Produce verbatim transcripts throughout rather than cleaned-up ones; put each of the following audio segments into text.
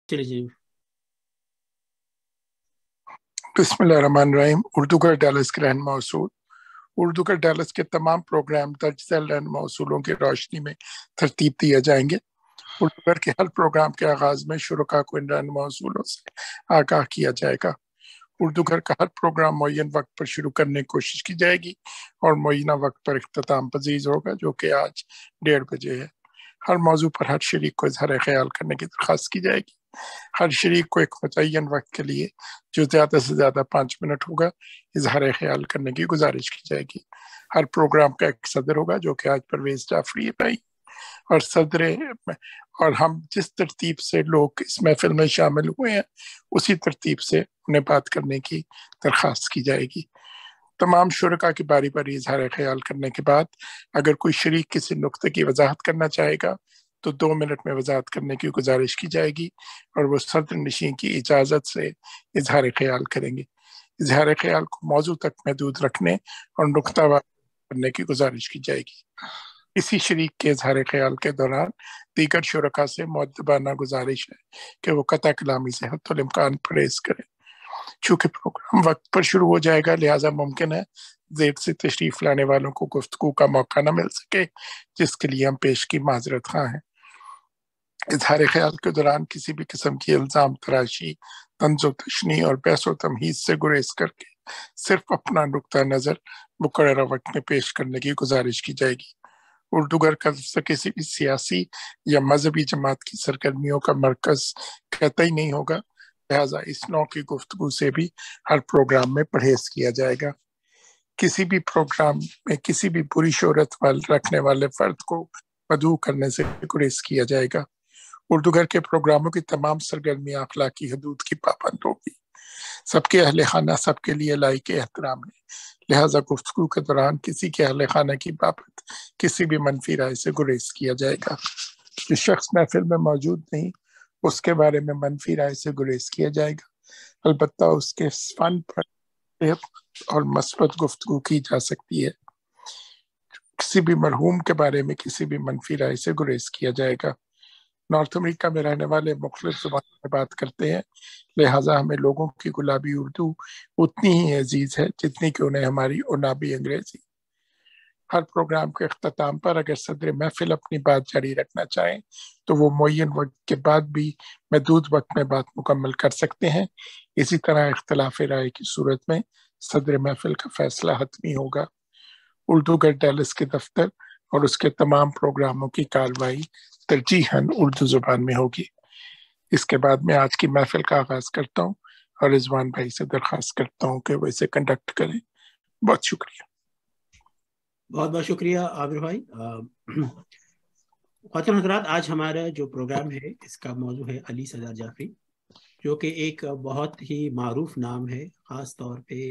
चलिए जी। बिस्मिल्लाहिर्रहमानिर्रहीम। उर्दू का डालस के रहनुमा उसूल। उर्दू का डालस के तमाम प्रोग्राम दर्ज झैल रहनुमा उसूलों की रोशनी में तरतीब दिए जाएंगे। उर्दू घर के हर प्रोग्राम के आगाज में शुरुका को इन रहनुमा उसूलों से आगाह किया जाएगा। उर्दू घर का हर प्रोग्राम मुअय्यन वक्त पर शुरू करने की कोशिश की जाएगी और मुअय्यना वक्त पर इख्तिताम पजीज होगा, जो कि आज डेढ़ बजे है। हर मौजू पर हर शरीक को इजहार ख्याल करने की दरख्वास्त की जाएगी। हर शरीक को एक मुतय्यन वक्त के लिए, जो ज्यादा से ज्यादा पाँच मिनट होगा, इजहार ख्याल करने की गुजारिश की जाएगी। हर प्रोग्राम का एक सदर होगा, जो कि आज परवेज जाफरी भाई और सदर और हम जिस तरतीब से लोग इस महफिल में शामिल हुए हैं उसी तरतीब से उन्हें बात करने की दरख्वास्त की जाएगी। तमाम शुरका की बारी बारी इजहार ख्याल करने के बाद अगर कोई शरीक किसी नुक्ते की वजाहत करना चाहेगा तो दो मिनट में वजाहत करने की गुजारिश की जाएगी और वो सदर नशीं की इजाज़त से इजहार ख्याल करेंगे। इजहार ख्याल को मौजू तक महदूद रखने और नुक्तावार करने की गुजारिश की जाएगी। इसी शरीक के इजहार ख्याल के दौरान दीगर शुरका से मुअद्दबाना गुजारिश है कि वो कता कलामी से हत्तुल इम्कान परहेज करें। चूंकि प्रोग्राम वक्त पर शुरू हो जाएगा, लिहाजा मुमकिन है देर से तशरीफ लाने वालों को गुफ्तगू का मौका न मिल सके, जिसके लिए हम पेश की माजरत खां हैं। इजहार ख्याल के दौरान किसी भी किस्म की इल्ज़ाम तराशी, तंज़ो तशनी और बहस व तमहीद से गुरेज करके सिर्फ अपना नुक्ता नज़र मुकर्ररा वक्त में पेश करने की गुजारिश की जाएगी। उर्दू घर का किसी भी सियासी या मजहबी जमात की सरगर्मियों का मरकज कतई नहीं होगा, लिहाजा इस नौ की गुफ्तगू से भी हर प्रोग्राम में परहेज किया जाएगा। किसी भी प्रोग्राम में किसी भी बुरी शोहरत वाल रखने वाले फर्द को मदऊ करने से गुरेज किया जाएगा। उर्दू घर के प्रोग्रामों की तमाम सरगर्मियाँ अखलाकी हदूद की पाबंद होगी। सबके अहले खाना सबके लिए लायक एहतराम है, लिहाजा गुफ्तगू के दौरान किसी के अहले खाना की बाबत किसी भी मनफी राय से गुरेज किया जाएगा। जो शख्स महफिल में मौजूद नहीं, उसके बारे में मनफी राय से गुरेज किया जाएगा। अलबत्ता उसके फन पर और मस्बत गुफ्तगू की जा सकती है। किसी भी मरहूम के बारे में किसी भी मनफी राय से गुरेज किया जाएगा। नॉर्थ अमेरिका में रहने वाले मुख्तलिफ ज़ुबान में बात करते हैं, लिहाजा हमें लोगों की गुलाबी उर्दू उतनी ही अजीज है जितनी कि उन्हें हमारी उनाबी अंग्रेजी। हर प्रोग्राम के अख्ताम पर अगर सदर महफिल अपनी बात जारी रखना चाहें तो वो मुअय्यन वक्त के बाद भी महदूद वक्त में बात मुकम्मल कर सकते हैं। इसी तरह इख्तलाफ राय की सूरत में सदर महफिल का फैसला हतमी होगा। उर्दू घर डालस के दफ्तर और उसके तमाम प्रोग्रामों की कार्रवाई तरजीहन उर्दू जुबान में होगी। इसके बाद मैं आज की महफिल का आगाज करता हूँ और रिजवान भाई से दरख्वास्त करता हूँ कि वो इसे कंडक्ट करें। बहुत शुक्रिया। बहुत बहुत शुक्रिया आबिर भाई। ख़वातीन हज़रात, आज हमारा जो प्रोग्राम है इसका मौजू है अली सदर जाफरी, जो कि एक बहुत ही मारूफ नाम है। ख़ास तौर पे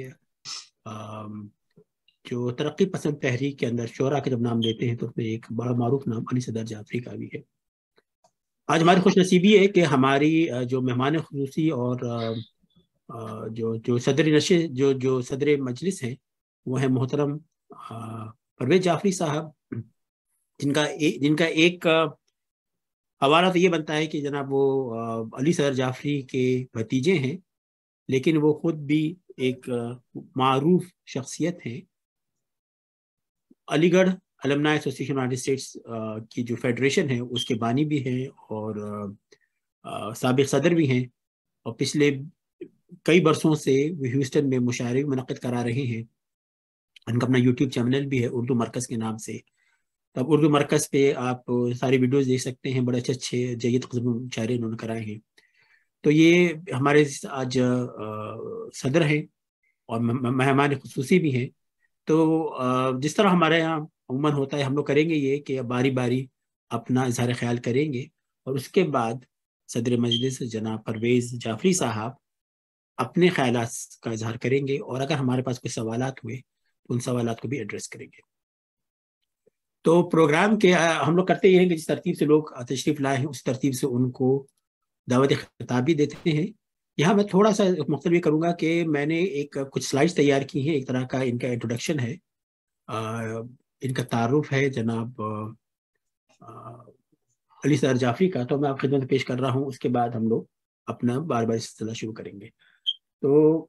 जो तरक्की पसंद तहरीक के अंदर शोरा के जब नाम देते हैं तो उसमें एक बड़ा मारूफ नाम अली सदर जाफरी का भी है। आज हमारी खुशनसीबी है कि हमारी जो मेहमान खुसूसी और जो जो सदर नशे जो जो सदर मजलिस हैं वो है मोहतरम परवेज जाफरी साहब, जिनका ए, जिनका एक हवाला तो ये बनता है कि जनाब वो अली सदर जाफरी के भतीजे हैं, लेकिन वो खुद भी एक मारूफ शख्सियत हैं। Aligarh alumni association United States की जो फेडरेशन है उसके बानी भी हैं और साबिक सदर भी हैं, और पिछले कई बरसों से वो ह्यूस्टन में मुशायरे भी मुनक़्क़िद करा रहे हैं। उनका अपना यूट्यूब चैनल भी है उर्दू मरकज़ के नाम से। तब उर्दू मरकज़ पे आप सारी वीडियोस देख सकते हैं। बड़े अच्छे अच्छे जय्यद क़िस्म के मुशायरे उन्होंने कराए हैं। तो ये हमारे आज सदर हैं और मेहमान खुसूसी भी हैं। तो जिस तरह हमारे यहाँ अमूमन होता है, हम लोग करेंगे ये कि बारी बारी अपना इज़हार ख्याल करेंगे और उसके बाद सदर मजलिस जनाब परवेज़ जाफरी साहब अपने ख्यालात का इजहार करेंगे, और अगर हमारे पास कोई सवालात हुए तो उन सवालात को भी एड्रेस करेंगे। तो प्रोग्राम के हम लोग करते ये हैं कि जिस तरतीब से लोग तशरीफ़ लाए हैं उस तरतीब से उनको दावत खिताब भी देते हैं। यहाँ मैं थोड़ा सा मुख्तलिफ ये करूँगा कि मैंने एक कुछ स्लाइड्स तैयार की हैं। एक तरह का इनका इंट्रोडक्शन है, आ, इनका तारुफ है जनाब आ, अली सदर जाफरी का, तो मैं आप खिदमत पेश कर रहा हूँ। उसके बाद हम लोग اپنا بار بار سلسلہ شروع کریں گے. تو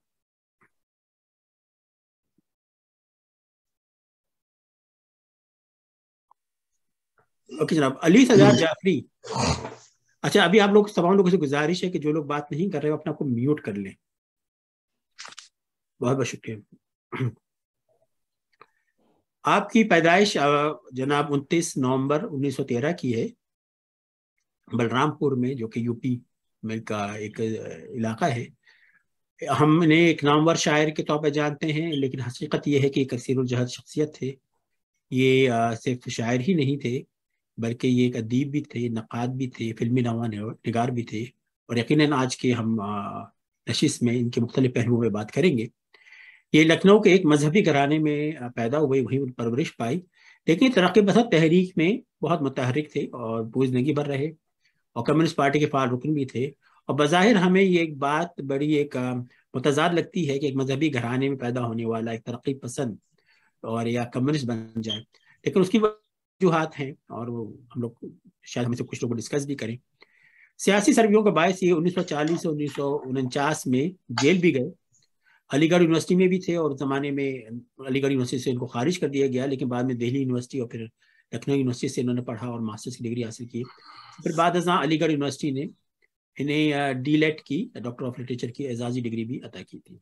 اوکے جناب. علی سجاد جعفری. اچھا ابھی آپ لوگ تمام لوگوں سے گزارش ہے کہ جو لوگ بات نہیں کر رہے اپنے آپ کو میوٹ کر لیں. بہت بہت شکریہ. آپ کی پیدائش جناب انتیس نومبر انیس سو تیرہ کی ہے بلرام پور میں، جو کہ یو پی میں کا ایک علاقہ ہے. ہم نے ایک نامور شاعر کے طور پہ جانتے ہیں، لیکن حقیقت یہ ہے کہ ایک کثیر الجہد شخصیت تھے. یہ صرف شاعر ہی نہیں تھے بلکہ یہ ایک ادیب بھی تھے، نقاد بھی تھے، فلمی نگار بھی تھے. اور یقیناً آج کے ہم نشست میں ان کے مختلف پہلوؤں میں بات کریں گے. یہ لکھنؤ کے ایک مذہبی گھرانے میں پیدا ہوئے، وہیں پرورش پائی، لیکن ترقی پسند تحریک میں بہت متحرک تھے اور پوری زندگی بھر رہے اور کمیونسٹ پارٹی کے فعال رکن بھی تھے. اور بظاہر ہمیں یہ ایک بات بڑی ایک متضاد لگتی ہے کہ ایک مذہبی گھرانے میں پیدا ہونے والا ایک ترقی پسند اور یا کمیونسٹ بن جائے، لیکن اس کی وجوہات ہیں اور وہ ہم لوگ شاید ہم سے کچھ لوگ ڈسکس بھی کریں. سیاسی سرگرمیوں کا باعث یہ انیس سو چالیس سے انیس سو انچاس میں جیل بھی گئے. علی گڑھ یونیورسٹی میں بھی تھے اور اس زمانے میں علی گڑھ یونیورسٹی سے ان کو خارج کر دیا گیا، لیکن بعد میں دہلی یونیورسٹی اور پھر لکھنؤ یونیورسٹی سے انہوں نے پڑھا اور ماسٹرز کی ڈگری حاصل کی. پھر بعد ازاں علی گڑھ یونیورسٹی نے انہیں ڈی لیٹ کی، ڈاکٹر آف لٹریچر کی اعزازی ڈگری بھی عطا کی تھی.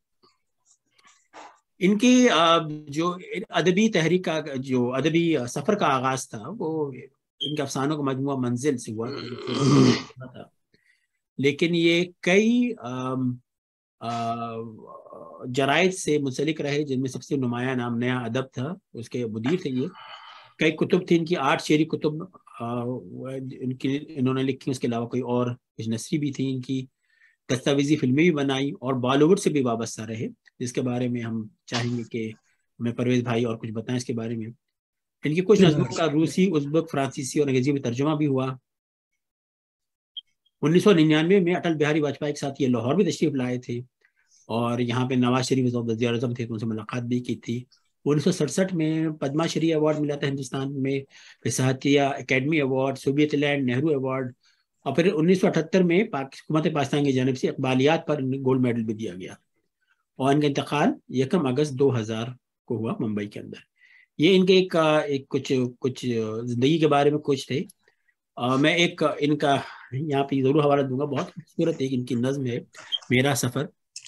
ان کی جو ادبی تحریک کا جو ادبی سفر کا آغاز تھا وہ ان کے افسانوں کا مجموعہ منزل سے ہوا تھا، لیکن یہ کئی جرائد سے منسلک رہے، جن میں سب سے نمایاں نام نیا ادب تھا، اس کے مدیر تھے. یہ کئی کتب تھے ان کی، آٹھ شعری کتب ان کی انہوں نے لکھی. اس کے علاوہ کوئی اور کچھ نثری بھی تھی ان کی، دستاویزی فلمیں بھی بنائی اور بالی ووڈ سے بھی وابستہ رہے، جس کے بارے میں ہم چاہیں گے کہ ہمیں پرویز بھائی اور کچھ بتائیں اس کے بارے میں. ان کی کچھ نظموں کا روسی، ازبک، فرانسیسی اور انگریزی میں ترجمہ بھی ہوا. انیس سو ننانوے میں اٹل بہاری واجپئی کے ساتھ یہ لاہور بھی تشریف لائے تھے اور یہاں پہ نواز شریف وزیر اعظم تھے تو ان سے ملاقات بھی کی تھی. انیس سو سڑسٹھ میں پدما شری ایوارڈ ملا تھا ہندوستان میں، پھر Sahitya academy award, Soviet Land Nehru award, اور پھر انیس سو اٹھہتر میں حکومت پاکستان کی جانب سے اقبالیات پر گولڈ میڈل بھی دیا گیا. اور ان کا انتقال یکم اگست دو ہزار کو ہوا ممبئی کے اندر. یہ ان کے ایک, ایک کچھ کچھ زندگی کے بارے میں کچھ تھے. میں ایک ان کا یہاں پہ ضرور حوالہ دوں گا، بہت خوبصورت ایک ان کی نظم ہے میرا سفر.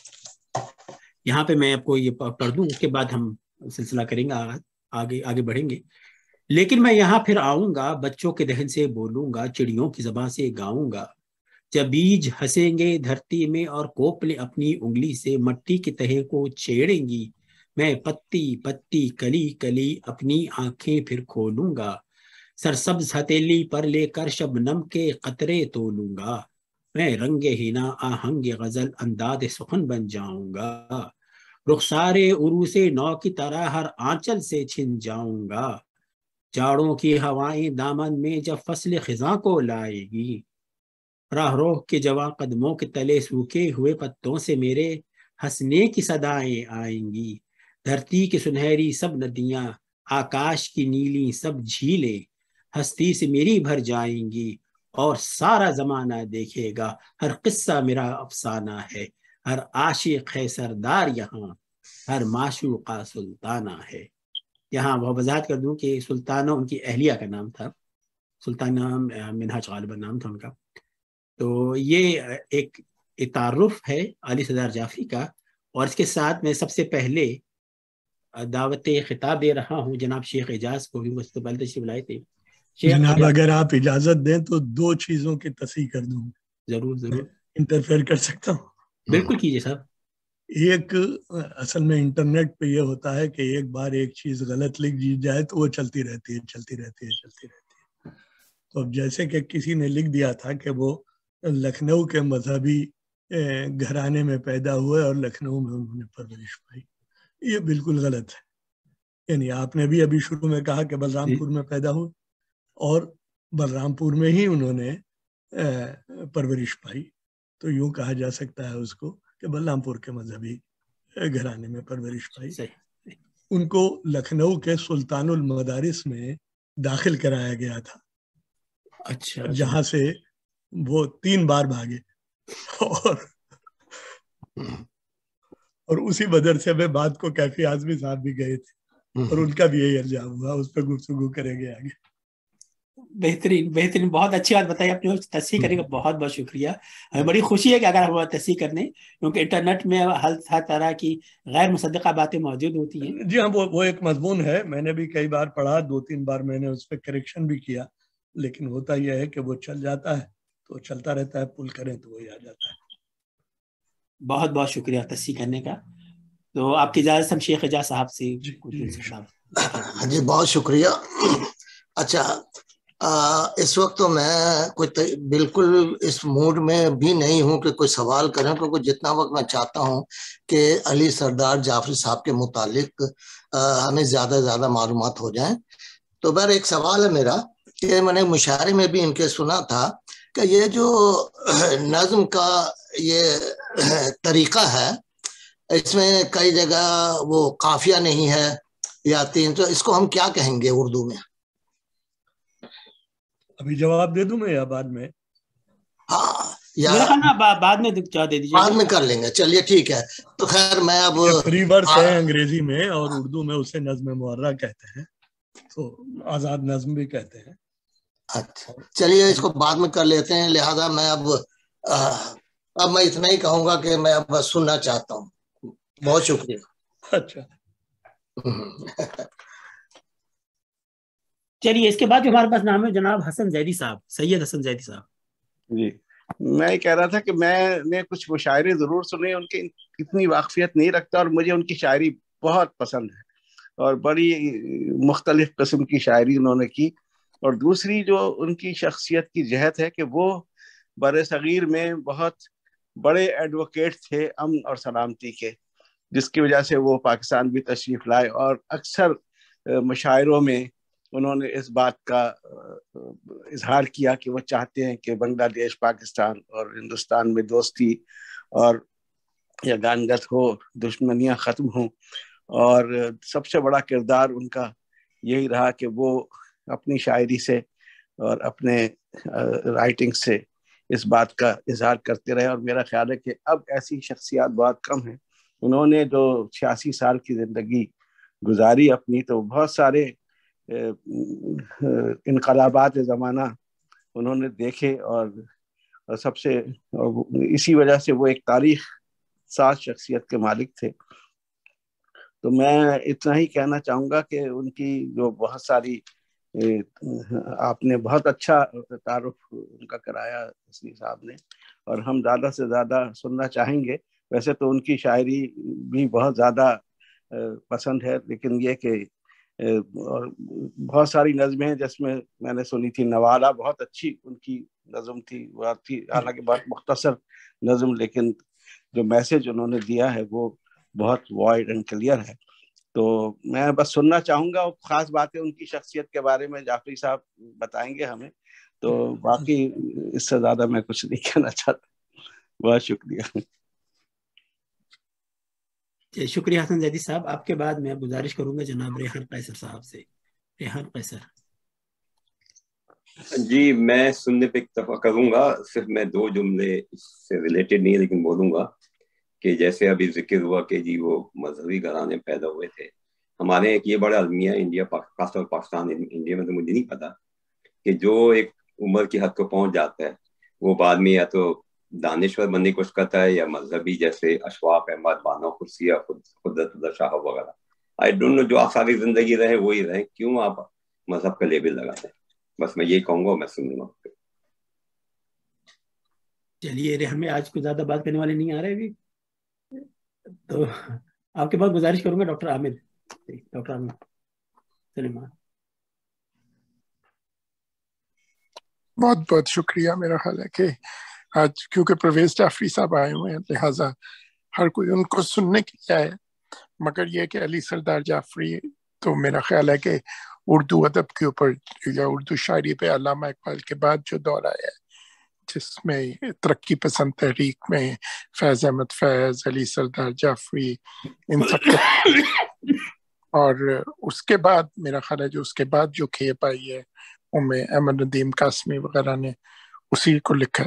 یہاں پہ میں آپ کو یہ پڑھ دوں، اس کے بعد ہم سلسلہ کریں گے، آگے آگے بڑھیں گے. لیکن میں یہاں پھر آؤں گا، بچوں کے دہن سے بولوں گا، چڑیوں کی زبان سے گاؤں گا. جب بیج ہنسیں گے دھرتی میں اور کوپلیں اپنی انگلی سے مٹی کی تہے کو چھیڑیں گی، میں پتی پتی کلی کلی اپنی آنکھیں پھر کھولوں گا. سرسبز ہتیلی پر لے کر شبنم کے قطرے تولوں گا، میں رنگ ہینا آہنگ غزل انداز سخن بن جاؤں گا. رخسار عروس نو کی طرح ہر آنچل سے چھن جاؤں گا. جاڑوں کی ہوائیں دامن میں جب فصل خزاں کو لائے گی، راہ روح کے جواں قدموں کے تلے سوکھے ہوئے پتوں سے میرے ہنسنے کی صدایں آئیں گی. دھرتی کی سنہری سب ندیاں، آکاش کی نیلی سب جھیلیں ہستی سے میری بھر جائیں گی، اور سارا زمانہ دیکھے گا ہر قصہ میرا افسانہ ہے. ہر عاشق ہے سردار یہاں، ہر معشوقہ سلطانہ ہے. یہاں وہ وضاحت کر دوں کہ سلطانہ ان کی اہلیہ کا نام تھا، سلطانہ منہاج غالبا نام تھا ان کا. تو یہ ایک تعارف ہے علی سردار جعفری کا. اور اس کے ساتھ میں سب سے پہلے دعوت خطاب دے رہا ہوں جناب شیخ اعجاز کو، بھی اس سے پہلے تشریف لائے تھے. جناب اگر آپ اجازت دیں تو دو چیزوں کی تصحیح کر دوں. ضرور ضرور انٹرفیئر کر سکتا ہوں؟ بالکل کیجیے صاحب. ایک اصل میں انٹرنیٹ پہ یہ ہوتا ہے کہ ایک بار ایک چیز غلط لکھ دی جائے تو وہ چلتی رہتی ہے چلتی رہتی ہے چلتی رہتی ہے. تو اب جیسے کہ کسی نے لکھ دیا تھا کہ وہ لکھنؤ کے مذہبی گھرانے میں پیدا ہوئے اور لکھنؤ میں انہوں نے پرورش پائی، یہ بالکل غلط ہے. یعنی آپ نے بھی ابھی شروع میں کہا کہ بلرام پور میں پیدا ہوئے اور بلرام پور میں ہی انہوں نے پرورش پائی، تو یوں کہا جا سکتا ہے اس کو کہ بلرام پور کے مذہبی گھرانے میں پرورش پائی. ان کو لکھنؤ کے سلطان المدارس میں داخل کرایا گیا تھا، اچھا جہاں سے وہ تین بار بھاگے. اور اور اسی مدرسے میں بعد کو کیفی اعظمی صاحب بھی گئے تھے اور ان کا بھی یہی انجام ہوا. اس پہ گفتگو کریں گے آگے. بہترین بہترین بہت اچھی بات بتائی آپ نے. تصحیح کرنے کا بہت بہت شکریہ. ہمیں بڑی خوشی ہے کہ اگر ہم تصحیح کرنے، کیونکہ انٹرنیٹ میں ہر طرح کی غیر مصدقہ باتیں موجود ہوتی ہیں. جی ہاں، وہ ایک مضمون ہے، میں نے بھی کئی بار پڑھا، دو تین بار میں نے اس پہ کریکشن بھی کیا، لیکن ہوتا یہ ہے کہ وہ چل جاتا ہے تو چلتا رہتا ہے، پل کریں تو وہی آ جاتا ہے. بہت بہت شکریہ تصحیح کرنے کا. تو آپ کی اجازت ہم شیخ اعجاز صاحب سے جی کچھ جی جی بہت شکریہ. اچھا اس وقت تو میں کوئی بالکل اس موڈ میں بھی نہیں ہوں کہ کوئی سوال کریں، کیونکہ جتنا وقت میں چاہتا ہوں کہ علی سردار جعفری صاحب کے متعلق ہمیں زیادہ سے زیادہ معلومات ہو جائیں. تو بہر ایک سوال ہے میرا کہ میں نے مشاعرے میں بھی ان کے سنا تھا کہ یہ جو نظم کا یہ طریقہ ہے، اس میں کئی جگہ وہ قافیہ نہیں ہے یا تین، تو اس کو ہم کیا کہیں گے اردو میں؟ ابھی جواب دے دوں میں یا بعد میں؟ ہاں یا بعد میں دے دیجیے. بعد میں کر لیں گے، چلیے ٹھیک ہے. تو خیر میں اب فری ورس ہے انگریزی میں، اور اردو میں اسے نظم معرہ کہتے ہیں، تو آزاد نظم بھی کہتے ہیں. اچھا چلیے اس کو بعد میں کر لیتے ہیں. لہذا میں اب اب میں اتنا ہی کہوں گا کہ میں اب سننا چاہتا ہوں. بہت شکریہ. اچھا چلیے اس کے بعد جو ہمارے پاس نام ہے جناب حسن زیدی صاحب، سید حسن زیدی صاحب. جی میں کہہ رہا تھا کہ میں نے کچھ مشاعرے ضرور سنے، ان کی اتنی واقفیت نہیں رکھتا، اور مجھے ان کی شاعری بہت پسند ہے اور بڑی مختلف قسم کی شاعری انہوں نے کی. اور دوسری جو ان کی شخصیت کی جہت ہے کہ وہ بر صغیر میں بہت بڑے ایڈوکیٹ تھے امن اور سلامتی کے، جس کی وجہ سے وہ پاکستان بھی تشریف لائے، اور اکثر مشاعروں میں انہوں نے اس بات کا اظہار کیا کہ وہ چاہتے ہیں کہ بنگلہ دیش، پاکستان اور ہندوستان میں دوستی اور یگانگت ہو، دشمنیاں ختم ہوں. اور سب سے بڑا کردار ان کا یہی رہا کہ وہ اپنی شاعری سے اور اپنے رائٹنگ سے اس بات کا اظہار کرتے رہے. اور میرا خیال ہے کہ اب ایسی شخصیات بہت کم ہیں. انہوں نے جو چھیاسی سال کی زندگی گزاری اپنی، تو بہت سارے انقلابات زمانہ انہوں نے دیکھے، اور سب سے اسی وجہ سے وہ ایک تاریخ ساز شخصیت کے مالک تھے. تو میں اتنا ہی کہنا چاہوں گا کہ ان کی جو بہت ساری، آپ نے بہت اچھا تعارف ان کا کرایا حسنی صاحب نے، اور ہم زیادہ سے زیادہ سننا چاہیں گے. ویسے تو ان کی شاعری بھی بہت زیادہ پسند ہے، لیکن یہ کہ اور بہت ساری نظمیں ہیں جس میں میں نے سنی تھی نوالا، بہت اچھی ان کی نظم تھی، وہ تھی حالانکہ بہت مختصر نظم، لیکن جو میسج انہوں نے دیا ہے وہ بہت وائڈ اینڈ کلیئر ہے. تو میں بس سننا چاہوں گا، اور خاص باتیں ان کی شخصیت کے بارے میں جعفری صاحب بتائیں گے ہمیں. تو باقی اس سے زیادہ میں کچھ نہیں کہنا چاہتا. بہت شکریہ. شکریہ حسن زیدی صاحب. آپ کے بعد میں گزارش کروں گا جناب ریحان قیصر صاحب سے. ریحان قیصر. جی میں سننے پہ اکتفا کروں گا، صرف میں دو جملے اس سے ریلیٹڈ نہیں لیکن بولوں گا کہ جیسے ابھی ذکر ہوا کہ جی وہ مذہبی گھرانے پیدا ہوئے تھے. ہمارے ایک یہ بڑا المیہ انڈیا، خاص طور پاکستان، انڈیا میں تو مجھے نہیں پتا کہ جو ایک عمر کی حد کو پہنچ جاتا ہے وہ بعد میں یا تو دانشور بننے کی کوشش کرتا ہے یا مذہبی، جیسے اشفاق احمد بانو خرسیہ، قدرت اللہ شاہ وغیرہ. آئی ڈونٹ نو، جو آپ ساری زندگی رہے وہی رہے، کیوں آپ مذہب کا لیبل لگاتے ہیں؟ بس میں یہی کہوں گا. میں سنوں گا. چلیے ریحان میں آج کچھ زیادہ بات کرنے والے نہیں آ رہے ابھی، تو آپ کے بعد گزارش کروں گا ڈاکٹر عامر. ڈاکٹر عامر سلیمان. بہت بہت شکریہ. میرا خیال ہے کہ آج کیونکہ پرویز جعفری صاحب آئے ہوئے ہیں لہٰذا ہر کوئی ان کو سننے کے لیے آئے، مگر یہ کہ علی سردار جعفری، تو میرا خیال ہے کہ اردو ادب کے اوپر یا اردو شاعری پہ علامہ اقبال کے بعد جو دور آیا ہے جس میں ترقی پسند تحریک میں فیض احمد فیض، علی سردار جعفری، ان سب کے، اور اس کے بعد میرا خیال ہے جو اس کے بعد جو کھیپ آئی ہے ان میں احمد ندیم قاسمی وغیرہ نے اسی کو لکھا ہے.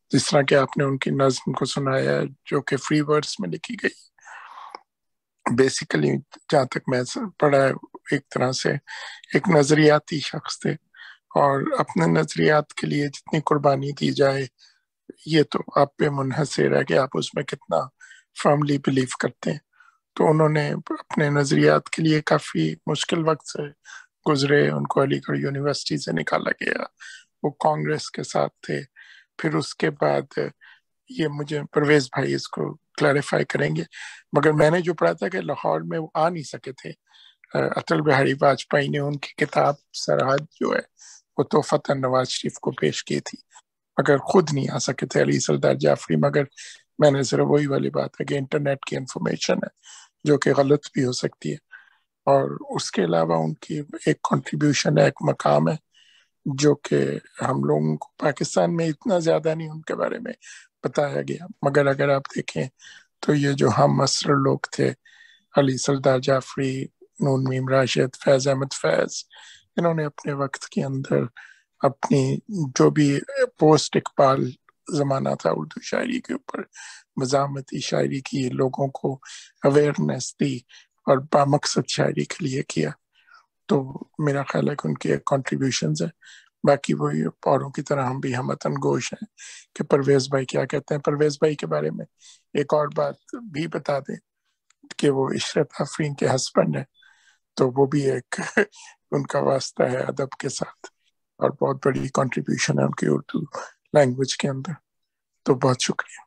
جس طرح کہ آپ نے ان کی نظم کو سنایا جو کہ فری ورڈز میں لکھی گئی. بیسیکلی جہاں تک میں پڑھا ہے ایک طرح سے ایک نظریاتی شخص تھے، اور اپنے نظریات کے لیے جتنی قربانی دی جائے یہ تو آپ پہ منحصر ہے کہ آپ اس میں کتنا فرملی بلیو کرتے ہیں. تو انہوں نے اپنے نظریات کے لیے کافی مشکل وقت سے گزرے. ان کو علی گڑھ یونیورسٹی سے نکالا گیا، وہ کانگریس کے ساتھ تھے. پھر اس کے بعد یہ مجھے پرویز بھائی اس کو کلیریفائی کریں گے، مگر میں نے جو پڑھا تھا کہ لاہور میں وہ آ نہیں سکے تھے. اٹل بہاری واجپئی نے ان کی کتاب سرحد جو ہے وہ تحفۃ نواز شریف کو پیش کی تھی، مگر خود نہیں آ سکے تھے علی سردار جعفری. مگر میں نے ذرا وہی والی بات ہے کہ انٹرنیٹ کی انفارمیشن ہے جو کہ غلط بھی ہو سکتی ہے. اور اس کے علاوہ ان کی ایک کنٹریبیوشن ہے، ایک مقام ہے جو کہ ہم لوگوں کو پاکستان میں اتنا زیادہ نہیں ان کے بارے میں بتایا گیا. مگر اگر آپ دیکھیں تو یہ جو ہم عصر لوگ تھے، علی سردار جعفری، نون میم راشد، فیض احمد فیض، انہوں نے اپنے وقت کے اندر اپنی جو بھی پوسٹ اقبال زمانہ تھا اردو شاعری کے اوپر مزاحمتی شاعری کی، لوگوں کو اویئرنیس دی اور بامقصد شاعری کے لیے کیا. تو میرا خیال ہے کہ ان کی ایک کنٹریبیوشنز ہیں. باقی وہی اوروں کی طرح ہم بھی ہم وطن گوش ہیں کہ پرویز بھائی کیا کہتے ہیں. پرویز بھائی کے بارے میں ایک اور بات بھی بتا دیں کہ وہ عشرت آفرین کے ہسبینڈ ہیں، تو وہ بھی ایک ان کا واسطہ ہے ادب کے ساتھ، اور بہت بڑی کنٹریبیوشن ہے ان کی اردو لینگویج کے اندر. تو بہت شکریہ.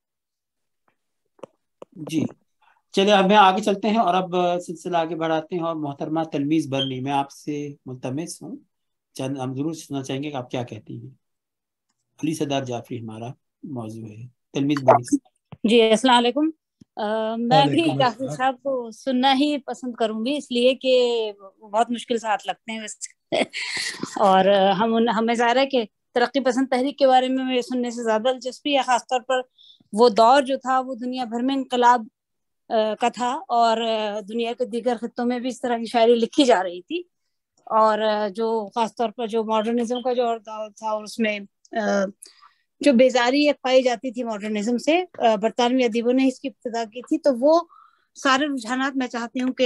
جی چلے اب میں آگے چلتے ہیں اور اب سلسلہ آگے بڑھاتے ہیں. اور محترمہ تلمیز برنی، میں آپ سے ملتمس ہوں، چند ہم ضرور سننا چاہیں گے کہ آپ کیا کہتی ہیں. علی سردار جعفری ہمارا موضوع ہے. تلمیز برنی. جی السلام علیکم. میں بھی جعفری صاحب کو سننا ہی پسند کروں گی، اس لیے کہ بہت مشکل سے ہاتھ لگتے ہیں ویسے اور ہم ہمیں ظاہر ہے کہ ترقی پسند تحریک کے بارے میں سننے سے زیادہ دلچسپی ہے، خاص طور پر وہ دور جو تھا وہ دنیا بھر میں انقلاب کا تھا، اور دنیا کے دیگر خطوں میں بھی اس طرح کی شاعری لکھی جا رہی تھی. اور جو خاص طور پر جو ماڈرنزم کا جو دور تھا، اور اس میں جو بیزاری ایک پائی جاتی تھی ماڈرنزم سے، برطانوی ادیبوں نے اس کی ابتدا کی تھی. تو وہ سارے رجحانات میں چاہتی ہوں کہ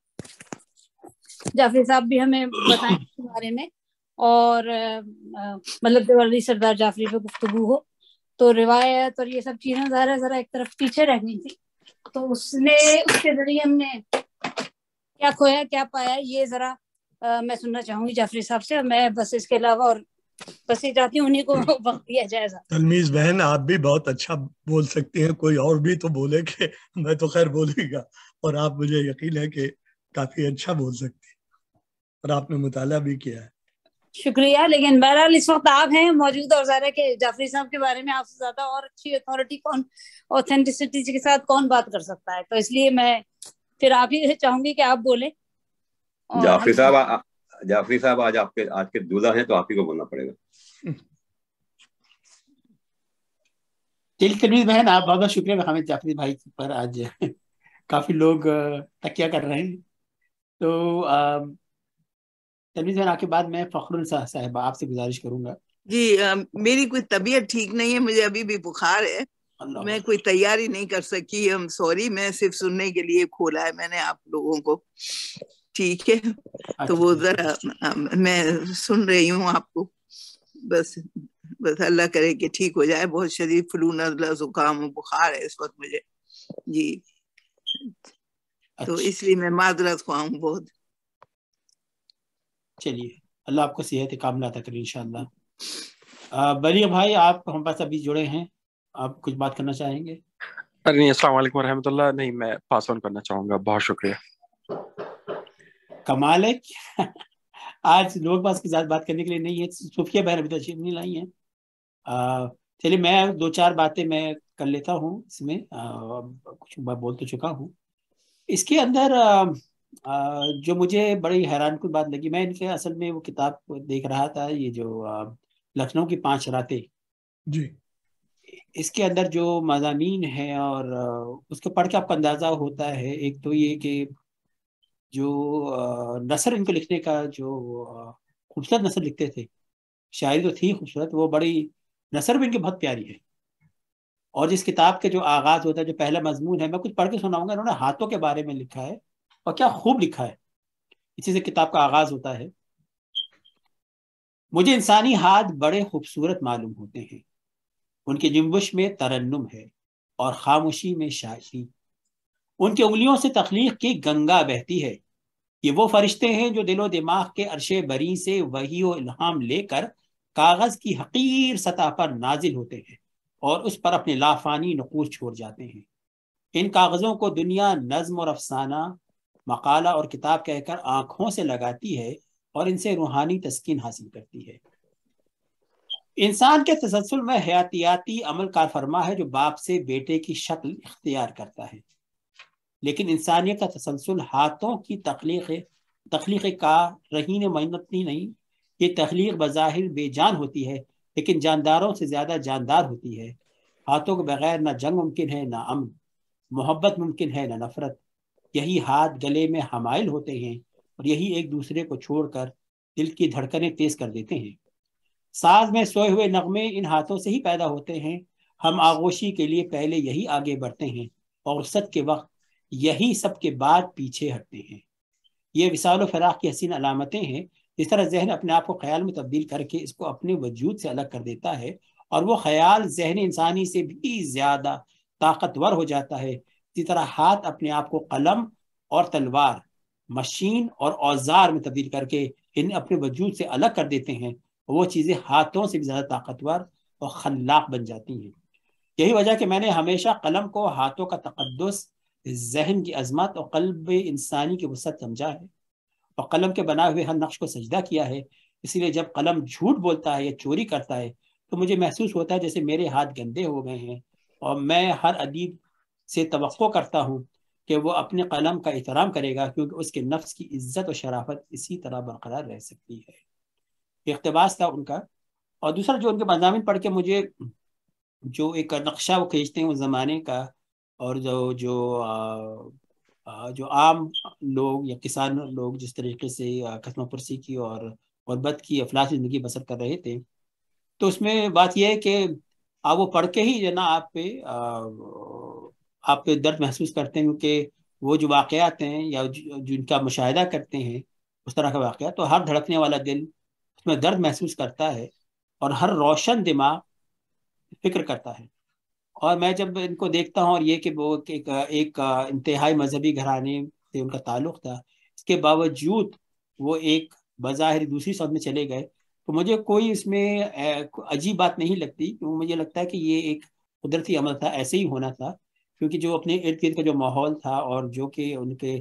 جعفری صاحب بھی ہمیں بتائیں اس کے بارے میں. اور مطلب جو علی سردار جعفری پہ گفتگو ہو تو روایت اور یہ سب چیزیں ذرا ذرا ایک طرف پیچھے رہ گئی تھی. تو اس نے اس کے ذریعے ہم نے کیا کھویا کیا پایا، یہ ذرا میں سننا چاہوں گی جعفری صاحب سے. میں بس اس کے علاوہ اور بس یہ چاہتی ہوں انہیں کو وقت دیا جائے. تلمیز بہن آپ بھی بہت اچھا بول سکتی ہیں، کوئی اور بھی تو بولے کہ میں تو خیر بولے گا، اور آپ مجھے یقین ہے کہ کافی اچھا بول سکتی ہیں اور آپ نے مطالعہ بھی کیا ہے. شکریہ. لیکن بہرحال اس وقت آپ ہیں موجود، اور ظاہر ہے کہ جعفری صاحب کے بارے میں آپ سے زیادہ اور اچھی اتھارٹی کون اوتھینٹسٹی کے ساتھ کون بات کر سکتا ہے. تو اس لیے میں پھر آپ ہی چاہوں گی کہ آپ بولیں. جعفری صاحب جعفری صاحب آج آپ کے آج کے دولہا ہیں تو آپ ہی کو بولنا پڑے گا. تلمیز بہن آپ بہت بہت شکریہ. ہمیں جعفری بھائی پر آج کافی لوگ تکیہ کر رہے ہیں. تو تلمیز بہن آپ کے بعد میں فخر صاحب آپ سے گزارش کروں گا. جی میری کوئی طبیعت ٹھیک نہیں ہے، مجھے ابھی بھی بخار ہے، میں کوئی تیاری نہیں کر سکی. ہم سوری، میں صرف سننے کے لیے کھولا ہے میں نے آپ لوگوں کو. ٹھیک ہے، تو وہ ذرا میں سن رہی ہوں آپ کو. بس بس اللہ کرے کہ ٹھیک ہو جائے. بہت شدید فلو، نزلہ، زکام، بخار ہے اس وقت مجھے. جی تو اس لیے میں معذرت خواہ ہوں بہت. چلیے اللہ آپ کو صحت کاملہ عطا کرے انشاءاللہ. بری بھائی آپ ہم پاس ابھی جڑے ہیں، آپ کچھ بات کرنا چاہیں گے؟ نہیں، السلام علیکم ورحمۃ اللہ. نہیں، میں پاس آن کرنا چاہوں گا. بہت شکریہ. کمال ہے آج لوگ پاس کے ساتھ بات کرنے کے لیے نہیں ہے. صوفیہ بہن ابھی تشریف نہیں لائی ہیں. چلیے میں دو چار باتیں میں کر لیتا ہوں. اس میں کچھ بول تو چکا ہوں. اس کے اندر جو مجھے بڑی حیران کن بات لگی، میں ان کے اصل میں وہ کتاب دیکھ رہا تھا، یہ جو لکھنؤ کی پانچ راتیں، جی اس کے اندر جو مضامین ہیں اور اس کو پڑھ کے آپ کو اندازہ ہوتا ہے. ایک تو یہ کہ جو نثر ان کو لکھنے کا جو خوبصورت نثر لکھتے تھے، شاعری تو تھی خوبصورت، وہ بڑی नसर भी इनकी बहुत प्यारी है। और जिस किताब के जो आगाज होता है, जो पहला मजमून है, मैं कुछ पढ़ के सुनाऊंगा। इन्होंने हाथों के बारे में लिखा है और क्या खूब लिखा है। इसी से किताब का आगाज होता है। मुझे इंसानी हाथ बड़े खूबसूरत मालूम होते हैं, उनकी जुम्बिश में तरन्नुम है और खामोशी में शायरी। उनकी उंगलियों से तख्लीक की गंगा बहती है। ये वो फरिश्ते हैं जो दिलो दिमाग के अरशे बरी से वही व इल्हाम लेकर कागज की हकीर सतह पर नाजिल होते हैं और उस पर अपने लाफानी नकूश छोड़ जाते हैं। इन कागजों को दुनिया नज्म और अफसाना, मकाला और किताब कहकर आंखों से लगाती है और इनसे रूहानी तस्कीन हासिल करती है। इंसान के तसलसल में हयातियाती अमल कार फरमा है जो बाप से बेटे की शक्ल इख्तियार करता है, लेकिन इंसानियत का तसलसल हाथों की तख्लीक तख्लीक का रहीन मेहनती नहीं। ये तख्लीक बज़ाहिर बेजान होती है, लेकिन जानदारों से ज़्यादा जानदार होती है। हाथों के बगैर ना जंग मुमकिन है, ना अमन, मोहब्बत मुमकिन है, ना नफरत। यही हाथ गले में हमाइल होते हैं और यही एक दूसरे को छोड़कर दिल की धड़कनें तेज कर देते हैं। साज में सोए हुए नगमे इन हाथों से ही पैदा होते हैं। हम आगोशी के लिए पहले यही आगे बढ़ते हैं और उसत के वक्त यही सबके बाद पीछे हटते हैं। ये विसाल फराख की हसीन अलामतें हैं। इस तरह जहन अपने आप को ख्याल में तब्दील करके इसको अपने वजूद से अलग कर देता है और वो ख्याल जहन इंसानी से भी ज़्यादा ताकतवर हो जाता है। इसी तरह हाथ अपने आप को कलम और तलवार, मशीन और औजार में तब्दील करके इन्हें अपने वजूद से अलग कर देते हैं। वो चीज़ें हाथों से भी ज़्यादा ताकतवर और खल्लाक बन जाती हैं। यही वजह कि मैंने हमेशा कलम को हाथों का तक़द्दुस, जहन की अजमत और क़ल्ब इंसानी की वसअत समझा है और कलम के बनाए हुए हर नक्श को सजदा किया है। इसलिए जब कलम झूठ बोलता है या चोरी करता है तो मुझे महसूस होता है जैसे मेरे हाथ गंदे हो गए हैं और मैं हर अदीब से तवक्को करता हूँ कि वो अपने कलम का एहतराम करेगा, क्योंकि उसके नफ्स की इज्जत और शराफत इसी तरह बरकरार रह सकती है। इक़्तिबास था उनका। और दूसरा जो उनके मज़ामिन पढ़ के मुझे जो एक नक्शा वो खींचते हैं उस ज़माने का, और जो जो आ, आ, जो आम लोग या किसान लोग जिस तरीके से कस्मापुरसी की और गुर्बत की अफलास ज़िंदगी बसर कर रहे थे, तो उसमें बात यह है कि आप वो पढ़ के ही जो ना आप पे आप पे दर्द महसूस करते हैं, क्योंकि वो जो वाक़यात हैं या जिनका मुशाहिदा करते हैं उस तरह का वाक़या, तो हर धड़कने वाला दिल उसमें दर्द महसूस करता है और हर रोशन दिमाग फिक्र करता है। और मैं जब इनको देखता हूँ और ये कि वो एक, एक इंतहाई मजहबी घराने से उनका ताल्लुक़ था, इसके बावजूद वो एक बज़ाहिर दूसरी सद में चले गए, तो मुझे कोई इसमें अजीब बात नहीं लगती, क्योंकि मुझे लगता है कि ये एक कुदरती अमल था, ऐसे ही होना था। क्योंकि जो अपने इर्द गिर्द का जो माहौल था और जो कि उनके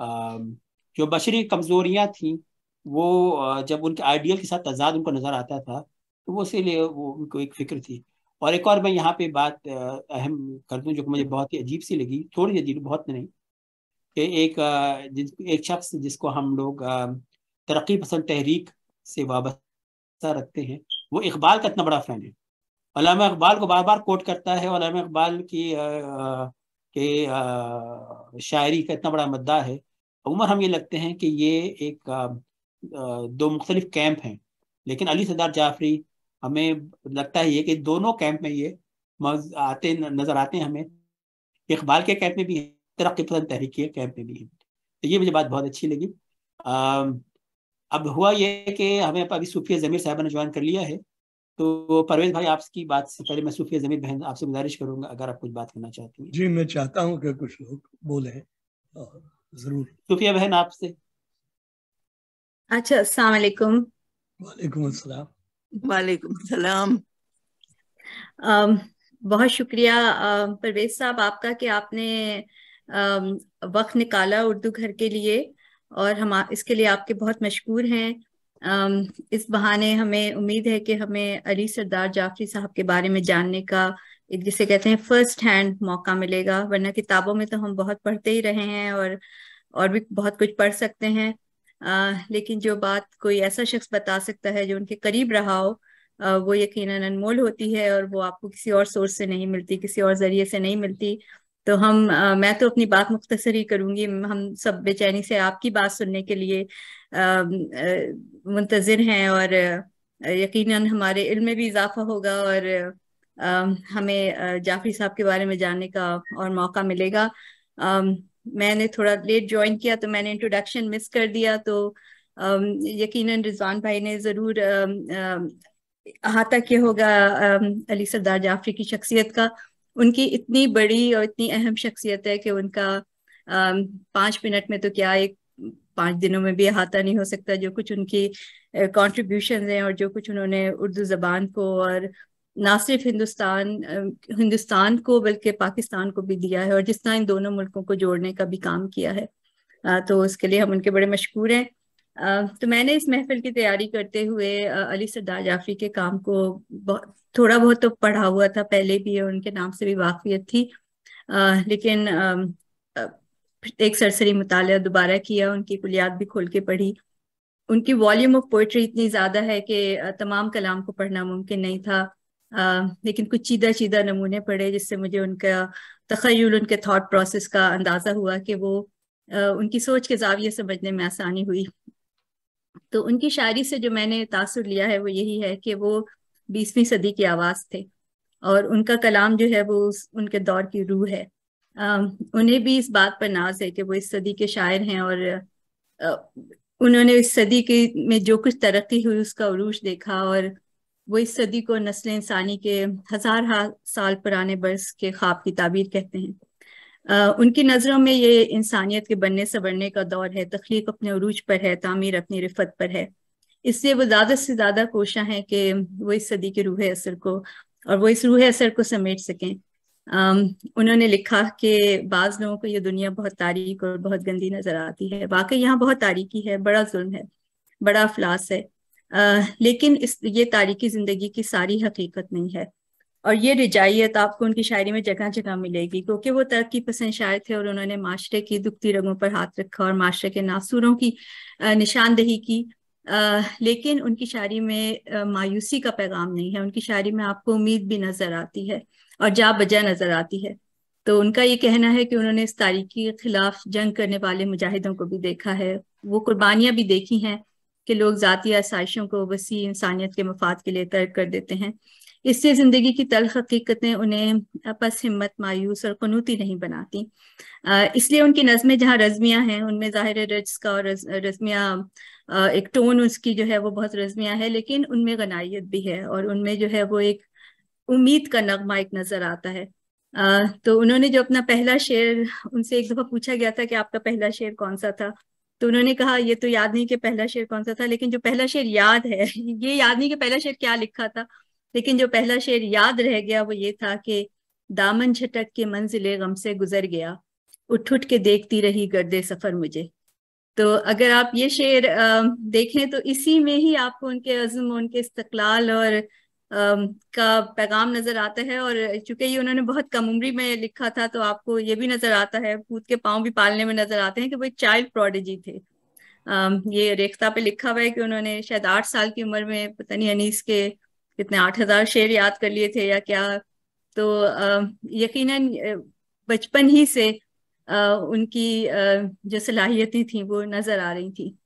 जो बशरी कमज़ोरियाँ थीं, वो जब उनके आइडियल के साथ तज़ाद उनको नज़र आता था, तो वो इसीलिए वो उनको एक फ़िक्र थी। और एक और मैं यहाँ पे बात अहम कर दूँ जो कि मुझे बहुत ही अजीब सी लगी, थोड़ी अजीब, बहुत नहीं, कि एक जिस एक शख्स जिसको हम लोग तरक्की पसंद तहरीक से वाबस्ता रखते हैं, वो इकबाल का इतना बड़ा फ़ैन है, अल्लामा इकबाल को बार बार कोट करता है, अल्लामा इकबाल की के शायरी का इतना बड़ा मद्दा है। उमर हम ये लगते हैं कि ये एक आ, दो मुख्तलिफ कैंप हैं, लेकिन अली सरदार जाफरी हमें लगता है ये कि दोनों कैंप में ये आते नजर आते हैं हमें। इकबाल के कैंप में भी है, तरक्की पसंद तहरीक के कैंप में भी है। तो ये मुझे बात बहुत अच्छी लगी। आ, अब हुआ ये कि हमें अभी सूफिया ज़मीर साहबा ने ज्वाइन कर लिया है, तो परवेज भाई आपकी बात से पहले मैं सूफिया ज़मीर बहन आपसे गुजारिश करूंगा अगर आप कुछ बात करना चाहती हैं। जी, मैं चाहता हूं कि कुछ लोग बोले, जरूर। सूफिया बहन आपसे। अच्छा, अस्सलाम वालेकुम। वालेकुम अस्सलाम। वालेकुम सलाम। बहुत शुक्रिया परवेज साहब आपका कि आपने वक्त निकाला उर्दू घर के लिए, और हम इसके लिए आपके बहुत मशकूर हैं। इस बहाने हमें उम्मीद है कि हमें अली सरदार जाफरी साहब के बारे में जानने का एक, जिसे कहते हैं, फर्स्ट हैंड मौका मिलेगा, वरना किताबों में तो हम बहुत पढ़ते ही रहे हैं और और भी बहुत कुछ पढ़ सकते हैं। आ, लेकिन जो बात कोई ऐसा शख्स बता सकता है जो उनके करीब रहा हो, आ, वो यकीनन अनमोल होती है और वो आपको किसी और सोर्स से नहीं मिलती, किसी और जरिए से नहीं मिलती। तो हम आ, मैं तो अपनी बात मुख्तसर ही करूंगी। हम सब बेचैनी से आपकी बात सुनने के लिए मुंतजिर हैं और یقیناً ہمارے علم میں بھی اضافہ ہوگا اور ہمیں جعفری صاحب کے بارے میں جاننے کا اور موقع ملے گا. میں نے تھوڑا لیٹ جوائن کیا تو میں نے انٹروڈکشن مس کر دیا, تو یقیناً رضوان بھائی نے ضرور احاطہ کیا ہوگا علی سردار جعفری کی شخصیت کا. ان کی اتنی بڑی اور اتنی اہم شخصیت ہے کہ ان کا پانچ منٹ میں تو کیا ایک پانچ دنوں میں بھی احاطہ نہیں ہو سکتا. جو کچھ ان کی کنٹریبیوشنز ہیں اور جو کچھ انہوں نے اردو زبان کو اور نہ صرف ہندوستان ہندوستان کو بلکہ پاکستان کو بھی دیا ہے, اور جس طرح ان دونوں ملکوں کو جوڑنے کا بھی کام کیا ہے, تو اس کے لیے ہم ان کے بڑے مشکور ہیں. تو میں نے اس محفل کی تیاری کرتے ہوئے علی سردار جعفری کے کام کو تھوڑا بہت تو پڑھا ہوا تھا پہلے بھی, اور ان کے نام سے بھی واقفیت تھی, لیکن ایک سرسری مطالعہ دوبارہ کیا, ان کی کلیات بھی کھول کے پڑھی. ان کی والیوم آف پوئٹری اتنی زیادہ ہے کہ تمام کلام کو پڑھنا ممکن نہیں تھا, لیکن کچھ چیدہ چیدہ نمونے پڑھے جس سے مجھے ان کا تخیل, ان کے تھاٹ پروسیس کا اندازہ ہوا کہ وہ ان کی سوچ کے زاویے سمجھنے میں آسانی ہوئی. تو ان کی شاعری سے جو میں نے تاثر لیا ہے وہ یہی ہے کہ وہ بیسویں صدی کی آواز تھے, اور ان کا کلام جو ہے وہ ان کے دور کی روح ہے. انہیں بھی اس بات پر ناز ہے کہ وہ اس صدی کے شاعر ہیں, اور انہوں نے اس صدی کے میں جو کچھ ترقی ہوئی اس کا عروج دیکھا, اور وہ اس صدی کو نسل انسانی کے ہزار سال پرانے برس کے خواب کی تعبیر کہتے ہیں. ان کی نظروں میں یہ انسانیت کے بننے سنورنے کا دور ہے, تخلیق اپنے عروج پر ہے, تعمیر اپنی رفت پر ہے. اس لیے وہ زیادہ سے زیادہ کوشاں ہیں کہ وہ اس صدی کے روح اثر کو اور وہ اس روح اثر کو سمیٹ سکیں. انہوں نے لکھا کہ بعض لوگوں کو یہ دنیا بہت تاریک اور بہت گندی نظر آتی ہے. واقعی یہاں بہت تاریکی ہے, بڑا ظلم ہے, بڑا افلاس ہے, لیکن اس یہ تاریکی زندگی کی ساری حقیقت نہیں ہے. اور یہ رجائیت آپ کو ان کی شاعری میں جگہ جگہ ملے گی, کیونکہ وہ ترقی پسند شاعر تھے, اور انہوں نے معاشرے کی دکھتی رگوں پر ہاتھ رکھا اور معاشرے کے ناصوروں کی نشاندہی کی, لیکن ان کی شاعری میں مایوسی کا پیغام نہیں ہے. ان کی شاعری میں آپ کو امید بھی نظر آتی ہے اور جا بجا نظر آتی ہے. تو ان کا یہ کہنا ہے کہ انہوں نے اس تاریکی کے خلاف جنگ کرنے والے مجاہدوں کو بھی دیکھا ہے, وہ قربانیاں بھی دیکھی ہیں کہ لوگ ذاتی آسائشوں کو وسیع انسانیت کے مفاد کے لیے ترک کر دیتے ہیں. اس سے زندگی کی تلخ حقیقتیں انہیں پس ہمت, مایوس اور قنوطی نہیں بناتی. اس لیے ان کی نظمیں جہاں رزمیاں ہیں ان میں ظاہر رجز کا اور رزمیاں ایک ٹون اس کی جو ہے وہ بہت رزمیاں ہے, لیکن ان میں غنائیت بھی ہے, اور ان میں جو ہے وہ ایک امید کا نغمہ ایک نظر آتا ہے. تو انہوں نے جو اپنا پہلا شعر, ان سے ایک دفعہ پوچھا گیا تھا کہ آپ کا پہلا شعر کون سا تھا, تو انہوں نے کہا یہ تو یاد نہیں کہ پہلا شعر کون سا تھا, لیکن جو پہلا شعر یاد ہے, یہ یاد نہیں کہ پہلا شعر کیا لکھا تھا, لیکن جو پہلا شعر یاد رہ گیا وہ یہ تھا کہ دامن جھٹک کے منزل غم سے گزر گیا, اٹھ اٹھ کے دیکھتی رہی گردے سفر مجھے. تو اگر آپ یہ شعر دیکھیں تو اسی میں ہی آپ کو ان کے عزم, ان کے استقلال اور کا پیغام نظر آتا ہے. اور چونکہ یہ انہوں نے بہت کم عمری میں لکھا تھا تو آپ کو یہ بھی نظر آتا ہے, پوت کے پاؤں بھی پالنے میں نظر آتے ہیں کہ وہ ایک چائلڈ پروڈیجی تھے. یہ ریختہ پہ لکھا ہوا ہے کہ انہوں نے شاید آٹھ سال کی عمر میں پتہ نہیں انیس کے کتنے آٹھ ہزار شعر یاد کر لیے تھے یا کیا. تو یقیناً بچپن ہی سے ان کی جو صلاحیتیں تھیں وہ نظر آ رہی تھیں.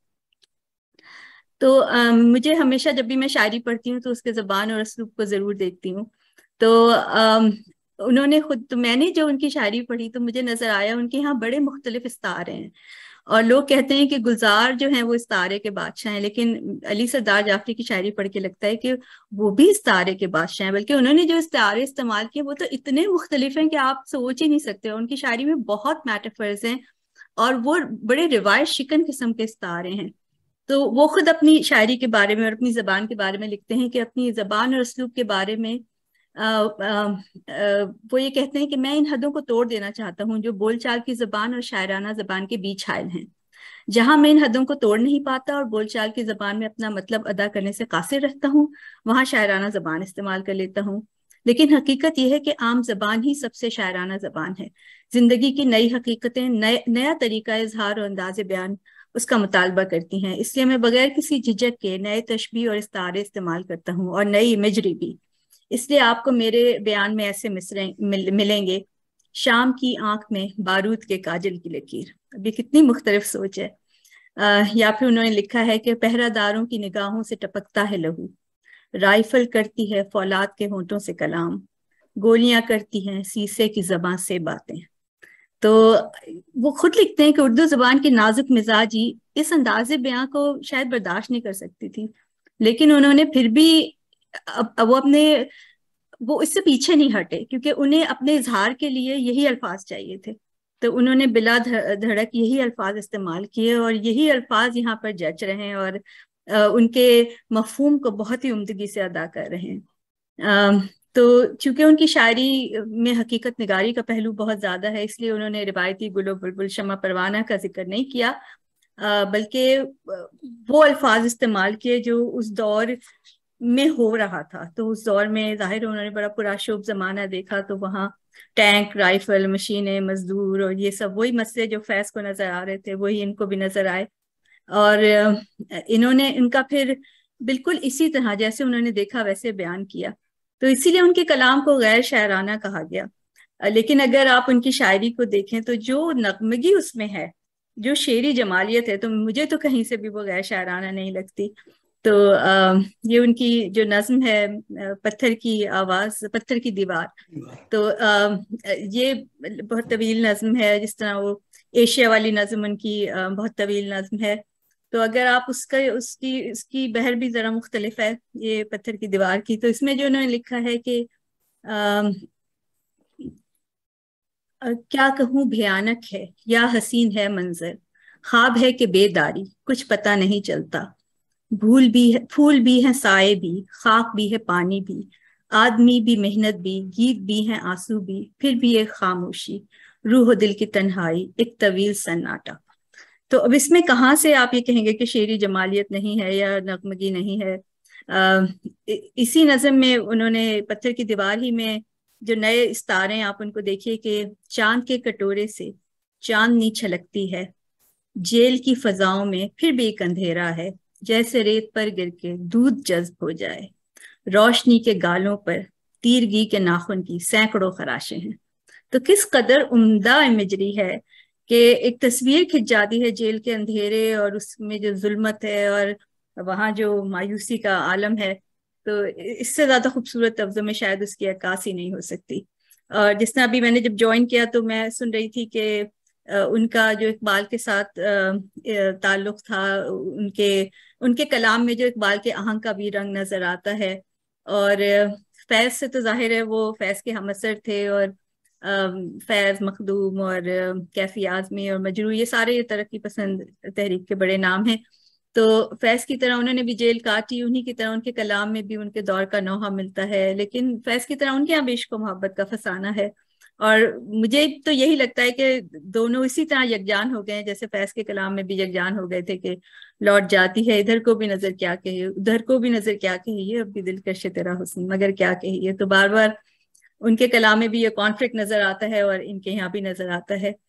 تو مجھے ہمیشہ جب بھی میں شاعری پڑھتی ہوں تو اس کے زبان اور اسلوب کو ضرور دیکھتی ہوں. تو انہوں نے خود, تو میں نے جو ان کی شاعری پڑھی تو مجھے نظر آیا ان کے یہاں بڑے مختلف استعارے ہیں, اور لوگ کہتے ہیں کہ گلزار جو ہیں وہ استعارے کے بادشاہ ہیں, لیکن علی سردار جعفری کی شاعری پڑھ کے لگتا ہے کہ وہ بھی استعارے کے بادشاہ ہیں, بلکہ انہوں نے جو استعارے استعمال کیے وہ تو اتنے مختلف ہیں کہ آپ سوچ ہی نہیں سکتے. ان کی شاعری میں بہت میٹافرز ہیں اور وہ بڑے روایت شکن قسم کے استعارے ہیں. تو وہ خود اپنی شاعری کے بارے میں اور اپنی زبان کے بارے میں لکھتے ہیں کہ اپنی زبان اور اسلوب کے بارے میں آ, آ, آ, وہ یہ کہتے ہیں کہ میں ان حدوں کو توڑ دینا چاہتا ہوں جو بول چال کی زبان اور شاعرانہ زبان کے بیچ حائل ہیں. جہاں میں ان حدوں کو توڑ نہیں پاتا اور بول چال کی زبان میں اپنا مطلب ادا کرنے سے قاصر رہتا ہوں, وہاں شاعرانہ زبان استعمال کر لیتا ہوں. لیکن حقیقت یہ ہے کہ عام زبان ہی سب سے شاعرانہ زبان ہے. زندگی کی نئی حقیقتیں, نئے نیا طریقہ اظہار اور انداز بیان اس کا مطالبہ کرتی ہیں. اس لیے میں بغیر کسی جھجک کے نئے تشبیہ اور استعارے استعمال کرتا ہوں, اور نئی امیجری بھی. اس لیے آپ کو میرے بیان میں ایسے مصرے ملیں گے: شام کی آنکھ میں بارود کے کاجل کی لکیر. اب یہ کتنی مختلف سوچ ہے. یا پھر انہوں نے لکھا ہے کہ پہرہ داروں کی نگاہوں سے ٹپکتا ہے لہو, رائفل کرتی ہے فولاد کے ہونٹوں سے کلام، گولیاں کرتی ہیں سیسے کی زبان سے باتیں۔ تو وہ خود لکھتے ہیں کہ اردو زبان کی نازک مزاجی اس انداز بیاں کو شاید برداشت نہیں کر سکتی تھی، لیکن انہوں نے پھر بھی وہ اپنے وہ اس سے پیچھے نہیں ہٹے، کیونکہ انہیں اپنے اظہار کے لیے یہی الفاظ چاہیے تھے، تو انہوں نے بلا دھڑک یہی الفاظ استعمال کیے، اور یہی الفاظ یہاں پر جچ رہے ہیں اور ان کے مفہوم کو بہت ہی عمدگی سے ادا کر رہے ہیں۔ تو چونکہ ان کی شاعری میں حقیقت نگاری کا پہلو بہت زیادہ ہے، اس لیے انہوں نے روایتی گل و بلبل شمع پروانہ کا ذکر نہیں کیا، بلکہ وہ الفاظ استعمال کیے جو اس دور میں ہو رہا تھا۔ تو اس دور میں ظاہر انہوں نے بڑا پرآشوب زمانہ دیکھا، تو وہاں ٹینک، رائفل، مشینیں، مزدور اور یہ سب وہی مسئلے جو فیض کو نظر آ رہے تھے وہی ان کو بھی نظر آئے، اور انہوں نے ان کا پھر بالکل اسی طرح جیسے انہوں نے دیکھا ویسے بیان کیا، تو اسی لیے ان کے کلام کو غیر شاعرانہ کہا گیا۔ لیکن اگر آپ ان کی شاعری کو دیکھیں تو جو نغمگی اس میں ہے، جو شعری جمالیت ہے، تو مجھے تو کہیں سے بھی وہ غیر شاعرانہ نہیں لگتی۔ تو یہ ان کی جو نظم ہے پتھر کی آواز، پتھر کی دیوار، تو یہ بہت طویل نظم ہے، جس طرح وہ ایشیا والی نظم ان کی بہت طویل نظم ہے، تو اگر آپ اس کا اس کی اس کی بحر بھی ذرا مختلف ہے یہ پتھر کی دیوار کی۔ تو اس میں جو انہوں نے لکھا ہے کہ کیا کہوں بھیانک ہے یا حسین ہے منظر، خواب ہے کہ بیداری کچھ پتہ نہیں چلتا، بھول بھی ہے پھول بھی ہیں سائے بھی، خاک بھی ہے پانی بھی، آدمی بھی محنت بھی، گیت بھی ہیں آنسو بھی، پھر بھی ایک خاموشی، روح و دل کی تنہائی، ایک طویل سناٹا۔ تو اب اس میں کہاں سے آپ یہ کہیں گے کہ شعری جمالیت نہیں ہے یا نغمگی نہیں ہے؟ اسی نظم میں انہوں نے پتھر کی دیوار ہی میں جو نئے استارے ہیں آپ ان کو دیکھیے کہ چاند کے کٹورے سے چاندنی چھلکتی ہے، جیل کی فضاؤں میں پھر بھی ایک اندھیرا ہے، جیسے ریت پر گر کے دودھ جذب ہو جائے، روشنی کے گالوں پر تیرگی کے ناخن کی سینکڑوں خراشیں ہیں۔ تو کس قدر عمدہ امیجری ہے کہ ایک تصویر کھنچ جاتی ہے جیل کے اندھیرے اور اس میں جو ظلمت ہے اور وہاں جو مایوسی کا عالم ہے، تو اس سے زیادہ خوبصورت لفظوں میں شاید اس کی عکاسی نہیں ہو سکتی۔ اور جس طرح ابھی میں نے جب جوائن کیا تو میں سن رہی تھی کہ ان کا جو اقبال کے ساتھ تعلق تھا، ان کے ان کے کلام میں جو اقبال کے آہنگ کا بھی رنگ نظر آتا ہے، اور فیض سے تو ظاہر ہے وہ فیض کے ہم اثر تھے، اور فیض، مخدوم اور کیفی اعظمی اور مجروح یہ سارے یہ ترقی پسند تحریک کے بڑے نام ہیں۔ تو فیض کی طرح انہوں نے بھی جیل کاٹی، انہی کی طرح ان کے کلام میں بھی ان کے دور کا نوحہ ملتا ہے، لیکن فیض کی طرح ان کے یہاں بھی عشق و محبت کا فسانہ ہے، اور مجھے تو یہی لگتا ہے کہ دونوں اسی طرح یکجان ہو گئے ہیں جیسے فیض کے کلام میں بھی یکجان ہو گئے تھے کہ لوٹ جاتی ہے ادھر کو بھی نظر کیا کہیے، ادھر کو بھی نظر کیا کہیے، اب بھی دلکش تیرا حسن مگر کیا کہیے۔ تو بار بار ان کے کلام میں بھی یہ کانفلکٹ نظر آتا ہے اور ان کے یہاں بھی نظر آتا ہے۔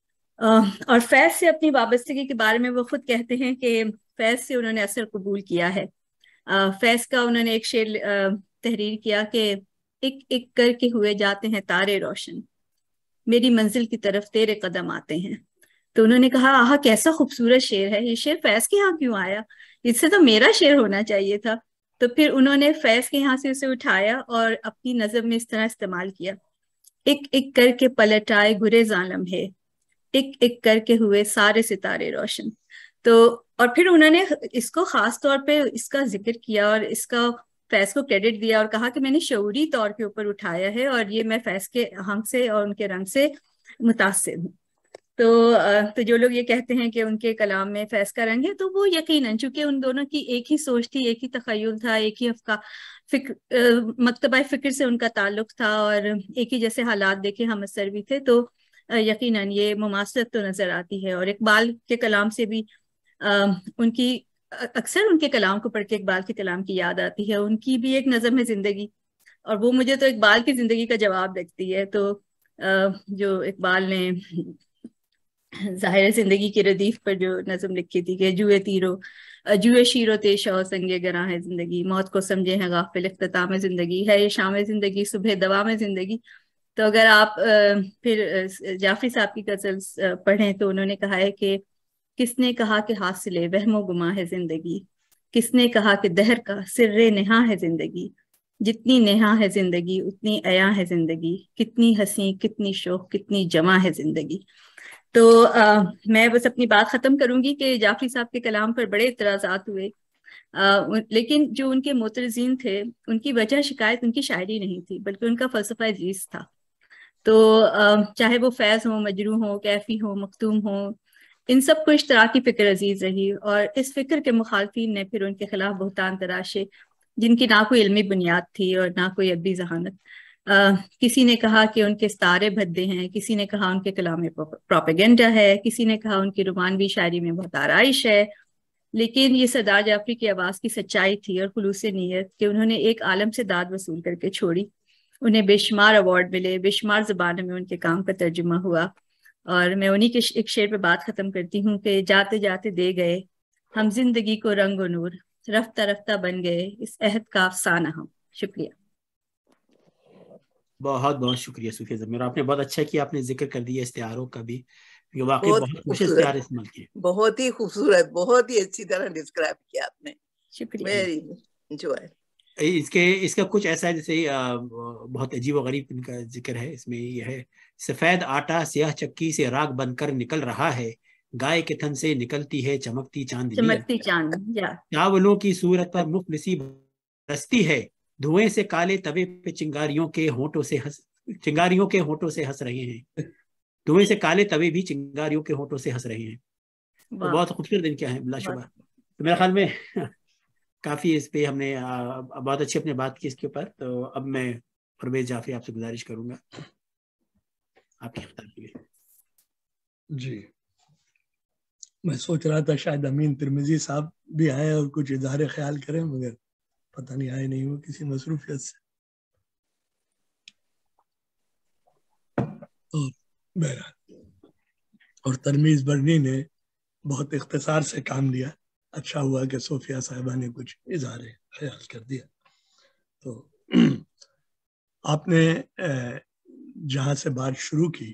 اور فیض سے اپنی وابستگی کے بارے میں وہ خود کہتے ہیں کہ فیض سے انہوں نے اثر قبول کیا ہے۔ فیض کا انہوں نے ایک شعر تحریر کیا کہ ایک ایک کر کے ہوئے جاتے ہیں تارے روشن، میری منزل کی طرف تیرے قدم آتے ہیں۔ تو انہوں نے کہا آہا کیسا خوبصورت شعر ہے، یہ شعر فیض کے یہاں کیوں آیا، اس سے تو میرا شعر ہونا چاہیے تھا۔ تو پھر انہوں نے فیض کے یہاں سے اسے اٹھایا اور اپنی نظم میں اس طرح استعمال کیا، ایک ایک کر کے پلٹ آئے گرے ظالم ہے، ایک ایک کر کے ہوئے سارے ستارے روشن۔ تو اور پھر انہوں نے اس کو خاص طور پہ اس کا ذکر کیا اور اس کا فیض کو کریڈٹ دیا اور کہا کہ میں نے شعوری طور کے اوپر اٹھایا ہے اور یہ میں فیض کے آہنگ سے اور ان کے رنگ سے متاثر ہوں۔ تو تو جو لوگ یہ کہتے ہیں کہ ان کے کلام میں فیض کا رنگ ہے تو وہ یقیناً چونکہ ان دونوں کی ایک ہی سوچ تھی، ایک ہی تخیل تھا، ایک ہی افکار فکر مکتبہ فکر سے ان کا تعلق تھا اور ایک ہی جیسے حالات دیکھے ہم اثر بھی تھے، تو یقیناً یہ مماثلت تو نظر آتی ہے۔ اور اقبال کے کلام سے بھی ان کی اکثر ان کے کلام کو پڑھ کے اقبال کے کلام کی یاد آتی ہے، ان کی بھی ایک نظم ہے زندگی اور وہ مجھے تو اقبال کی زندگی کا جواب دیکھتی ہے۔ تو جو اقبال نے ظاہر زندگی کی ردیف پر جو نظم لکھی تھی کہ جوئے تیرو جوئے شیر و تیشہ سنگے گراں ہے زندگی، موت کو سمجھے ہیں غافل اختتام زندگی، ہے یہ شام زندگی صبح دوام زندگی۔ تو اگر آپ پھر جعفری صاحب کی غزل پڑھیں تو انہوں نے کہا ہے کہ کس نے کہا کہ حاصل وہم و گماں ہے زندگی، کس نے کہا کہ دہر کا سر نہا ہے زندگی، جتنی نہا ہے زندگی اتنی عیا ہے زندگی، کتنی ہنسی کتنی شوق کتنی جمع ہے زندگی۔ تو آ, میں بس اپنی بات ختم کروں گی کہ جعفری صاحب کے کلام پر بڑے اعتراضات ہوئے، آ, لیکن جو ان کے معترضین تھے ان کی وجہ شکایت ان کی شاعری نہیں تھی بلکہ ان کا فلسفہ زیست تھا۔ تو آ, چاہے وہ فیض ہو، مجروح ہو، کیفی ہو، مختوم ہو، ان سب کو اشتراکی فکر عزیز رہی، اور اس فکر کے مخالفین نے پھر ان کے خلاف بہتان تراشے جن کی نہ کوئی علمی بنیاد تھی اور نہ کوئی ادبی ذہانت۔ آ, کسی نے کہا کہ ان کے ستارے بھدے ہیں، کسی نے کہا ان کے کلام میں پروپیگنڈا ہے، کسی نے کہا ان کی رومانوی شاعری میں بہت آرائش ہے، لیکن یہ سردار جعفری کی آواز کی سچائی تھی اور خلوص نیت کہ انہوں نے ایک عالم سے داد وصول کر کے چھوڑی۔ انہیں بے شمار ایوارڈ ملے، بے شمار زبانوں میں ان کے کام کا ترجمہ ہوا، اور میں انہی کے ایک شعر پہ بات ختم کرتی ہوں کہ جاتے جاتے دے گئے ہم زندگی کو رنگ و نور، رفتہ رفتہ بن گئے اس عہد کا افسانہ ہم۔ شکریہ۔ بہت بہت شکریہ صوفیہ ضمیر، آپ نے بہت اچھا کیا، آپ نے ذکر کر دیا استعاروں کا بھی، کیونکہ واقعی بہت بہت کچھ خوبصورت، استعارے استعمال کیے، بہت ہی خوبصورت، بہت ہی اچھی طرح ڈسکرائب کیا آپ نے۔ شکریہ۔ Very enjoy. اس کے اس کا کچھ ایسا ہے جیسے بہت عجیب و غریب ان کا ذکر ہے، اس میں یہ ہے: سفید آٹا سیاہ چکی سے راگ بن کر نکل رہا ہے، گائے کے تھن سے نکلتی ہے چمکتی چاندنی، چمکتی چاند، یا چاولوں کی صورت پر مفلسی برستی ہے، دھوئیں سے کالے توے پہ چنگاریوں کے ہونٹوں سے ہنس چنگاریوں کے ہونٹوں سے ہنس رہے ہیں، دھوئیں سے کالے توے بھی چنگاریوں کے ہونٹوں سے ہنس رہے ہیں۔ تو بہت خوبصورت ان کیا ہے بلا شبہ۔ تو میرے خیال میں کافی اس پہ ہم نے بہت اچھی اپنے بات کی اس کے اوپر۔ تو اب میں پرویز جعفری آپ سے گزارش کروں گا آپ کی خطاب کے لیے۔ جی، میں سوچ رہا تھا شاید امین ترمذی صاحب بھی آئے اور کچھ اظہار خیال کریں، مگر پتہ نہیں آئے نہیں، وہ کسی مصروفیت سے۔ اور بہرحال اور ترمیز برنی نے بہت اختصار سے کام لیا، اچھا ہوا کہ صوفیہ صاحبہ نے کچھ اظہار خیال کر دیا۔ تو آپ نے جہاں سے بات شروع کی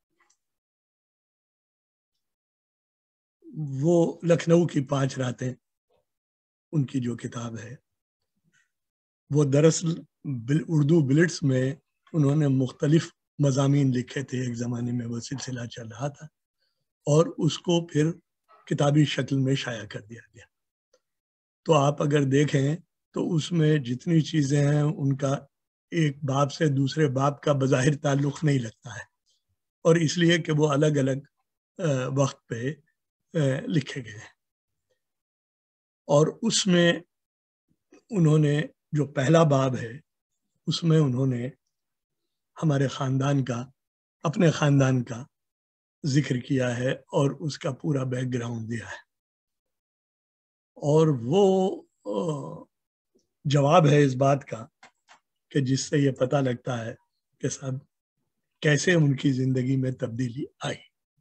وہ لکھنؤ کی پانچ راتیں، ان کی جو کتاب ہے وہ دراصل اردو بلٹس میں انہوں نے مختلف مضامین لکھے تھے، ایک زمانے میں وہ سلسلہ چل رہا تھا، اور اس کو پھر کتابی شکل میں شائع کر دیا گیا۔ تو آپ اگر دیکھیں تو اس میں جتنی چیزیں ہیں ان کا ایک باب سے دوسرے باب کا بظاہر تعلق نہیں لگتا ہے، اور اس لیے کہ وہ الگ الگ وقت پہ لکھے گئے ہیں۔ اور اس میں انہوں نے جو پہلا باب ہے اس میں انہوں نے ہمارے خاندان کا، اپنے خاندان کا ذکر کیا ہے اور اس کا پورا بیک گراؤنڈ دیا ہے، اور وہ جواب ہے اس بات کا کہ جس سے یہ پتہ لگتا ہے کہ صاحب کیسے ان کی زندگی میں تبدیلی آئی۔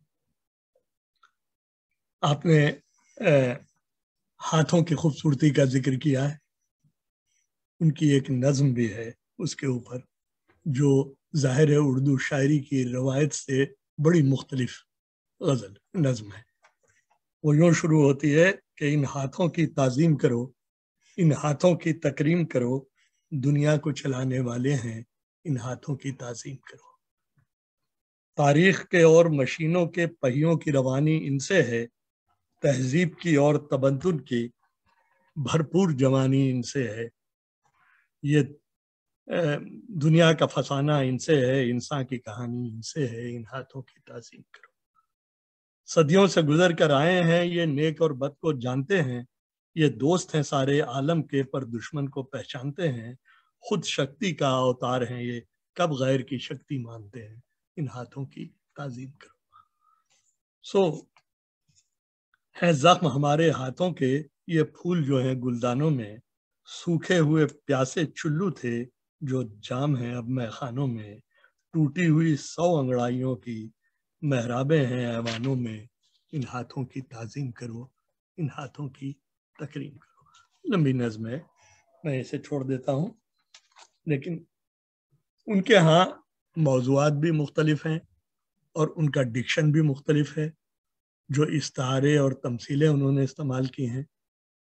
آپ نے ہاتھوں کی خوبصورتی کا ذکر کیا ہے، ان کی ایک نظم بھی ہے اس کے اوپر جو ظاہر اردو شاعری کی روایت سے بڑی مختلف غزل نظم ہے۔ وہ یوں شروع ہوتی ہے کہ ان ہاتھوں کی تعظیم کرو، ان ہاتھوں کی تکریم کرو، دنیا کو چلانے والے ہیں، ان ہاتھوں کی تعظیم کرو۔ تاریخ کے اور مشینوں کے پہیوں کی روانی ان سے ہے، تہذیب کی اور تمدن کی بھرپور جوانی ان سے ہے، یہ دنیا کا فسانہ ان سے ہے، انسان کی کہانی ان سے ہے، ان ہاتھوں کی تعظیم کرو۔ صدیوں سے گزر کر آئے ہیں یہ نیک اور بد کو جانتے ہیں، یہ دوست ہیں سارے عالم کے پر دشمن کو پہچانتے ہیں، خود شکتی کا اوتار ہیں یہ کب غیر کی شکتی مانتے ہیں، ان ہاتھوں کی تعظیم کرو۔ سو ہے زخم ہمارے ہاتھوں کے یہ پھول جو ہیں گلدانوں میں، سوکھے ہوئے پیاسے چلو تھے جو جام ہیں اب میں خانوں میں، ٹوٹی ہوئی سو انگڑائیوں کی محرابیں ہیں ایوانوں میں، ان ہاتھوں کی تعظیم کرو، ان ہاتھوں کی تکریم کرو۔ لمبی نظم ہے، میں اسے چھوڑ دیتا ہوں، لیکن ان کے ہاں موضوعات بھی مختلف ہیں اور ان کا ڈکشن بھی مختلف ہے، جو استعارے اور تمثیلیں انہوں نے استعمال کی ہیں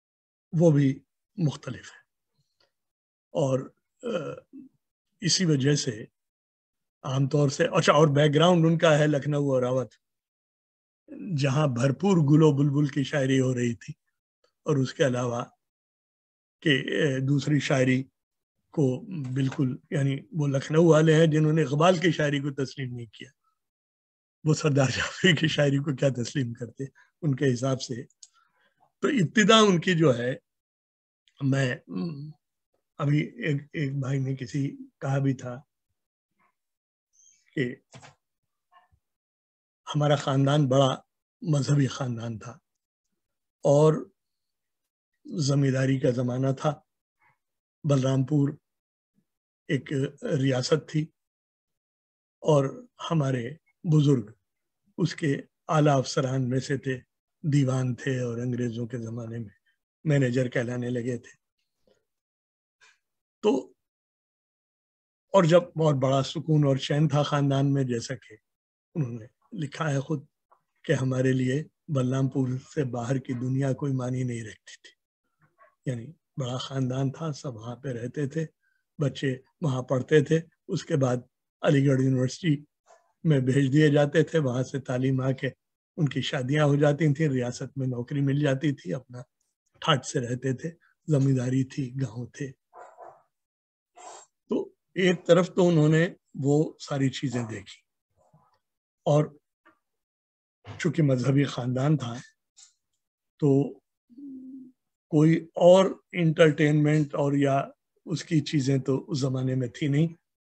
وہ بھی مختلف ہے. اور اسی وجہ سے عام طور سے اچھا اور بیک گراؤنڈ ان کا ہے لکھنؤ اور اودھ، جہاں بھرپور گل و بلبل کی شاعری ہو رہی تھی، اور اس کے علاوہ کہ دوسری شاعری کو بالکل، یعنی وہ لکھنؤ والے ہیں جنہوں نے اقبال کی شاعری کو تسلیم نہیں کیا، وہ سردار جعفری کی شاعری کو کیا تسلیم کرتے ان کے حساب سے. تو ابتدا ان کی جو ہے، میں ابھی ایک ایک بھائی نے کسی کہا بھی تھا کہ ہمارا خاندان بڑا مذہبی خاندان تھا اور زمینداری کا زمانہ تھا. بلرام پور ایک ریاست تھی اور ہمارے بزرگ اس کے اعلیٰ افسران میں سے تھے، دیوان تھے اور انگریزوں کے زمانے میں مینیجر کہلانے لگے تھے. تو اور جب بہت بڑا سکون اور چین تھا خاندان میں، جیسا کہ انہوں نے لکھا ہے خود کہ ہمارے لیے بلرام پور سے باہر کی دنیا کوئی معنی نہیں رکھتی تھی. یعنی بڑا خاندان تھا، سب وہاں پہ رہتے تھے، بچے وہاں پڑھتے تھے، اس کے بعد علی گڑھ یونیورسٹی میں بھیج دیے جاتے تھے، وہاں سے تعلیم آ کے ان کی شادیاں ہو جاتی تھیں، ریاست میں نوکری مل جاتی تھی، اپنا ٹھاٹ سے رہتے تھے، زمینداری تھی، گاؤں تھے. تو ایک طرف تو انہوں نے وہ ساری چیزیں دیکھی، اور چونکہ مذہبی خاندان تھا تو کوئی اور انٹرٹینمنٹ اور یا اس کی چیزیں تو اس زمانے میں تھی نہیں.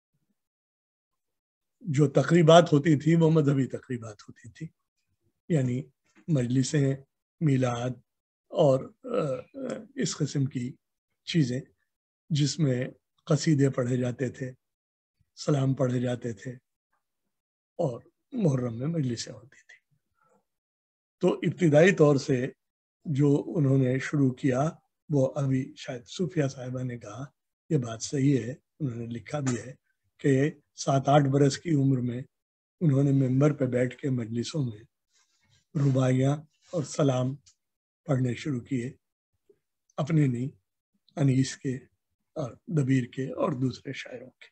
جو تقریبات ہوتی تھی وہ مذہبی تقریبات ہوتی تھی، یعنی مجلسیں، میلاد اور اس قسم کی چیزیں جس میں قصیدے پڑھے جاتے تھے، سلام پڑھے جاتے تھے، اور محرم میں مجلسیں ہوتی تھی. تو ابتدائی طور سے جو انہوں نے شروع کیا، وہ ابھی شاید صوفیہ صاحبہ نے کہا، یہ بات صحیح ہے، انہوں نے لکھا بھی ہے کہ سات آٹھ برس کی عمر میں انہوں نے ممبر پہ بیٹھ کے مجلسوں میں رباعیاں اور سلام پڑھنے شروع کیے، اپنے نہیں، انیس کے اور دبیر کے اور دوسرے شاعروں کے.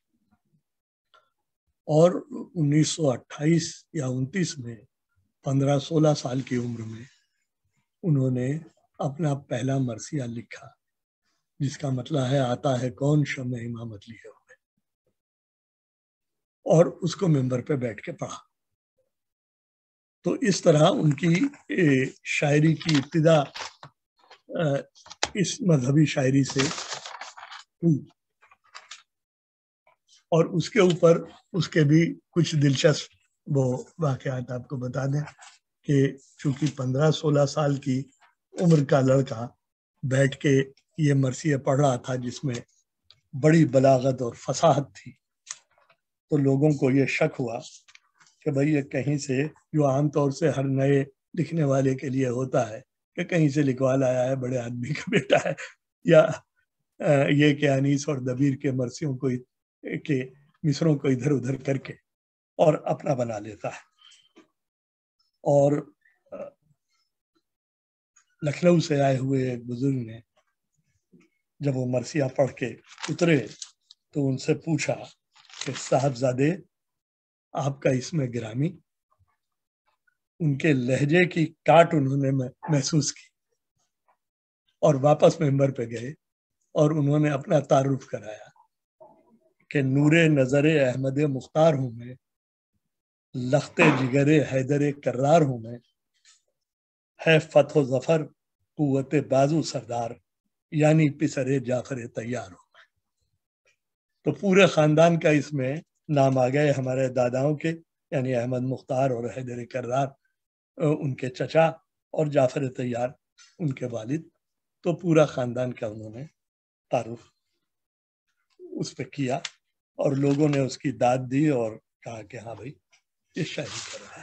اور انیس سو اٹھائیس یا انتیس میں پندرہ سولہ سال کی عمر میں انہوں نے اپنا پہلا مرثیہ لکھا، جس کا مطلب ہے آتا ہے کون شمع امامت لیے ہوئے، اور اس کو ممبر پہ بیٹھ کے پڑھا. تو اس طرح ان کی شاعری کی ابتدا اس مذہبی شاعری سے ہوئی. اور اس کے اوپر اس کے بھی کچھ دلچسپ وہ واقعات آپ کو بتا دیں کہ چونکہ پندرہ سولہ سال کی عمر کا لڑکا بیٹھ کے یہ مرثیہ پڑھ رہا تھا جس میں بڑی بلاغت اور فصاحت تھی، تو لوگوں کو یہ شک ہوا کہ بھئی یہ کہیں سے، جو عام طور سے ہر نئے لکھنے والے کے لیے ہوتا ہے کہ کہیں سے لکھوا لایا ہے، بڑے آدمی کا بیٹا ہے، یا یہ کہ انیس اور دبیر کے مرثیوں کو کے مصروں کو ادھر ادھر کر کے اور اپنا بنا لیتا ہے. اور لکھنؤ سے آئے ہوئے ایک بزرگ نے جب وہ مرثیہ پڑھ کے اترے تو ان سے پوچھا کہ صاحبزادے آپ کا اس میں گرامی. ان کے لہجے کی کاٹ انہوں نے محسوس کی اور واپس ممبر پہ گئے اور انہوں نے اپنا تعارف کرایا کہ نور نظر احمد مختار ہوں میں، لخت جگر حیدر کرار ہوں میں، ہے فتح و ظفر قوت بازو سردار، یعنی پسر جعفر تیار ہوں میں. تو پورے خاندان کا اس میں نام آ گئے، ہمارے داداؤں کے، یعنی احمد مختار اور حیدر کرار ان کے چچا اور جعفر تیار ان کے والد. تو پورا خاندان کا انہوں نے تعارف اس پہ کیا اور لوگوں نے اس کی داد دی اور کہا کہ ہاں بھائی یہ شاعری کر رہا ہے.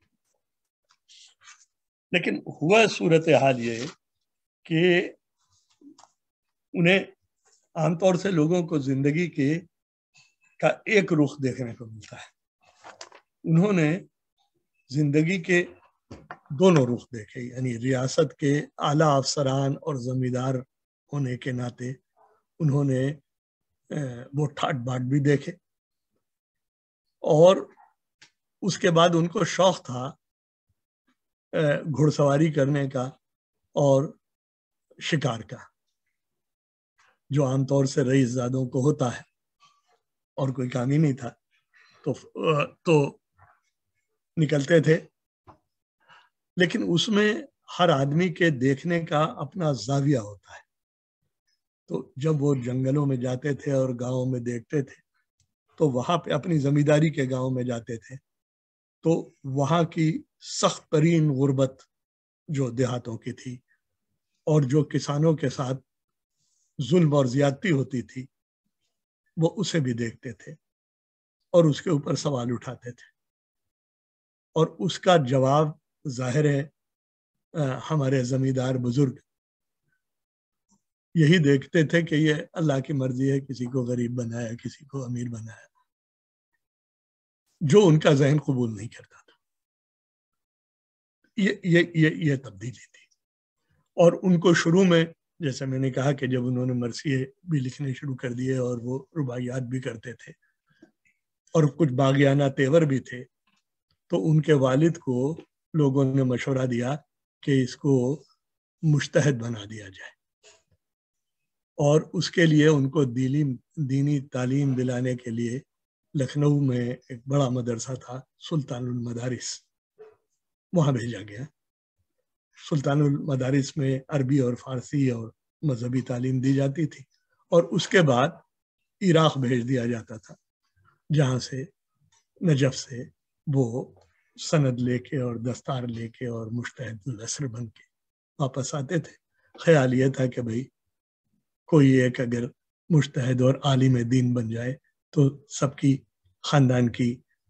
لیکن ہوا صورتحال یہ کہ انہیں عام طور سے لوگوں کو زندگی کے کا ایک رخ دیکھنے کو ملتا ہے. انہوں نے زندگی کے दोनों रुख देखे, यानी रियासत के आला अफसरान और जमींदार होने के नाते उन्होंने वो ठाट बाट भी देखे, और उसके बाद उनको शौक था घुड़सवारी करने का और शिकार का, जो आमतौर से रईसजादों को होता है, और कोई काम ही नहीं था तो तो निकलते थे। लेकिन उसमें हर आदमी के देखने का अपना जाविया होता है, तो जब वो जंगलों में जाते थे और गांवों में देखते थे, तो वहां पे अपनी जमींदारी के गांव में जाते थे, तो वहां की सख्त तरीन गुर्बत जो देहातों की थी और जो किसानों के साथ जुल्म और ज्यादती होती थी, वो उसे भी देखते थे और उसके ऊपर सवाल उठाते थे। और उसका जवाब जाहिर है आ, हमारे जमींदार बुजुर्ग यही देखते थे कि ये अल्लाह की मर्जी है, किसी को गरीब बनाया, किसी को अमीर बनाया, जो उनका जहन कबूल नहीं करता था। ये ये ये ये तब्दीली थी। और उनको शुरू में, जैसे मैंने कहा कि जब उन्होंने मरसिए भी लिखने शुरू कर दिए और वो रुबाइयात भी करते थे और कुछ बागियाना तेवर भी थे, तो उनके वालिद को लोगों ने मशवरा दिया कि इसको मुश्तहद बना दिया जाए, और उसके लिए उनको दीनी दीनी तालीम दिलाने के लिए लखनऊ में एक बड़ा मदरसा था, सुल्तानुल मदारिस, वहाँ भेजा गया। सुल्तानुल मदारिस में अरबी और फारसी और मजहबी तालीम दी जाती थी, और उसके बाद इराक भेज दिया जाता था, जहाँ से नजफ से वो सनद लेके और दस्तार लेके और मुश्तहदुल असर बन के वापस आते थे। ख्याल ये था कि भाई कोई एक अगर मुश्तहद और आलिम दीन बन जाए तो सबकी खानदान की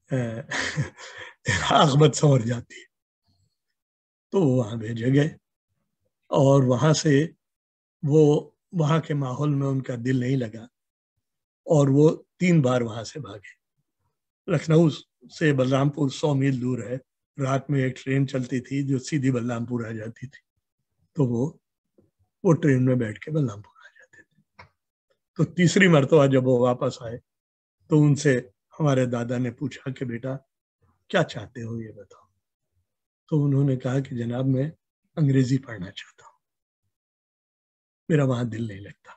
आखबत संवर जाती है। तो वहाँ भेजे गए, और वहाँ से वो वहाँ के माहौल में उनका दिल नहीं लगा, और वो तीन बार वहाँ से भागे। लखनऊ से बलरामपुर सौ मील दूर है, रात में एक ट्रेन चलती थी जो सीधी बलरामपुर आ जाती थी, तो वो वो ट्रेन में बैठ के बलरामपुर आ जाते थे। तो तीसरी मरतबा जब वो वापस आए तो उनसे हमारे दादा ने पूछा कि बेटा क्या चाहते हो, ये बताओ। तो उन्होंने कहा कि जनाब मैं अंग्रेजी पढ़ना चाहता हूँ, मेरा वहां दिल नहीं लगता।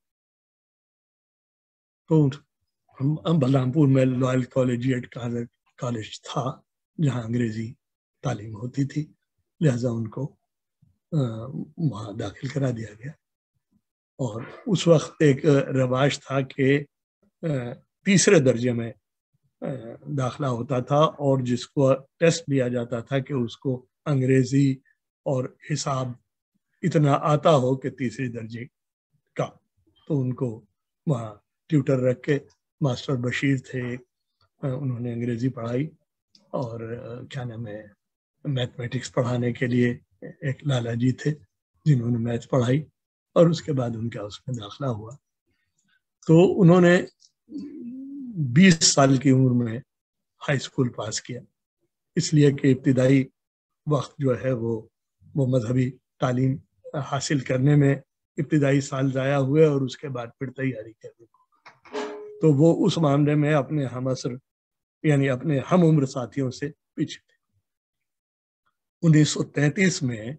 तो हम बलरामपुर में लॉयल कॉलेजिएट कॉलेज था जहाँ अंग्रेजी तालीम होती थी, लिहाजा उनको वहाँ दाखिल करा दिया गया। और उस वक्त एक रवाज था कि तीसरे दर्जे में दाखिला होता था, और जिसको टेस्ट दिया जाता था कि उसको अंग्रेजी और हिसाब इतना आता हो कि तीसरे दर्जे का, तो उनको वहाँ ट्यूटर रख के, मास्टर बशीर थे, उन्होंने अंग्रेजी पढ़ाई, और क्या नाम है मैथमेटिक्स पढ़ाने के लिए एक लाला जी थे जिन्होंने मैथ पढ़ाई, और उसके बाद उनका उसमें दाखिला हुआ। तो उन्होंने बीस साल की उम्र में हाई स्कूल पास किया, इसलिए कि इब्तिदाई वक्त जो है वो वो मजहबी तालीम हासिल करने में इब्तिदाई साल ज़ाया हुए, और उसके बाद फिर तैयारी करने को, तो वो उस मामले में अपने हम असर यानी अपने हम उम्र साथियों से पीछे थे। उन्नीस सौ तैंतीस में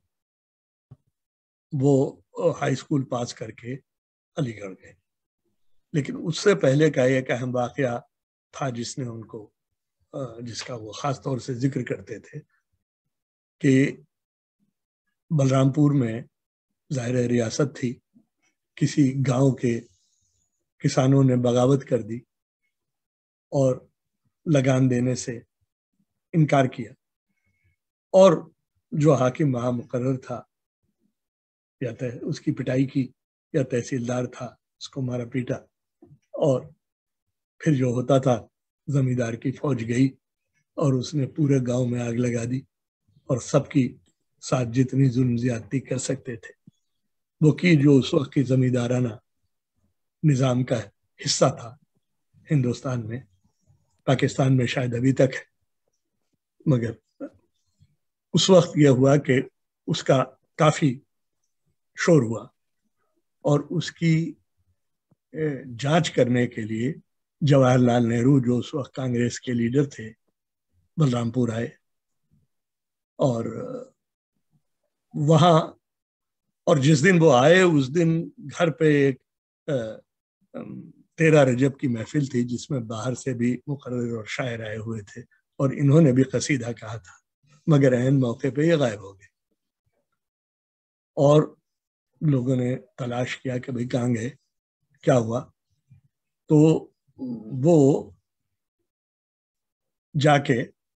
वो हाई स्कूल पास करके अलीगढ़ गए, लेकिन उससे पहले का एक अहम वाक़या था जिसने उनको जिसका वो ख़ास तौर से जिक्र करते थे कि बलरामपुर में ज़ाहिर रियासत थी, किसी गांव के किसानों ने बगावत कर दी और लगान देने से इनकार किया, और जो हाकिम वहाँ मुकर्रर था या तह, उसकी पिटाई की, या तहसीलदार था उसको मारा पीटा, और फिर जो होता था जमींदार की फौज गई और उसने पूरे गांव में आग लगा दी, और सबकी साथ जितनी जुल्म ज्यादती कर सकते थे वो की, जो उस वक्त की जमींदाराना निज़ाम का हिस्सा था हिंदुस्तान में। पाकिस्तान में शायद अभी तक है, मगर اس وقت یہ ہوا کہ اس کا کافی شور ہوا اور اس کی جانچ کرنے کے لیے جواہر لال نہرو جو اس وقت کانگریس کے لیڈر تھے بلرام پور آئے، اور وہاں اور جس دن وہ آئے اس دن گھر پہ ایک تیرہ رجب کی محفل تھی جس میں باہر سے بھی مقرر اور شاعر آئے ہوئے تھے، اور انہوں نے بھی قصیدہ کہا تھا، مگر عین موقع پہ یہ غائب ہو گئے، اور لوگوں نے تلاش کیا کہ بھئی کہاں گئے، کیا ہوا؟ تو وہ جا کے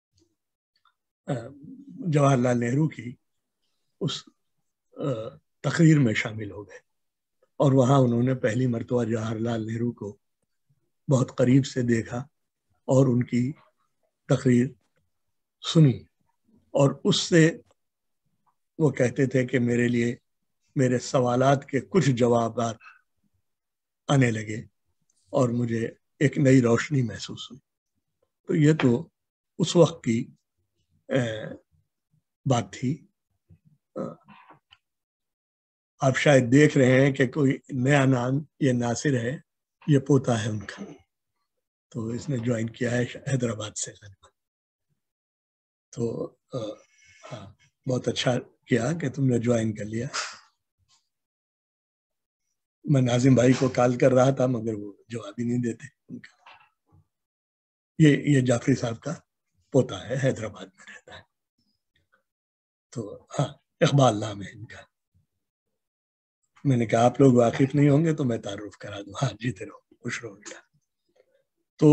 جواہر لال نہرو کی اس تقریر میں شامل ہو گئے، اور وہاں انہوں نے پہلی مرتبہ جواہر لال نہرو کو بہت قریب سے دیکھا اور ان کی تقریر سنی، اور اس سے وہ کہتے تھے کہ میرے لیے میرے سوالات کے کچھ جوابات آنے لگے اور مجھے ایک نئی روشنی محسوس ہوئی۔ تو یہ تو اس وقت کی بات تھی۔ آپ شاید دیکھ رہے ہیں کہ کوئی نیا نام، یہ ناصر ہے، یہ پوتا ہے ان کا، تو اس نے جوائن کیا ہے حیدرآباد سے۔ تو ہاں بہت اچھا کیا کہ تم نے جوائن کر لیا۔ میں ناظم بھائی کو کال کر رہا تھا مگر وہ جواب ہی نہیں دیتے ان کا۔ یہ یہ جعفری صاحب کا پوتا ہے، حیدرآباد میں رہتا ہے۔ تو ہاں اقبال نام ہے ان کا۔ میں نے کہا آپ لوگ واقف نہیں ہوں گے تو میں تعارف کرا دوں۔ ہاں جیتے رہو، خوش رہو بیٹا۔ تو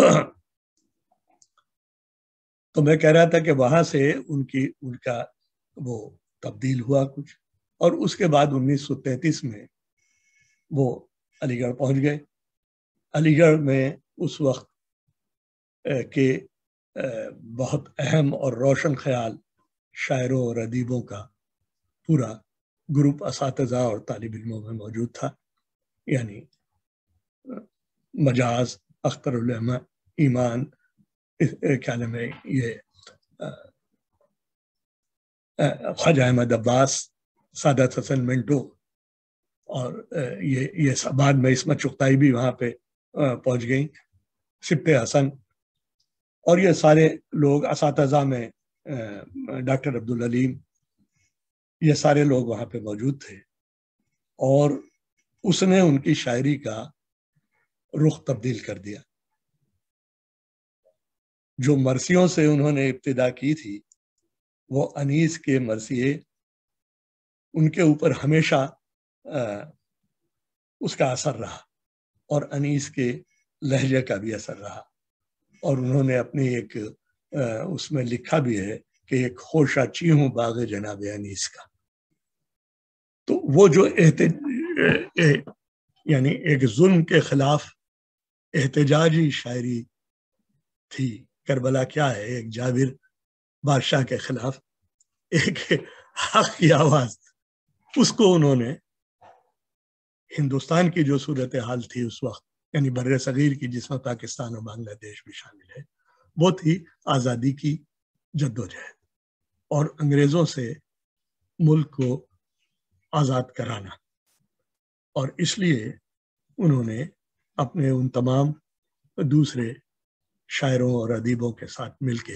تو میں کہہ رہا تھا کہ وہاں سے ان کی ان کا وہ تبدیل ہوا کچھ، اور اس کے بعد انیس سو تینتیس میں وہ علی گڑھ پہنچ گئے۔ علی گڑھ میں اس وقت کے بہت اہم اور روشن خیال شاعروں اور ادیبوں کا پورا گروپ اساتذہ اور طالب علموں میں موجود تھا، یعنی مجاز، اختر العلماء، ایمان، کیا نام ہے یہ خواجہ احمد عباس، سعادت حسن منٹو، اور یہ یہ بعد میں عصمت چغتائی بھی وہاں پہ پہنچ گئیں، سبط حسن، اور یہ سارے لوگ اساتذہ میں ڈاکٹر عبدالعلیم، یہ سارے لوگ وہاں پہ موجود تھے، اور اس نے ان کی شاعری کا رخ تبدیل کر دیا۔ جو مرثیوں سے انہوں نے ابتدا کی تھی، وہ انیس کے مرثیے ان کے اوپر ہمیشہ اس کا اثر رہا، اور انیس کے لہجے کا بھی اثر رہا، اور انہوں نے اپنی ایک اس میں لکھا بھی ہے کہ ایک خوشا چیہوں باغ جناب انیس کا۔ تو وہ جو احتج... یعنی ایک ظلم کے خلاف احتجاجی شاعری تھی۔ کربلا کیا ہے؟ ایک جابر بادشاہ کے خلاف ایک حق کی آواز، اس کو انہوں نے ہندوستان کی جو صورتحال تھی اس وقت، یعنی بر صغیر کی جس میں پاکستان اور بنگلہ دیش بھی شامل ہے، وہ تھی آزادی کی جدوجہد اور انگریزوں سے ملک کو آزاد کرانا، اور اس لیے انہوں نے اپنے ان تمام دوسرے شاعروں اور ادیبوں کے ساتھ مل کے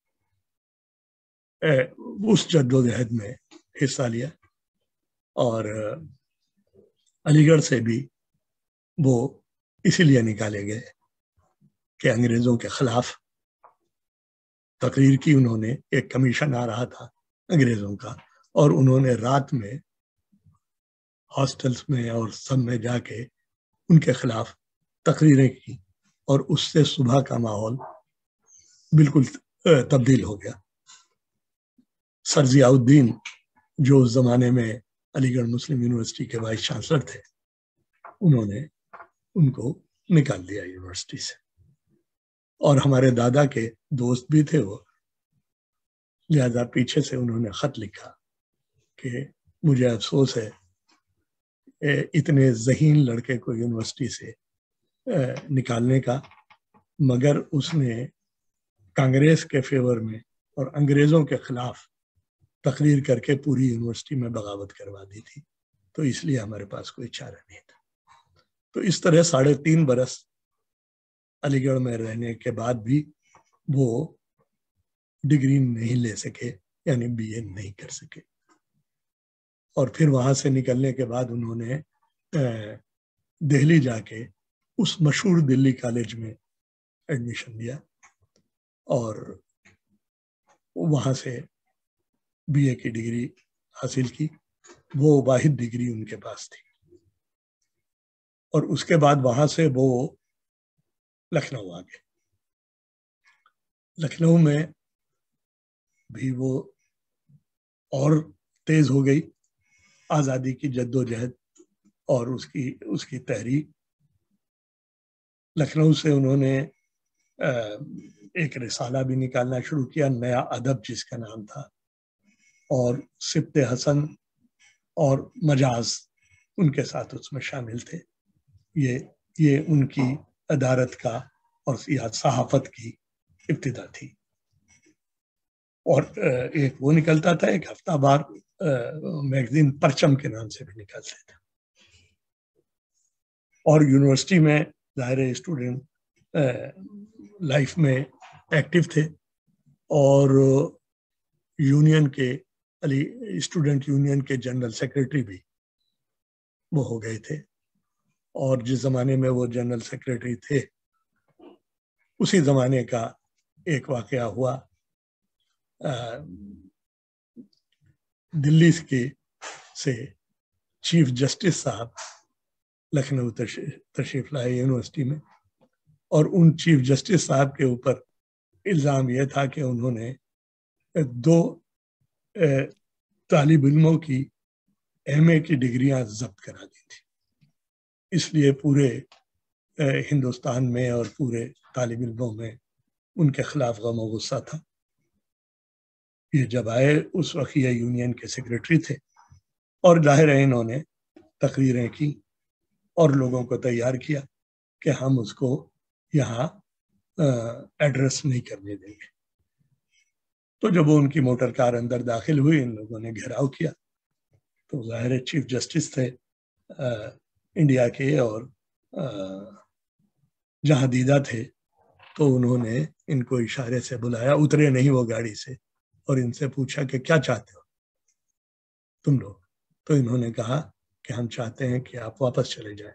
اس جدوجہد میں حصہ لیا، اور علی گڑھ سے بھی وہ اسی لیے نکالے گئے کہ انگریزوں کے خلاف تقریر کی انہوں نے، ایک کمیشن آ رہا تھا انگریزوں کا، اور انہوں نے رات میں ہاسٹلس میں اور سب میں جا کے ان کے خلاف تقریریں کی، اور اس سے صبح کا ماحول بالکل تبدیل ہو گیا۔ سر ضیاء الدین جو اس زمانے میں علی گڑھ مسلم یونیورسٹی کے وائس چانسلر تھے، انہوں نے ان کو نکال دیا یونیورسٹی سے، اور ہمارے دادا کے دوست بھی تھے وہ، لہذا پیچھے سے انہوں نے خط لکھا کہ مجھے افسوس ہے اتنے ذہین لڑکے کو یونیورسٹی سے نکالنے کا، مگر اس نے کانگریس کے فیور میں اور انگریزوں کے خلاف تقریر کر کے پوری یونیورسٹی میں بغاوت کروا دی تھی، تو اس لیے ہمارے پاس کوئی چارہ نہیں تھا۔ تو اس طرح ساڑھے تین برس علی گڑھ میں رہنے کے بعد بھی وہ ڈگری نہیں لے سکے، یعنی بی اے نہیں کر سکے۔ اور پھر وہاں سے نکلنے کے بعد انہوں نے دہلی جا کے اس مشہور دلی کالج میں ایڈمیشن لیا اور وہاں سے بی اے کی ڈگری حاصل کی۔ وہ واحد ڈگری ان کے پاس تھی، اور اس کے بعد وہاں سے وہ لکھنؤ آ گئے۔ لکھنؤ میں بھی وہ اور تیز ہو گئی آزادی کی جد و جہد اور اس کی اس کی تحریک۔ لکھنؤ سے انہوں نے ایک رسالہ بھی نکالنا شروع کیا، نیا ادب جس کا نام تھا، اور سبط حسن اور مجاز ان کے ساتھ اس میں شامل تھے۔ یہ یہ ان کی ادارت کا اور صحافت کی ابتدا تھی۔ اور ایک وہ نکلتا تھا، ایک ہفتہ بار میگزین پرچم کے نام سے بھی نکلتے تھے۔ اور یونیورسٹی میں ظاہر اسٹوڈنٹ لائف میں ایکٹیو تھے، اور یونین کے علی اسٹوڈنٹ یونین کے جنرل سیکریٹری بھی وہ ہو گئے تھے۔ اور جس زمانے میں وہ جنرل سیکریٹری تھے اسی زمانے کا ایک واقعہ ہوا، دلی کے سے چیف جسٹس صاحب لکھنؤ تشریف لائے یونیورسٹی میں، اور ان چیف جسٹس صاحب کے اوپر الزام یہ تھا کہ انہوں نے دو طالب علموں کی ایم اے کی ڈگریاں ضبط کرا دی تھی۔ اس لیے پورے ہندوستان میں اور پورے طالب علموں میں ان کے خلاف غم و غصہ تھا۔ یہ جب آئے اس وقت یہ یونین کے سیکریٹری تھے، اور ظاہر ہے انہوں نے تقریریں کی اور لوگوں کو تیار کیا کہ ہم اس کو یہاں ایڈریس نہیں کرنے دیں گے۔ تو جب وہ ان کی موٹر کار اندر داخل ہوئی، ان لوگوں نے گھیراؤ کیا، تو ظاہر چیف جسٹس تھے انڈیا کے اور جہاں دیدہ تھے، تو انہوں نے ان کو اشارے سے بلایا، اترے نہیں وہ گاڑی سے، اور ان سے پوچھا کہ کیا چاہتے ہو تم لوگ؟ تو انہوں نے کہا کہ ہم چاہتے ہیں کہ آپ واپس چلے جائیں،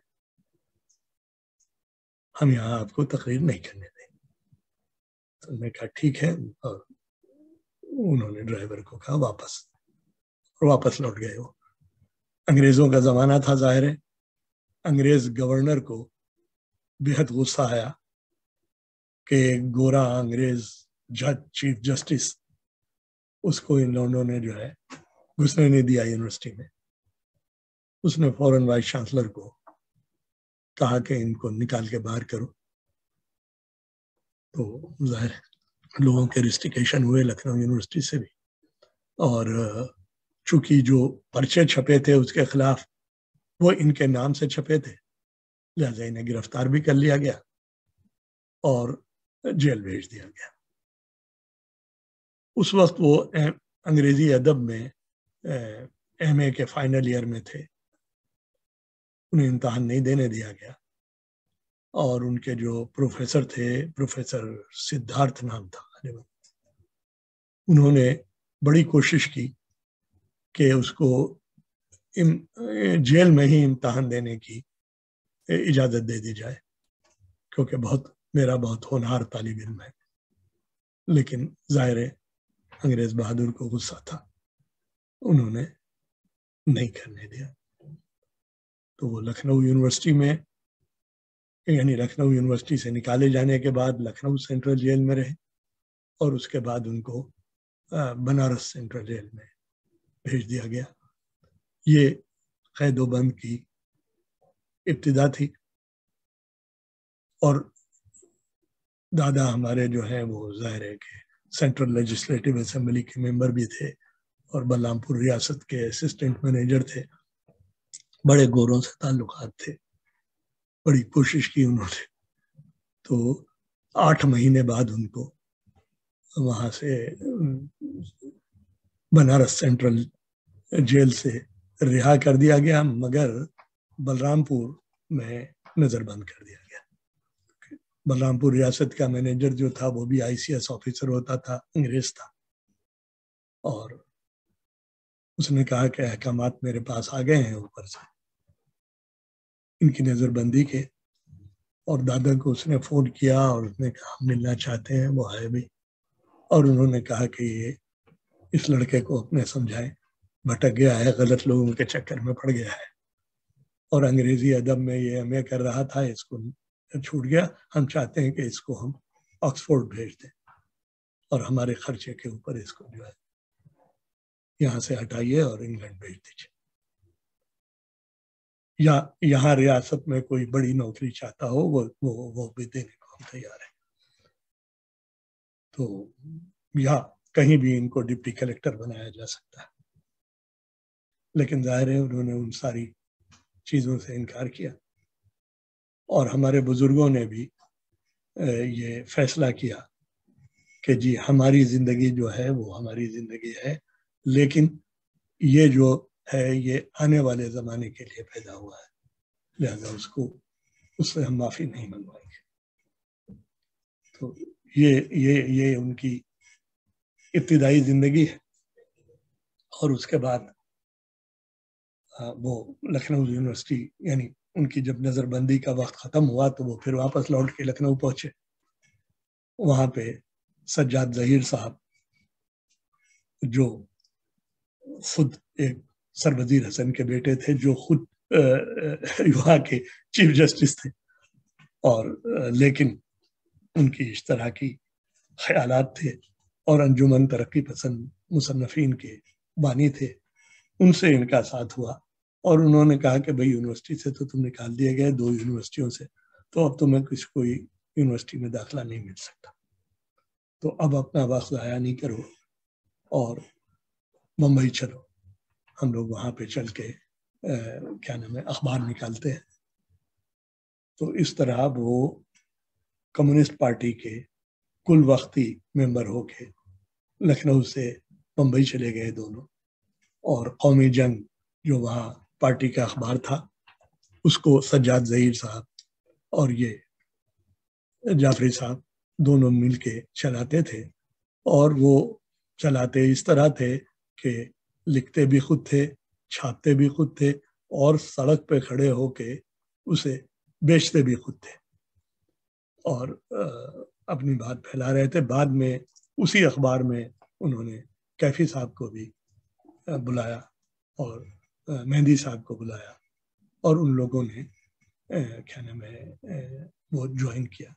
ہم یہاں آپ کو تقریر نہیں کرنے دیں۔ تو انہوں نے کہا ٹھیک ہے، اور انہوں نے ڈرائیور کو کہا واپس، اور واپس لوٹ گئے۔ وہ انگریزوں کا زمانہ تھا، ظاہر ہے انگریز گورنر کو بےحد غصہ آیا کہ گورا انگریز جج چیف جسٹس، اس کو ان لوگوں نے جو ہے گھسنے نہیں دیا یونیورسٹی میں۔ اس نے فوراً وائس چانسلر کو کہا کہ ان کو نکال کے باہر کرو۔ تو ظاہر لوگوں کے ریسٹیکیشن ہوئے لکھنؤ یونیورسٹی سے بھی، اور چونکہ جو پرچے چھپے تھے اس کے خلاف وہ ان کے نام سے چھپے تھے، لہذا انہیں گرفتار بھی کر لیا گیا اور جیل بھیج دیا گیا۔ اس وقت وہ انگریزی ادب میں ایم اے کے فائنل ایئر میں تھے، انہیں امتحان نہیں دینے دیا گیا، اور ان کے جو پروفیسر تھے، پروفیسر سدھارتھ نام تھا، انہوں نے بڑی کوشش کی کہ اس کو جیل میں ہی امتحان دینے کی اجازت دے دی جائے، کیونکہ بہت میرا بہت ہونہار طالب علم ہے۔ لیکن ظاہر انگریز بہادر کو غصہ تھا، انہوں نے نہیں کرنے دیا۔ تو وہ لکھنؤ یونیورسٹی میں، یعنی لکھنؤ یونیورسٹی سے نکالے جانے کے بعد لکھنؤ سینٹرل جیل میں رہے، اور اس کے بعد ان کو بنارس سینٹرل جیل میں بھیج دیا گیا۔ یہ قید و بند کی ابتدا تھی، اور دادا ہمارے جو ہیں وہ ظاہر ہے کہ سینٹرل لیجسلیٹو اسمبلی کے ممبر بھی تھے، اور بلرام پور ریاست کے اسسٹنٹ مینیجر تھے، بڑے گوروں سے تعلقات تھے، بڑی کوشش کی انہوں نے۔ تو آٹھ مہینے بعد ان کو وہاں سے بنارس سینٹرل جیل سے رہا کر دیا گیا، مگر بلرام پور میں نظر بند کر دیا گیا۔ بلرام پور ریاست کا مینیجر جو تھا وہ بھی آئی سی ایس آفیسر ہوتا تھا، انگریز تھا، اور اس نے کہا کہ احکامات میرے پاس آ گئے ہیں اوپر سے ان کی نظر بندی کے، اور دادا کو اس نے فون کیا اور اس نے کہا ہم ملنا چاہتے ہیں، وہ آئے بھی، اور انہوں نے کہا کہ یہ اس لڑکے کو اپنے سمجھائیں، بھٹک گیا ہے، غلط لوگوں کے چکر میں پڑ گیا ہے، اور انگریزی ادب میں یہ ایم اے کر رہا تھا، اس کو چھوٹ گیا، ہم چاہتے ہیں کہ اس کو ہم آکسفورڈ بھیج دیں اور ہمارے خرچے کے اوپر اس کو جو ہے یہاں سے ہٹائیے اور انگلینڈ بھیج دیجیے، یا یہاں ریاست میں کوئی بڑی نوکری چاہتا ہو وہ وہ وہ بھی دینے کو ہم تیار ہیں۔ تو یا کہیں بھی ان کو ڈپٹی کلیکٹر بنایا جا سکتا ہے، لیکن ظاہر ہے انہوں نے ان ساری چیزوں سے انکار کیا، اور ہمارے بزرگوں نے بھی یہ فیصلہ کیا کہ جی ہماری زندگی جو ہے وہ ہماری زندگی ہے، لیکن یہ جو ہے یہ آنے والے زمانے کے لیے پیدا ہوا ہے، لہذا اس کو اس سے ہم معافی نہیں منگوائیں گے۔ تو یہ یہ یہ ان کی ابتدائی زندگی ہے، اور اس کے بعد وہ لکھنؤ یونیورسٹی، یعنی ان کی جب نظر بندی کا وقت ختم ہوا تو وہ پھر واپس لوٹ کے لکھنؤ پہنچے۔ وہاں پہ سجاد ظہیر صاحب جو خود ایک سر وزیر حسن کے بیٹے تھے، جو خود وہاں کے چیف جسٹس تھے، اور لیکن ان کی اشتراکی خیالات تھے، اور انجمن ترقی پسند مصنفین کے بانی تھے، ان سے ان کا ساتھ ہوا، اور انہوں نے کہا کہ بھئی یونیورسٹی سے تو تم نکال دیے گئے، دو یونیورسٹیوں سے، تو اب تمہیں کسی کوئی یونیورسٹی میں داخلہ نہیں مل سکتا، تو اب اپنا وقت ضائع نہیں کرو اور ممبئی چلو، ہم لوگ وہاں پہ چل کے کیا نام ہے اخبار نکالتے ہیں۔ تو اس طرح وہ کمیونسٹ پارٹی کے کل وقتی ممبر ہو کے لکھنؤ سے ممبئی چلے گئے دونوں، اور قومی جنگ جو وہاں پارٹی کا اخبار تھا اس کو سجاد ظہیر صاحب اور یہ جعفری صاحب دونوں مل کے چلاتے تھے، اور وہ چلاتے اس طرح تھے کہ لکھتے بھی خود تھے، چھاپتے بھی خود تھے، اور سڑک پہ کھڑے ہو کے اسے بیچتے بھی خود تھے، اور اپنی بات پھیلا رہے تھے۔ بعد میں اسی اخبار میں انہوں نے کیفی صاحب کو بھی بلایا اور مہندی صاحب کو بلایا، اور ان لوگوں نے کیا نام ہے وہ جوائن کیا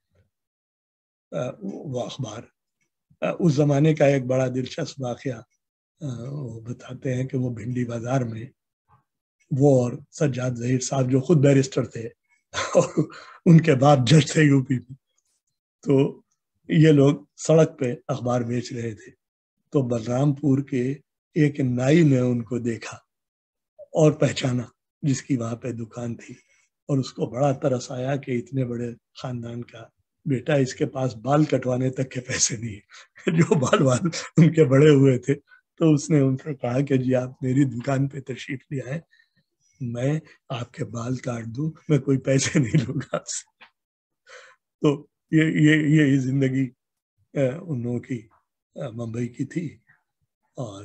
وہ اخبار۔ اس زمانے کا ایک بڑا دلچسپ واقعہ وہ بتاتے ہیں کہ وہ بھنڈی بازار میں وہ اور سجاد ظہیر صاحب جو خود بیرسٹر تھے اور ان کے بعد جج تھے یو پی میں، تو یہ لوگ سڑک پہ اخبار بیچ رہے تھے، تو بلرام پور کے ایک نائی نے ان کو دیکھا اور پہچانا، جس کی وہاں پہ دکان تھی، اور اس کو بڑا ترس آیا کہ اتنے بڑے خاندان کا بیٹا، اس کے پاس بال کٹوانے تک کے پیسے نہیں ہیں، جو بال وال ان کے بڑے ہوئے تھے۔ تو اس نے ان سے کہا کہ جی آپ میری دکان پہ تشریف لے آئے، میں آپ کے بال کاٹ دوں، میں کوئی پیسے نہیں لوں گا آپ سے۔ تو یہ یہ یہ زندگی ان لوگوں کی ممبئی کی تھی، اور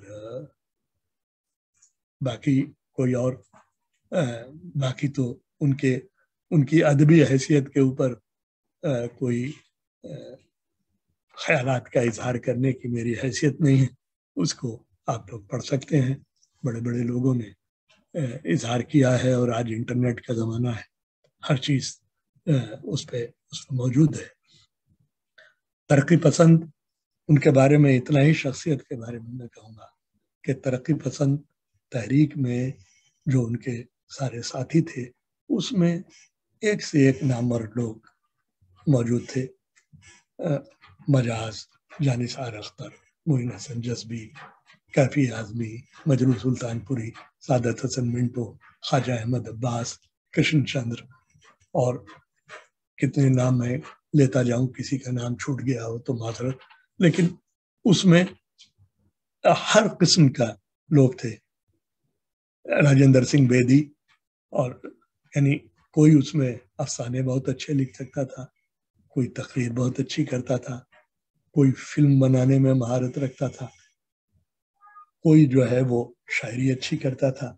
باقی کوئی اور باقی تو ان کے ان کی ادبی حیثیت کے اوپر کوئی خیالات کا اظہار کرنے کی میری حیثیت نہیں ہے، اس کو آپ لوگ پڑھ سکتے ہیں، بڑے بڑے لوگوں نے اظہار کیا ہے، اور آج انٹرنیٹ کا زمانہ ہے، ہر چیز اس پہ اس پہ موجود ہے۔ ترقی پسند ان کے بارے میں اتنا ہی شخصیت کے بارے میں میں کہوں گا کہ ترقی پسند تحریک میں جو ان کے سارے ساتھی تھے، اس میں ایک سے ایک نامور لوگ موجود تھے۔ مجاز، جانثار اختر، معین حسن جذبی، کیفی اعظمی، مجروح سلطان پوری، سعادت حسن منٹو، خواجہ احمد عباس، کرشن چندر، اور کتنے نام میں لیتا جاؤں، کسی کا نام چھوٹ گیا ہو تو معذرت، لیکن اس میں हर किस्म का लोग थे, राजेंद्र सिंह बेदी, और यानी कोई उसमें अफसाने बहुत अच्छे लिख सकता था, कोई तकरीर बहुत अच्छी करता था, कोई फिल्म बनाने में महारत रखता था, कोई जो है वो शायरी अच्छी करता था।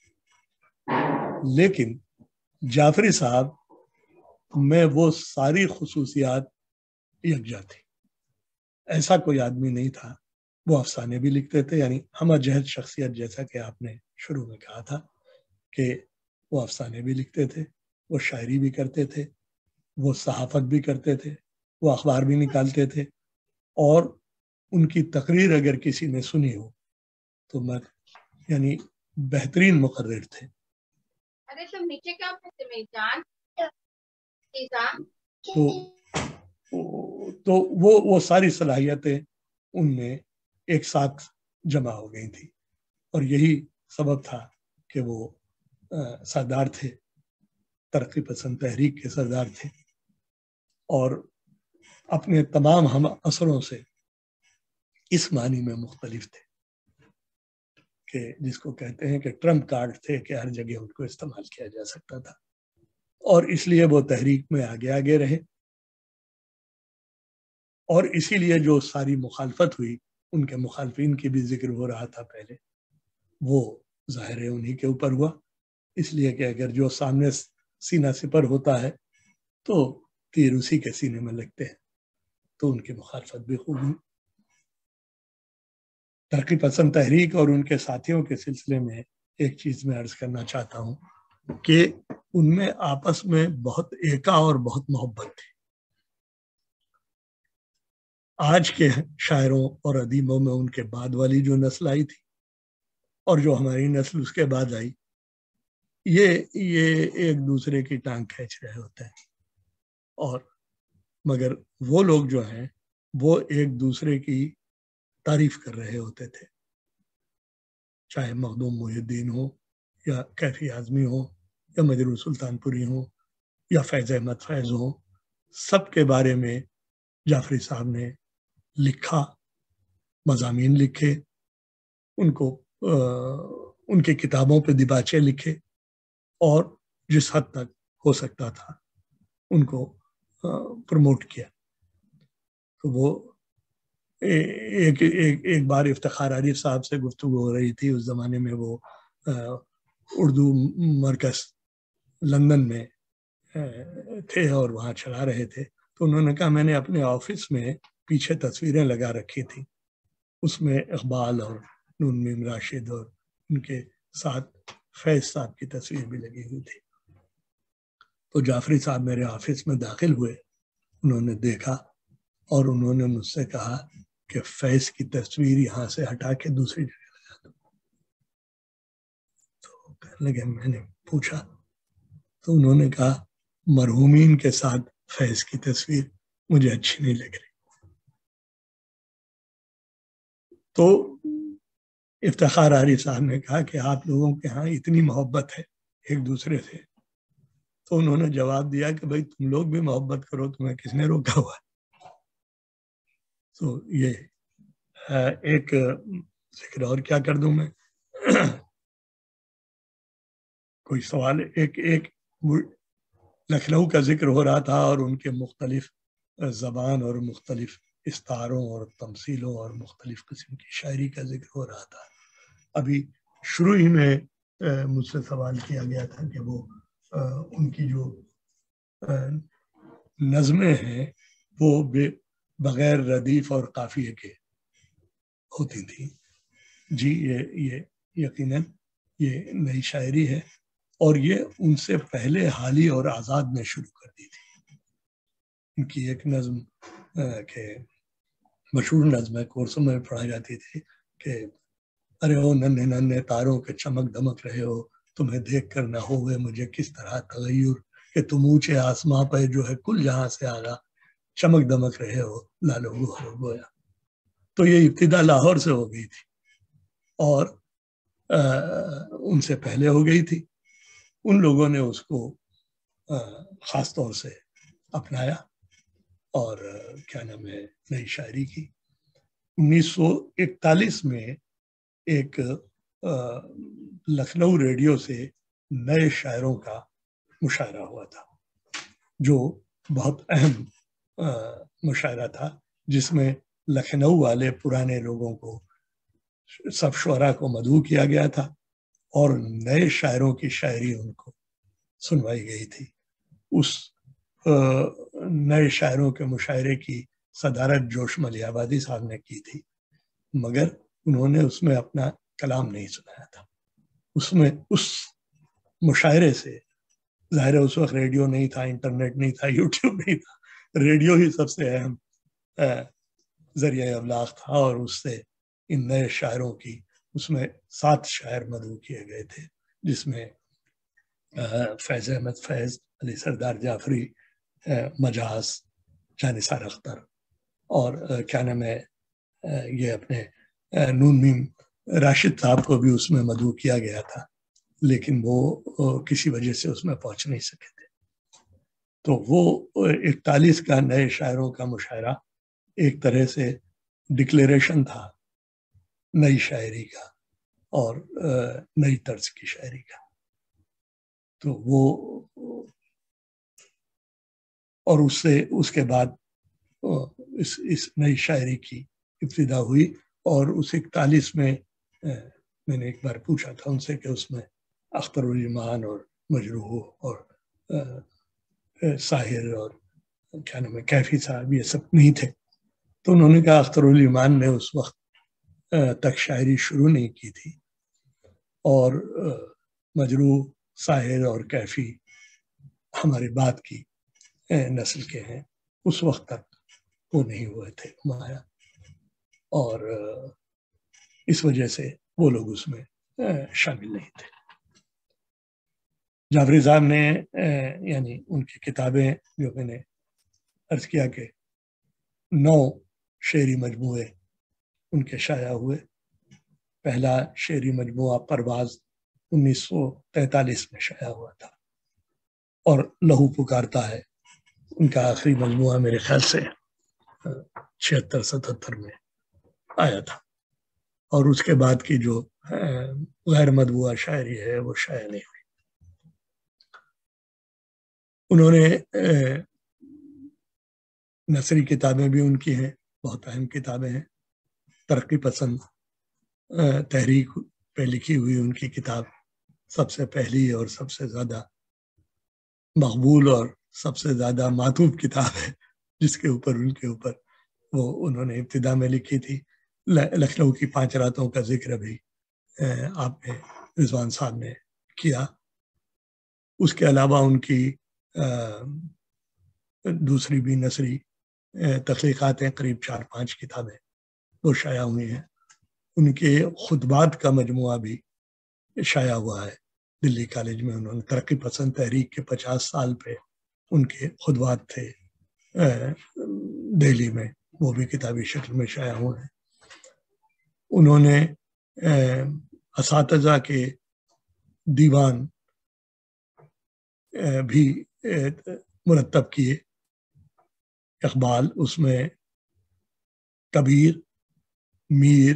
लेकिन जाफरी साहब में वो सारी खुसूसियात यकजा थी। ऐसा कोई आदमी नहीं था। वो अफसाने भी लिखते थे, यानी हम जहद शख्सियत, जैसा कि आपने शुरू में कहा था कि वो अफसाने भी लिखते थे, वो शायरी भी करते थे, वो सहाफत भी करते थे, वो अखबार भी निकालते थे, और उनकी तकरीर अगर किसी ने सुनी हो तो मैं यानी बेहतरीन मुकर्रिर थे। अरे तुम नीचे क्या करते मेरी जान? तो तो वो वो सारी सलाहियतें उनमें एक साथ जमा हो गई थी, और यही सबब था कि वो आ, सरदार थे, तरक्की पसंद तहरीक के सरदार थे, और अपने तमाम हम असरों से इस मानी में मुख्तलिफ थे कि जिसको कहते हैं कि ट्रम्प कार्ड थे कि हर जगह उनको इस्तेमाल किया जा सकता था, और इसलिए वो तहरीक में आगे आगे रहे। और इसीलिए जो सारी मुखालफत हुई, उनके मुखालफिन की भी जिक्र हो रहा था पहले, वो ज़ाहिर है उन्हीं के ऊपर हुआ, इसलिए कि अगर जो सामने सीना सिपर होता है तो तीर उसी के सीने में लगते हैं, तो उनकी मुखालफत भी खूब हुई। तरक्की पसंद तहरीक और उनके साथियों के सिलसिले में एक चीज़ मैं अर्ज करना चाहता हूँ कि उनमें आपस में बहुत एका और बहुत मोहब्बत थी। आज के शायरों और अदीबों में उनके बाद वाली जो नस्ल आई थी और जो हमारी नस्ल उसके बाद आई, ये ये एक दूसरे की टांग खींच रहे होते हैं, और मगर वो लोग जो हैं वो एक दूसरे की तारीफ कर रहे होते थे, चाहे मखदूम मुहिद्दीन हो या कैफी आजमी हो या मजरू सुल्तानपुरी हो या फैज़ अहमद फैज़ हो, सब के बारे में जाफरी साहब ने लिखा, मज़ामीन लिखे, उनको आ, उनकी किताबों पे दिबाचे लिखे, और जिस हद तक हो सकता था उनको प्रमोट किया। तो वो ए, एक एक एक बार इफ्तिखार आरिफ साहब से गुफ्तगू हो रही थी, उस ज़माने में वो आ, उर्दू मरकज़ लंदन में आ, थे और वहाँ चला रहे थे। तो उन्होंने कहा मैंने अपने ऑफिस में पीछे तस्वीरें लगा रखी थी, उसमें इकबाल और नून मीम राशिद और उनके साथ फैज साहब की तस्वीर भी लगी हुई थी। तो जाफरी साहब मेरे ऑफिस में दाखिल हुए, उन्होंने देखा और उन्होंने मुझसे कहा कि फैज की तस्वीर यहाँ से हटा के दूसरी जगह लगा दो। तो कहने लगे, मैंने पूछा तो उन्होंने कहा मरहूमीन के साथ फैज की तस्वीर मुझे अच्छी नहीं लग रही। तो इफ्तिखार आरिफ साहब ने कहा कि आप लोगों के यहाँ इतनी मोहब्बत है एक दूसरे से, तो उन्होंने जवाब दिया कि भाई तुम लोग भी मोहब्बत करो, तुम्हें किसने रोका हुआ है। तो ये एक जिक्र और क्या कर दूं मैं कोई सवाल, एक एक लखनऊ का जिक्र हो रहा था और उनके मुख्तलिफ ज़बान और मुख्तलिफ इस्तारों और तमसीलों और मुख्तलिफ किस्म की शायरी का जिक्र हो रहा था। अभी शुरू ही में मुझसे सवाल किया गया था कि वो आ, उनकी जो नज़में हैं वो बगैर रदीफ और काफिये के होती थी। जी ये ये यकीनन ये नई शायरी है, और ये उनसे पहले हाली और आज़ाद ने शुरू कर दी थी। उनकी एक नज़म के मशहूर नज़म है, कोर्सों में पढ़ाई जाती थी कि अरे ओ नन्हे नन्हे तारों के चमक दमक रहे हो, तुम्हें देख कर न होवे मुझे किस तरह तगय्युर, कि तुम ऊंचे आसमां पर जो है कुल जहां से आगा, चमक दमक रहे हो लालो गोहरो गोया। तो ये इब्तिदा लाहौर से हो गई थी और आ, उनसे पहले हो गई थी। उन लोगों ने उसको ख़ास तौर से अपनाया और क्या नाम है नई शायरी की। उन्नीस सौ इकतालीस में ایک لکھنؤ ریڈیو سے نئے شاعروں کا مشاعرہ ہوا تھا جو بہت اہم مشاعرہ تھا، جس میں لکھنؤ والے پرانے لوگوں کو، سب شعراء کو مدعو کیا گیا تھا اور نئے شاعروں کی شاعری ان کو سنوائی گئی تھی۔ اس نئے شاعروں کے مشاعرے کی صدارت جوش ملی آبادی صاحب نے کی تھی، مگر انہوں نے اس میں اپنا کلام نہیں سنایا تھا۔ اس میں اس مشاعرے سے، ظاہر ہے اس وقت ریڈیو نہیں تھا، انٹرنیٹ نہیں تھا، یوٹیوب نہیں تھا، ریڈیو ہی سب سے اہم ذریعہ ابلاغ تھا، اور اس سے ان نئے شاعروں کی، اس میں سات شاعر مدعو کیے گئے تھے، جس میں فیض احمد فیض، علی سردار جعفری، مجاز، جانثار اختر، اور کیا نام ہے یہ اپنے نون میم راشد صاحب کو بھی اس میں مدعو کیا گیا تھا، لیکن وہ کسی وجہ سے اس میں پہنچ نہیں سکے تھے۔ تو وہ اکتالیس کا نئے شاعروں کا مشاعرہ ایک طرح سے ڈکلیریشن تھا نئی شاعری کا اور نئی طرز کی شاعری کا۔ تو وہ اور اس سے اس کے بعد اس اس نئی شاعری کی ابتدا ہوئی، اور اس اکتالیس میں میں نے ایک بار پوچھا تھا ان سے کہ اس میں اختر الایمان اور مجروح اور ساحر اور کیا نام ہے کیفی صاحب یہ سب نہیں تھے، تو انہوں نے کہا اختر الایمان نے اس وقت تک شاعری شروع نہیں کی تھی، اور مجروح، ساحر اور کیفی ہمارے بعد کی نسل کے ہیں، اس وقت تک وہ نہیں ہوئے تھے ہمارا، اور اس وجہ سے وہ لوگ اس میں شامل نہیں تھے۔ جعفری صاحب نے یعنی ان کی کتابیں جو میں نے عرض کیا کہ نو شعری مجموعے ان کے شائع ہوئے۔ پہلا شعری مجموعہ پرواز انیس سو تینتالیس میں شائع ہوا تھا، اور لہو پکارتا ہے ان کا آخری مجموعہ میرے خیال سے چھہتر ستہتر میں آیا تھا، اور اس کے بعد کی جو غیر مطبوعہ شاعری ہے وہ شائع نہیں ہوئی۔ انہوں نے نثری کتابیں بھی ان کی ہیں، بہت اہم کتابیں ہیں۔ ترقی پسند تحریک پہ لکھی ہوئی ان کی کتاب سب سے پہلی اور سب سے زیادہ مقبول اور سب سے زیادہ معطوف کتاب ہے، جس کے اوپر ان کے اوپر وہ انہوں نے ابتدا میں لکھی تھی۔ لکھنؤ کی پانچ راتوں کا ذکر بھی آپ نے رضوان صاحب نے کیا۔ اس کے علاوہ ان کی دوسری بھی نثری تخلیقات ہیں، قریب چار پانچ کتابیں وہ شائع ہوئی ہیں۔ ان کے خطبات کا مجموعہ بھی شائع ہوا ہے دلی کالج میں۔ انہوں نے ترقی پسند تحریک کے پچاس سال پہ ان کے خطبات تھے دہلی میں، وہ بھی کتابی شکل میں شائع ہوئے ہیں۔ انہوں نے اساتذہ کے دیوان بھی مرتب کیے، اقبال، اس میں کبیر، میر،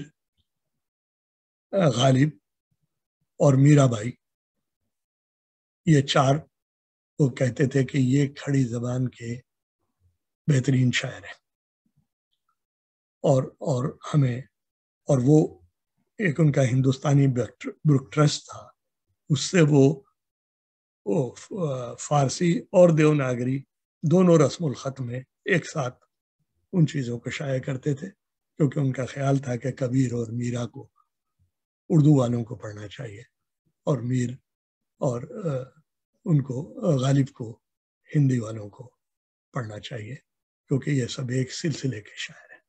غالب اور میرا بھائی، یہ چار وہ کہتے تھے کہ یہ کھڑی زبان کے بہترین شاعر ہیں، اور اور ہمیں اور وہ ایک ان کا ہندوستانی بک ٹرسٹ تھا، اس سے وہ فارسی اور دیوناگری دونوں رسم الخط میں ایک ساتھ ان چیزوں کو شائع کرتے تھے، کیونکہ ان کا خیال تھا کہ کبیر اور میرا کو اردو والوں کو پڑھنا چاہیے، اور میر اور ان کو غالب کو ہندی والوں کو پڑھنا چاہیے، کیونکہ یہ سب ایک سلسلے کے شاعر ہیں۔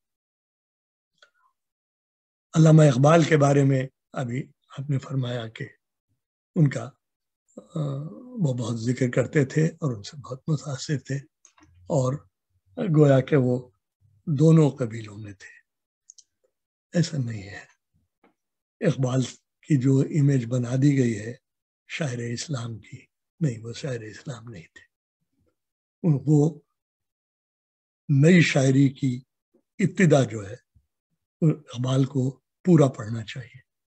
علامہ اقبال کے بارے میں ابھی آپ نے فرمایا کہ ان کا وہ بہت ذکر کرتے تھے اور ان سے بہت متاثر تھے، اور گویا کہ وہ دونوں قبیلوں میں تھے۔ ایسا نہیں ہے، اقبال کی جو امیج بنا دی گئی ہے شاعر اسلام کی، نہیں، وہ شاعر اسلام نہیں تھے۔ وہ نئی شاعری کی ابتدا جو ہے اقبال کو پورا پڑھنا چاہیے،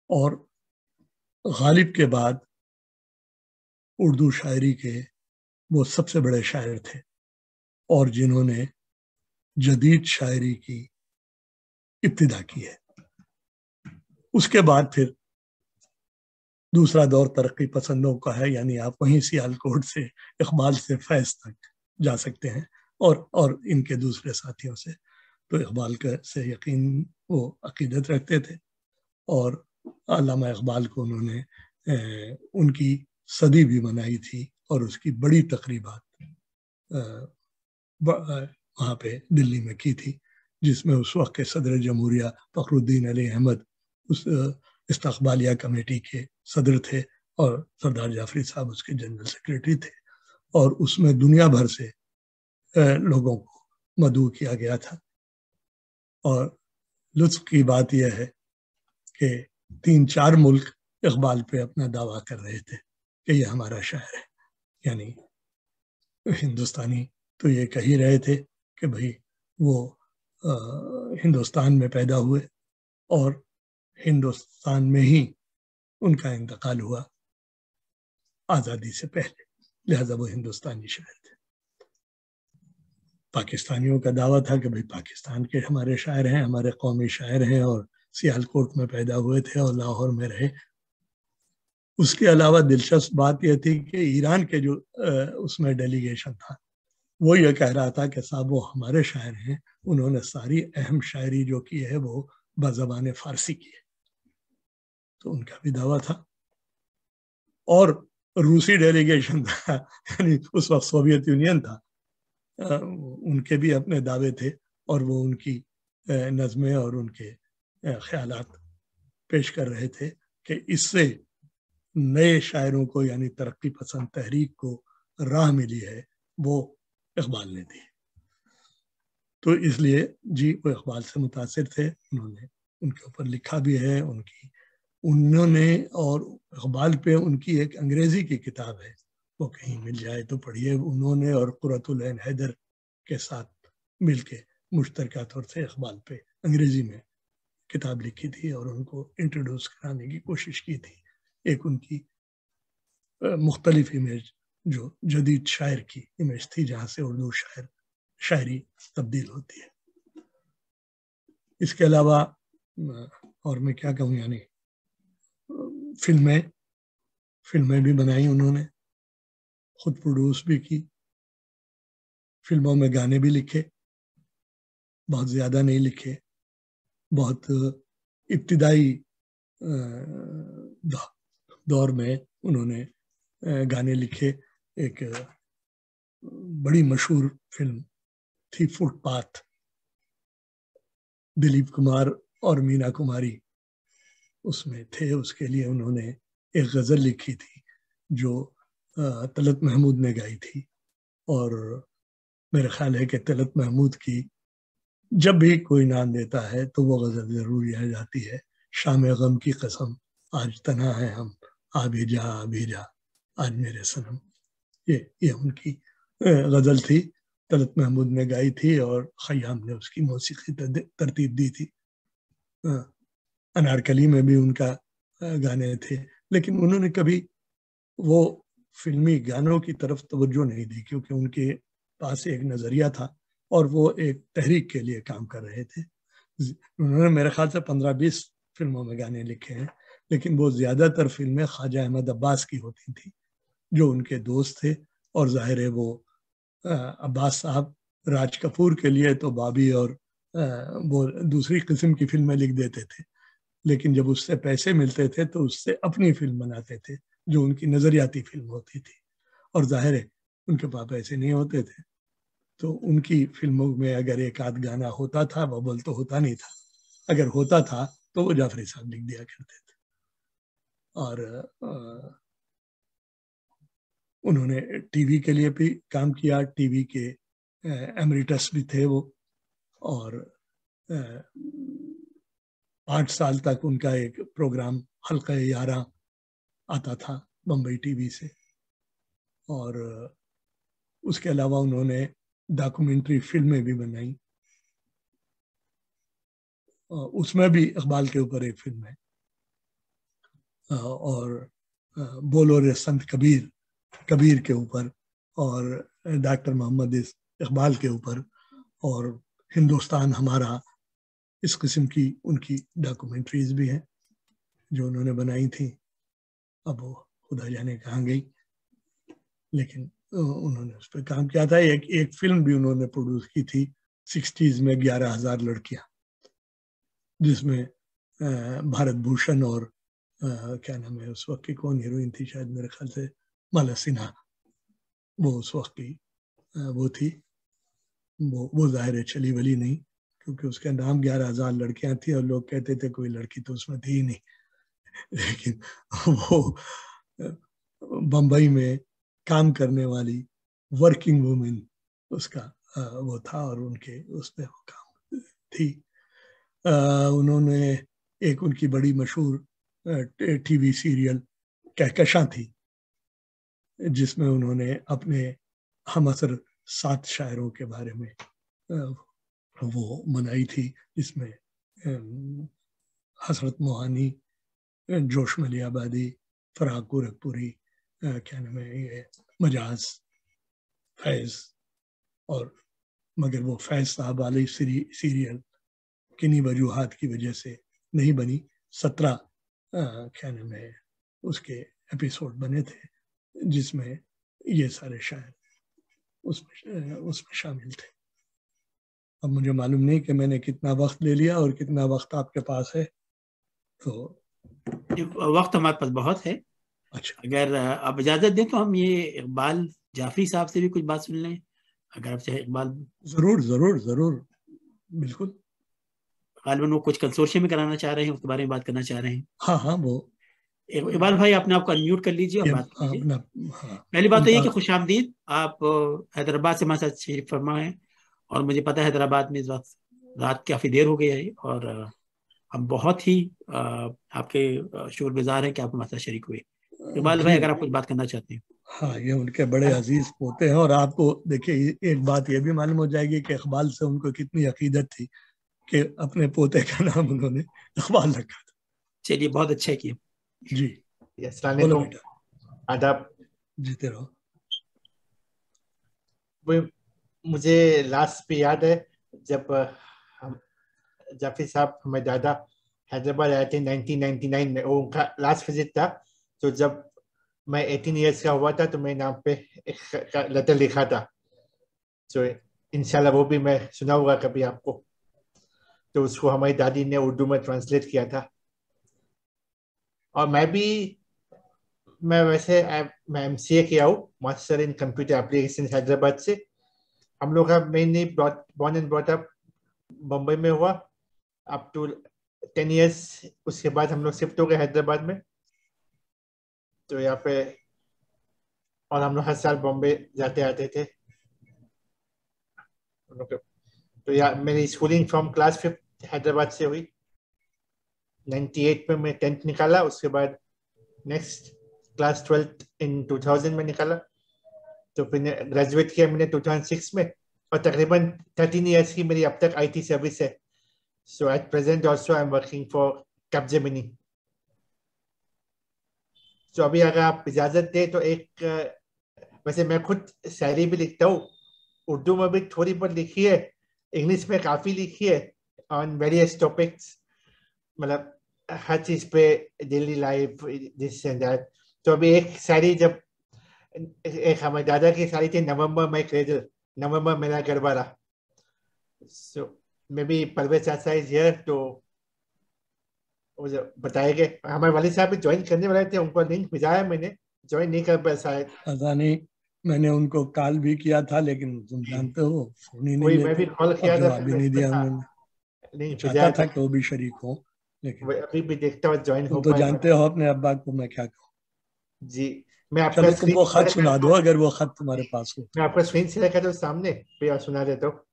اور غالب کے بعد اردو شاعری کے وہ سب سے بڑے شاعر تھے اور جنہوں نے جدید شاعری کی ابتدا کی ہے۔ اس کے بعد پھر دوسرا دور ترقی پسندوں کا ہے، یعنی آپ وہیں سیالکوٹ سے اقبال سے فیض تک جا سکتے ہیں اور اور ان کے دوسرے ساتھیوں سے۔ تو اقبال کا سے یقین وہ عقیدت رکھتے تھے اور علامہ اقبال کو انہوں نے ان کی صدی بھی منائی تھی اور اس کی بڑی تقریبات وہاں پہ دلی میں کی تھی، جس میں اس وقت کے صدر جمہوریہ فخر الدین علی احمد اس استقبالیہ کمیٹی کے صدر تھے اور سردار جعفری صاحب اس کے جنرل سیکریٹری تھے، اور اس میں دنیا بھر سے لوگوں کو مدعو کیا گیا تھا۔ اور لطف کی بات یہ ہے کہ تین چار ملک اقبال پہ اپنا دعویٰ کر رہے تھے کہ یہ ہمارا شاعر ہے، یعنی ہندوستانی تو یہ کہہ ہی رہے تھے کہ بھئی وہ ہندوستان میں پیدا ہوئے اور ہندوستان میں ہی ان کا انتقال ہوا آزادی سے پہلے، لہذا وہ ہندوستانی شاعر تھے۔ پاکستانیوں کا دعویٰ تھا کہ بھئی پاکستان کے ہمارے شاعر ہیں، ہمارے قومی شاعر ہیں اور سیالکوٹ میں پیدا ہوئے تھے اور لاہور میں رہے۔ اس کے علاوہ دلچسپ بات یہ تھی کہ ایران کے جو اس میں ڈیلیگیشن تھا وہ یہ کہہ رہا تھا کہ صاحب وہ ہمارے شاعر ہیں، انہوں نے ساری اہم شاعری جو کی ہے وہ بزبان فارسی کی ہے، تو ان کا بھی دعویٰ تھا۔ اور روسی ڈیلیگیشن تھا، یعنی اس وقت سوویت یونین تھا، ان کے بھی اپنے دعوے تھے اور وہ ان کی نظمیں اور ان کے خیالات پیش کر رہے تھے کہ اس سے نئے شاعروں کو، یعنی ترقی پسند تحریک کو راہ ملی ہے، وہ اقبال نے دی۔ تو اس لیے جی وہ اقبال سے متاثر تھے، انہوں نے ان کے اوپر لکھا بھی ہے، ان کی انہوں نے اور اقبال پہ ان کی ایک انگریزی کی کتاب ہے، وہ کہیں مل جائے تو پڑھیے، انہوں نے اور قرۃ العین حیدر کے ساتھ مل کے مشترکہ طور سے اقبال پہ انگریزی میں کتاب لکھی تھی اور ان کو انٹروڈیوس کرانے کی کوشش کی تھی۔ ایک ان کی مختلف امیج جو جدید شاعر کی امیج تھی، جہاں سے اردو شاعر شاعری تبدیل ہوتی ہے۔ اس کے علاوہ اور میں کیا کہوں، یعنی فلمیں فلمیں بھی بنائی انہوں نے، خود پروڈیوس بھی کی، فلموں میں گانے بھی لکھے، بہت زیادہ نہیں لکھے، بہت ابتدائی دور میں انہوں نے گانے لکھے۔ ایک بڑی مشہور فلم تھی فٹ پاتھ، دلیپ کمار اور مینا کماری اس میں تھے، اس کے لیے انہوں نے ایک غزل لکھی تھی جو طلعت محمود نے گائی تھی، اور میرا خیال ہے کہ طلعت محمود کی جب بھی کوئی نام دیتا ہے تو وہ غزل ضرور یاد جاتی ہے، شام غم کی قسم آج تنہا ہے ہم، آ بھی جا آ بھی جا آج میرے صنم، یہ یہ ان کی غزل تھی، طلعت محمود نے گائی تھی اور خیام نے اس کی موسیقی ترتیب دی تھی۔ انارکلی میں بھی ان کا گانے تھے، لیکن انہوں نے کبھی وہ فلمی گانوں کی طرف توجہ نہیں دی، کیونکہ ان کے پاس ایک نظریہ تھا اور وہ ایک تحریک کے لیے کام کر رہے تھے۔ انہوں نے میرے خیال سے پندرہ بیس فلموں میں گانے لکھے ہیں، لیکن وہ زیادہ تر فلمیں خواجہ احمد عباس کی ہوتی تھیں جو ان کے دوست تھے، اور ظاہر ہے وہ عباس صاحب راج کپور کے لیے تو بابی اور وہ دوسری قسم کی فلمیں لکھ دیتے تھے، لیکن جب اس سے پیسے ملتے تھے تو اس سے اپنی فلم بناتے تھے جو ان کی نظریاتی فلم ہوتی تھی، اور ظاہر ہے ان کے پاس پیسے نہیں ہوتے تھے، تو ان کی فلموں میں اگر ایک آدھ گانا ہوتا تھا، وہ بول تو ہوتا نہیں تھا، اگر ہوتا تھا تو وہ جعفری صاحب لکھ دیا کرتے تھے۔ اور انہوں نے ٹی وی کے لیے بھی کام کیا، ٹی وی کے ایمریٹس بھی تھے وہ، اور پانچ سال تک ان کا ایک پروگرام حلقہ یارہ آتا تھا بمبئی ٹی وی سے، اور اس کے علاوہ انہوں نے ڈاکومنٹری فلمیں بھی بنائیں، اس میں بھی اقبال کے اوپر ایک فلم ہے اور بولو رے سنت کبیر کبیر کے اوپر اور ڈاکٹر محمد اقبال کے اوپر اور ہندوستان ہمارا، اس قسم کی ان کی ڈاکومنٹریز بھی ہیں جو انہوں نے بنائی تھیں. اب وہ خدا جانے کہاں گئی، لیکن انہوں نے اس پہ کام کیا تھا. ایک ایک فلم بھی انہوں نے پروڈیوس کی تھی سکسٹیز میں، گیارہ ہزار لڑکیاں، جس میں بھارت بھوشن اور کیا نام ہے اس وقت کی کون ہیروئن تھی، شاید میرے خیال سے مالا سنہا، وہ اس وقت کی وہ تھی. وہ وہ ظاہر ہے چلی ولی نہیں، کیونکہ اس کا نام گیارہ ہزار لڑکیاں تھیں اور لوگ کہتے تھے کوئی لڑکی تو اس میں تھی ہی نہیں. لیکن وہ بمبئی میں کام کرنے والی ورکنگ وومن اس کا وہ تھا اور ان کے اس میں وہ کام تھی. انہوں نے ایک ان کی بڑی مشہور ٹی وی سیریل کہکشاں تھی، جس میں انہوں نے اپنے ہم اثر سات شاعروں کے بارے میں وہ بنائی تھی، جس میں حسرت موہانی، جوش ملی آبادی، فراق گورکھپوری، کیا نام ہے یہ مجاز، فیض. اور مگر وہ فیض صاحب والی سیریل کنی وجوہات کی وجہ سے نہیں بنی. سترہ کیا نام ہے اس کے ایپیسوڈ بنے تھے جس میں یہ سارے شاعر اس میں اس میں شامل تھے. اب مجھے معلوم نہیں کہ میں نے کتنا وقت لے لیا اور کتنا وقت آپ کے پاس ہے. تو وقت ہمارے پاس بہت ہے. اچھا، اگر آپ اجازت دیں تو ہم یہ اقبال جعفری صاحب سے بھی کچھ بات سن لیں، اگر آپ چاہیں. اقبال ضرور ضرور ضرور بالکل. غالباً وہ کچھ کنسورشیم میں کرانا چاہ رہے ہیں، اس کے بارے میں بات کرنا چاہ رہے ہیں. ہاں ہاں وہ اقبال بھائی اپنے آپ کو انمیوٹ کر لیجیے اور بات کیجیے. ہاں. پہلی بات تو یہ کہ خوش آمدید، آپ حیدرآباد سے ہمارے ساتھ تشریف فرما ہیں، اور مجھے پتا ہے حیدرآباد میں اس وقت رات کافی دیر ہو گئی ہے، اور ہم بہت ہی آپ کے شکر گزار ہیں کہ آپ ہمارے ساتھ شریک ہوئے. اقبال بھائی اگر آپ کچھ بات کرنا چاہتے ہیں. ہاں، یہ ان کے بڑے عزیز پوتے ہیں، اور آپ کو دیکھیے ایک بات یہ بھی معلوم ہو جائے گی کہ اقبال سے ان کو کتنی عقیدت تھی کہ اپنے پوتے کا نام انہوں نے اقبال رکھا تھا. چلیے بہت اچھا کیا. جی السلام علیکم، آداب. جیتے رہو. مجھے لاسٹ پہ یاد ہے جب ہم جعفری صاحب ہمارے دادا حیدرآباد آئے تھے نائنٹین نائنٹی نائن میں، وہ ان کا لاسٹ وزٹ تھا. تو جب میں ایٹین ایئرس کا ہوا تھا تو میں نام پہ ایک لیٹر لکھا تھا، تو انشاءاللہ وہ بھی میں سناؤں گا کبھی آپ کو. تو اس کو ہماری دادی نے اردو میں ٹرانسلیٹ کیا تھا. اور میں بھی میں ویسے میں ایم سی اے کیا ہوں، master in computer application Hyderabad سے. ہم لوگ کا mainly born and brought up Bombay میں ہوا اپ ٹو ٹین ایئرس. اس کے بعد ہم لوگ شفٹ ہو گئے حیدرآباد میں. تو یہاں پہ اور ہم لوگ ہر سال بامبے جاتے آتے تھے. تو یہاں میری schooling from class fifth Hyderabad سے ہوئی. نائنٹی ایٹ میں میں ٹینتھ نکالا، اس کے بعد next class twelfth in two thousand میں نکالا. تو پھر گریجویٹ کیا میں نے ٹو تھاؤزینڈ سکس میں، اور تقریباً تھرٹین ایئرس کی میری اب تک آئی ٹی سروس ہے. So at present also I am working for Capgemini. تو ابھی اگر آپ اجازت دیں تو ایک، ویسے میں خود شاعری بھی لکھتا ہوں، اردو میں بھی تھوڑی بہت لکھی ہے، انگلش میں کافی لکھی ہے آن ویریس ٹاپکس، مطلب ہر چیز پہ، daily life, this and that. تو ابھی ایک شاعری، جب ایک ہمارے دادا کی شاعری تھی، نومبر میں کریڈل، نومبر میرا گھروالا. سو میں بھی پرویز چاچا از ہیئر، تو بتائے گے. ہمارے والد صاحب بھی جوائن کرنے والے تھے، ان کو لنک بھیجا ہے میں نے، جوائن نہیں کر پایا شاید. پتا نہیں، میں نے ان کو کال بھی کیا تھا لیکن تم جانتے ہو فون ہی نہیں میں بھی لیتے، کال کیا تھا، جواب بھی نہیں دیا انہوں نے. چاہتا تھا کہ وہ بھی شریک ہوں، لیکن ابھی بھی دیکھتا ہوں جوائن ہو تم تو جانتے ہو اپنے ابا کو میں کیا کہوں. جی میں آپ چلو کا تم وہ خط سنا دو اگر وہ خط تمہارے پاس ہو. میں آپ کا اسکرین سے رکھا تھا سامنے پہ، سنا دیتا ہوں.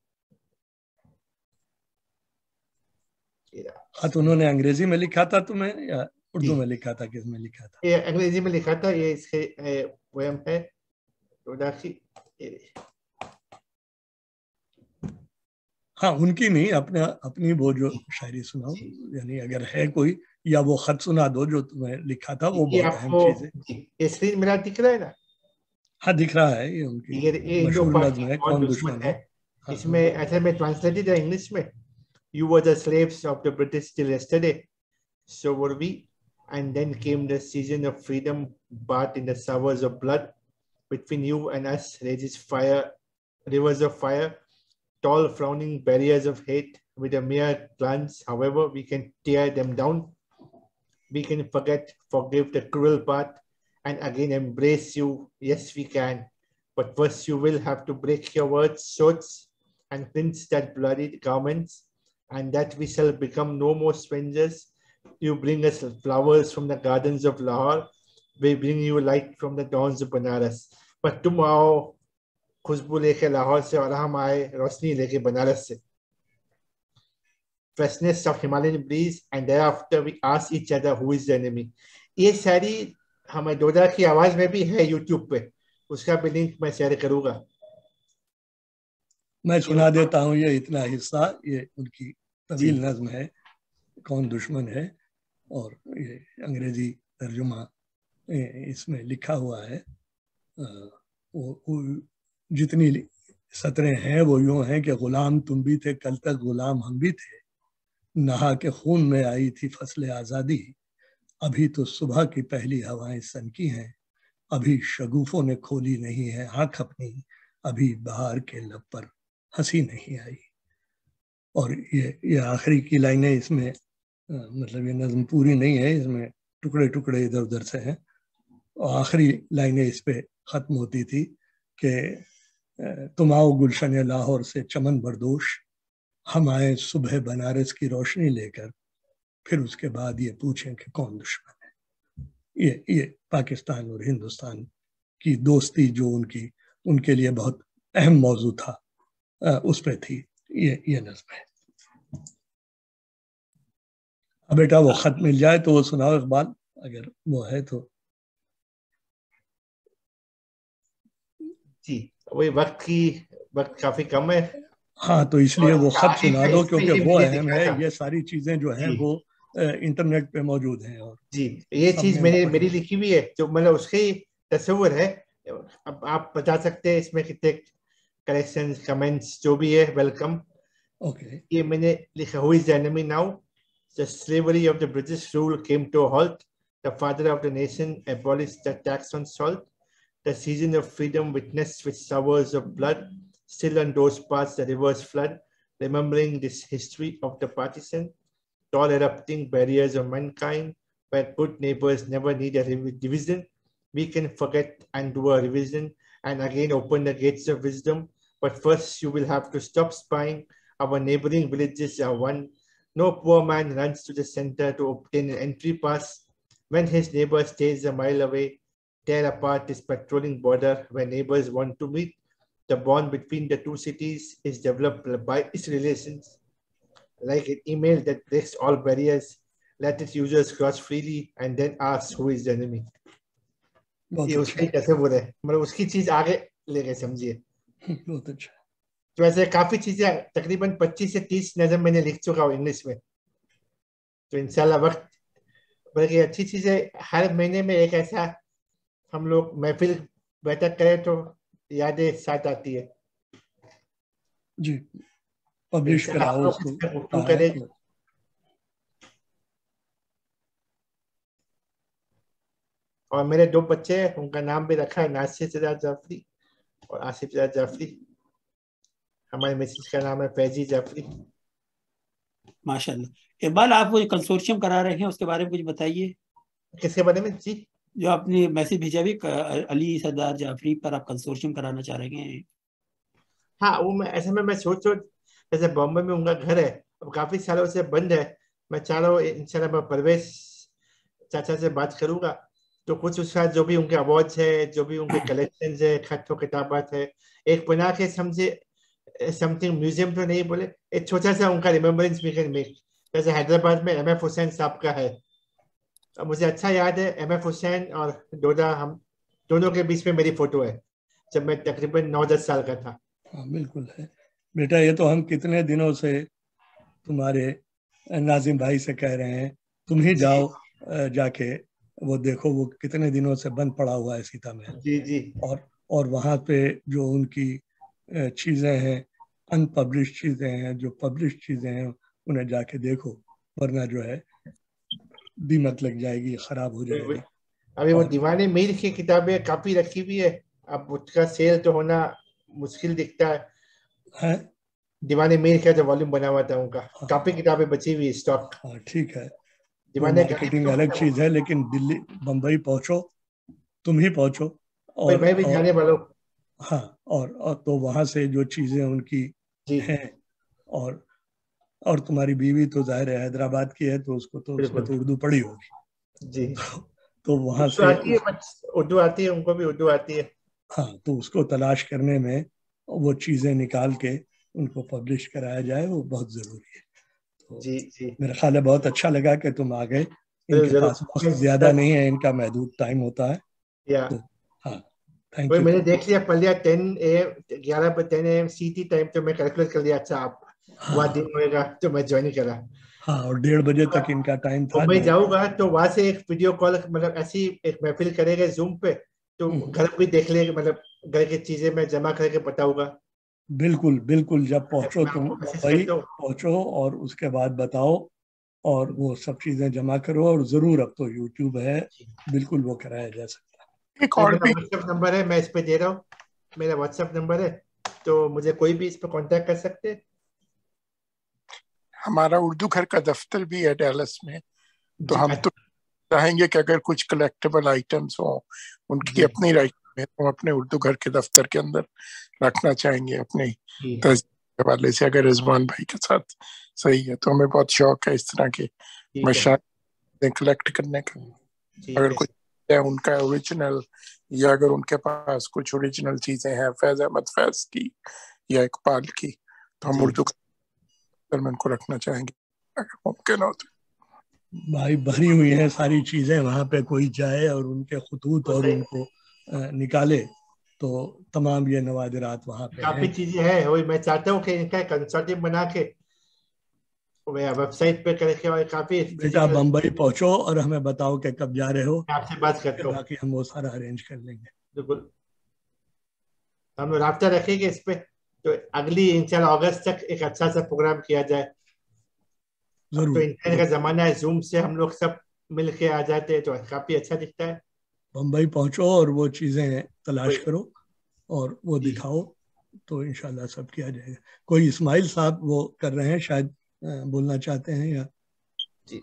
خط انہوں نے انگریزی میں لکھا تھا تمہیں یا اردو میں لکھا تھا؟ کس میں لکھا تھا؟ یہ انگریزی میں لکھا تھا. یہ اس کے پوئم ہے. ہاں ان کی نہیں، اپنا اپنی وہ جو شاعری سناؤ، یعنی اگر ہے کوئی، یا وہ خط سنا دو جو تمہیں لکھا تھا، وہ بہت اہم چیز ہے. اسکرین میرا دکھ رہا ہے نا؟ ہاں دکھ رہا ہے، یہ ان کی مشہور نظم ہے کون دشمن ہے. اس میں ایسے میں ٹرانسلیٹڈ ہے انگلش میں. You were the slaves of the British till yesterday, so were we, and then came the season of freedom, bathed in the showers of blood. Between you and us rages fire, rivers of fire, tall frowning barriers of hate. With a mere glance, however, we can tear them down. We can forget, forgive the cruel part, and again embrace you. Yes, we can. But first you will have to break your words, swords, and cleanse that bloodied garments, and that we shall become no more strangers. You bring us flowers from the gardens of Lahore. We bring you light from the dawns of Banaras. But tum aao khushbu leke Lahore se, aur hum aaye rosni leke Banaras se. Freshness of Himalayan breeze, and thereafter we ask each other who is the enemy. یہ ساری ہمیں ڈوڈا کی آواز میں بھی ہے YouTube پہ، اس کا بھی لنک میں شیئر کروں گا. میں سنا دیتا ہوں یہ اتنا حصہ، یہ ان کی طویل نظم ہے کون دشمن ہے، اور یہ انگریزی ترجمہ اس میں لکھا ہوا ہے. جتنی سطریں ہیں وہ یوں ہیں کہ غلام تم بھی تھے، کل تک غلام ہم بھی تھے، نہا کے خون میں آئی تھی فصل آزادی، ابھی تو صبح کی پہلی ہوائیں سنکی ہیں، ابھی شگوفوں نے کھولی نہیں ہے آنکھ اپنی، ابھی بہار کے لب پر ہنسی نہیں آئی. اور یہ یہ آخری کی لائنیں اس میں، مطلب یہ نظم پوری نہیں ہے، اس میں ٹکڑے ٹکڑے ادھر ادھر سے ہیں، اور آخری لائنیں اس پہ ختم ہوتی تھی کہ تم آؤ گلشن لاہور سے چمن بردوش، ہم آئے صبح بنارس کی روشنی لے کر، پھر اس کے بعد یہ پوچھیں کہ کون دشمن ہے. یہ یہ پاکستان اور ہندوستان کی دوستی جو ان کی ان کے لیے بہت اہم موضوع تھا، اس پہ تھی یہ یہ نظم ہے. اب بیٹا وہ خط مل جائے تو وہ سناؤ اقبال، اگر وہ ہے تو. جی وہی وقت کی وقت کافی کم ہے. ہاں تو اس لیے وہ خط سنا دو کیونکہ وہ اہم ہے. یہ ساری چیزیں جو ہیں وہ انٹرنیٹ پہ موجود ہیں. اور جی یہ چیز میری میری لکھی ہوئی ہے جو مطلب اس کی تصور ہے. اب آپ بتا سکتے ہیں اس میں کتنے کریکشن کمنٹس جو بھی ہے ویلکم. اوکے یہ میں نے لکھا who is the enemy now. The slavery of the British rule came to a halt. The father of the nation abolished the tax on salt. The season of freedom witnessed with showers of blood. Still on those parts the rivers flood. Remembering this history of the partisan, tall erupting barriers of mankind, where good neighbors never need a division. We can forget and do a revision, and again open the gates of wisdom. But first you will have to stop spying. Our neighboring villages are one. No poor man runs to the center to obtain an entry pass. When his neighbor stays a mile away, tear apart this patrolling border where neighbors want to meet. The bond between the two cities is developed by its relations. Like an email that breaks all barriers, let its users cross freely and then ask who is the enemy. یہ اس کی تصور ہے، مطلب اس کی چیز آگے لے گئے سمجھیے. بہت اچھا. تو ایسے کافی چیزیں تقریباً پچیس سے تیس نظم میں نے لکھ چکا ہوں انگلش میں. تو انشاءاللہ وقت بلکہ اچھی چیزیں ہر مہینے میں ایک ایسا ہم لوگ محفل بیٹھک کریں تو یادیں ساتھ آتی ہے. جی پبلش کراؤ اس کو کرے. اور میرے دو بچے ہیں، ان کا نام بھی رکھا ہے ناصر سجاد جعفری اور آصف سجاد جعفری. ہمارے مسز کا نام ہے فیضی جعفری. ماشاء اللہ. اقبال آپ وہ کنسورشیم کرا رہے ہیں اس کے بارے میں کچھ بتائیے. کس کے بارے میں؟ جی جو آپ نے میسج بھیجا بھی علی سردار جعفری پر آپ کنسورشیم کرانا چاہ رہے ہیں. ہاں وہ میں ایسے میں میں سوچ سوچ جیسے بامبے میں ان کا گھر ہے، اب کافی سالوں سے بند ہے. میں چاہ رہا ہوں انشاءاللہ میں پرویز چاچا سے بات کروں گا تو کچھ اس کا جو بھی ان کے اوارڈز ہے، جو بھی ان کے کلیکشنز ہے، خط و کتابات ہے، ایک بنا کے سمجھے سم تھنگ میوزیم تو نہیں بولے، ایک چھوٹا سا ان کا ریممبرنس بھی کین میک. جیسے حیدرآباد میں ایم ایف حسین صاحب کا ہے. مجھے اچھا یاد ہے ایم ایف حسین اور ڈوڈا ہم دونوں کے بیچ میں میری فوٹو ہے جب میں تقریباً نو دس سال کا تھا. ہاں بالکل ہے. बेटा ये तो हम कितने दिनों से तुम्हारे नाजिम भाई से कह रहे हैं, तुम ही जाओ जाके वो देखो, वो कितने दिनों से बंद पड़ा हुआ है सीता महल। जी जी। और और वहाँ पे जो उनकी चीज़ें हैं, अनपब्लिश चीज़ें हैं, जो पब्लिश चीज़ें हैं, उन्हें जाके देखो, वरना जो है दीमक लग जाएगी, खराब हो जाएगी। अभी वो दीवाने मीर की किताबें काफी रखी हुई है, अब उसका सेल तो होना मुश्किल दिखता है। है दीवाने मीर का जो वॉल्यूम बना हुआ था उनका, काफी किताबें बची हुई स्टॉक। हाँ ठीक है, दीवाने मार्केटिंग अलग चीज है, लेकिन दिल्ली बम्बई पहुंचो, तुम ही पहुंचो। और मैं भी जाने वाला हूँ। हाँ, और, और तो वहां से जो चीजें उनकी हैं, और और तुम्हारी बीवी तो जाहिर है हैदराबाद की है, तो उसको तो उसने तो उर्दू पढ़ी होगी जी। तो वहां से आती है, उर्दू आती है, उनको भी उर्दू आती है। हाँ, तो उसको तलाश करने में वो चीजें निकाल के उनको पब्लिश कराया जाए, वो बहुत जरूरी है। तो जी जी। मेरा ख्याल है बहुत अच्छा लगा कि तुम आ गए। इनके पास वक्त ज्यादा नहीं है, इनका महदूद टाइम होता है। या तो हाँ, थैंक यू। मैंने देख लिया पढ़ लिया टेन ए ग्यारह पर ten a m C T time, तो मैं कैलकुलेट कर लिया, अच्छा आप वहाँ दिन होएगा, तो मैं ज्वाइन करा। हाँ, और डेढ़ बजे तक इनका टाइम था। मैं जाऊंगा तो वहां से एक वीडियो कॉल, मतलब ऐसी एक महफिल करेगा जूम पे, तो घर भी देख लेगा, मतलब घर की चीजें मैं जमा करके बताऊंगा। बिल्कुल बिल्कुल, जब पहुंचो तुम मुंबई पहुंचो और उसके बाद बताओ, और वो सब चीजें जमा करो। और जरूर, अब तो यूट्यूब है, बिल्कुल वो कराया जा सकता है। एक और भी व्हाट्सएप नंबर है, मैं इस पे दे रहा हूँ, मेरा व्हाट्सएप नंबर है, तो मुझे कोई भी इस पे कांटेक्ट कर सकते हैं। हमारा उर्दू घर का दफ्तर भी है डैलस में, तो हम तो चाहेंगे कि अगर कुछ कलेक्टेबल आइटम्स हो उनकी अपनी राइट में, तो अपने उर्दू घर के दफ्तर के अंदर रखना चाहेंगे अपने तजर्बे वाले से, अगर रिजवान भाई के साथ सही है। तो हमें बहुत शौक है इस तरह के मशाइल कलेक्ट करने का। अगर कुछ है उनका ओरिजिनल, या अगर उनके पास कुछ ओरिजिनल चीजें हैं फैज अहमद फैज की या इकबाल की, तो हम उर्दू में उनको रखना चाहेंगे अगर मुमकिन हो तो। भाई भरी हुई हैं सारी चीजें, वहां पे कोई जाए और उनके खुतूत और उनको निकाले तो तमाम ये नवादिरात वहां पे काफी चीजें हैं। वही मैं चाहता हूँ कि इनका कंसोर्टियम बना के वेबसाइट पे करके, और काफी बेटा बम्बई पहुंचो और हमें बताओ कि कब जा रहे हो, आपसे बात करते हो, बाकी हम वो सारा अरेंज कर लेंगे। बिल्कुल, हम राब्ता रखेंगे इस पे, तो अगली इंशाल्लाह अगस्त तक एक अच्छा सा प्रोग्राम किया जाए। अब तो इंटरनेट का जमाना है, जूम से हम लोग सब मिल के आ जाते हैं, तो काफी अच्छा दिखता है। बम्बई पहुंचो और वो चीजें तलाश करो और वो दिखाओ, तो इंशाल्लाह सब किया जाएगा। कोई इस्माइल साहब वो कर रहे हैं, शायद बोलना चाहते हैं या जी।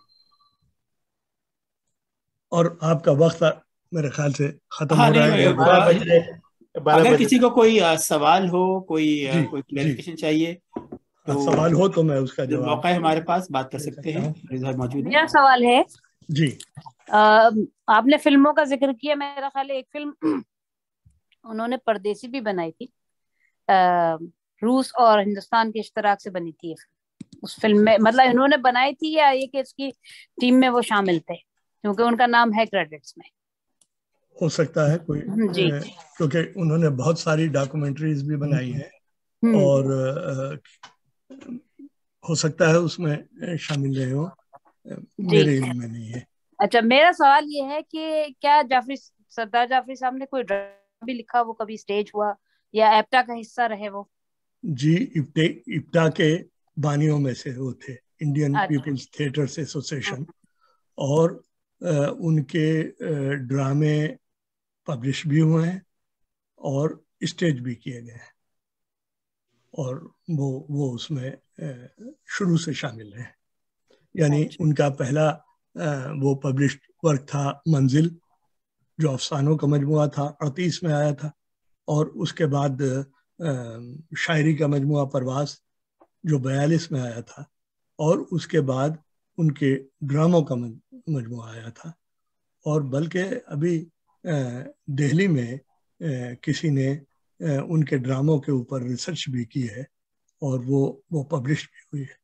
और आपका वक्त मेरे ख्याल से खत्म हाँ, हो रहा है। बारह बजे अगर किसी को कोई सवाल हो, कोई कोई क्लैरिफिकेशन चाहिए तो सवाल हो तो मैं उसका जवाब, मौका है हमारे पास, बात कर सकते हैं। इधर मौजूद है। मेरा सवाल है जी, आ, आपने फिल्मों का जिक्र किया, मेरा ख्याल है एक फिल्म उन्होंने परदेसी भी बनाई थी, आ, रूस और हिंदुस्तान के इश्तराक से बनी थी उस फिल्म में, मतलब इन्होंने बनाई थी या ये कि इसकी टीम में वो शामिल थे, क्योंकि उनका नाम है क्रेडिट्स में। हो सकता है कोई, क्योंकि उन्होंने बहुत सारी डॉक्यूमेंट्रीज भी बनाई हैं और आ, हो सकता है उसमें शामिल रहे हो, मेरे इल्म में नहीं है। अच्छा, मेरा सवाल ये है कि क्या जाफरी सरदार जाफरी साहब ने कोई ड्रामा भी लिखा, वो कभी स्टेज हुआ या एप्टा का हिस्सा रहे वो? जी, इप्टे इप्टा के बानियों में से वो थे, इंडियन पीपल्स थिएटर्स एसोसिएशन, और आ, उनके ड्रामे पब्लिश भी हुए हैं और स्टेज भी किए गए हैं, और वो वो उसमें शुरू से शामिल हैं। यानी उनका पहला वो पब्लिश्ड वर्क था मंजिल, जो अफसानों का मजमुआ था, अड़तीस में आया था, और उसके बाद शायरी का मजमुआ परवास जो बयालीस में आया था, और उसके बाद उनके ड्रामों का मजमुआ आया था। और बल्कि अभी दिल्ली में किसी ने उनके ड्रामों के ऊपर रिसर्च भी की है और वो वो पब्लिश भी हुई है।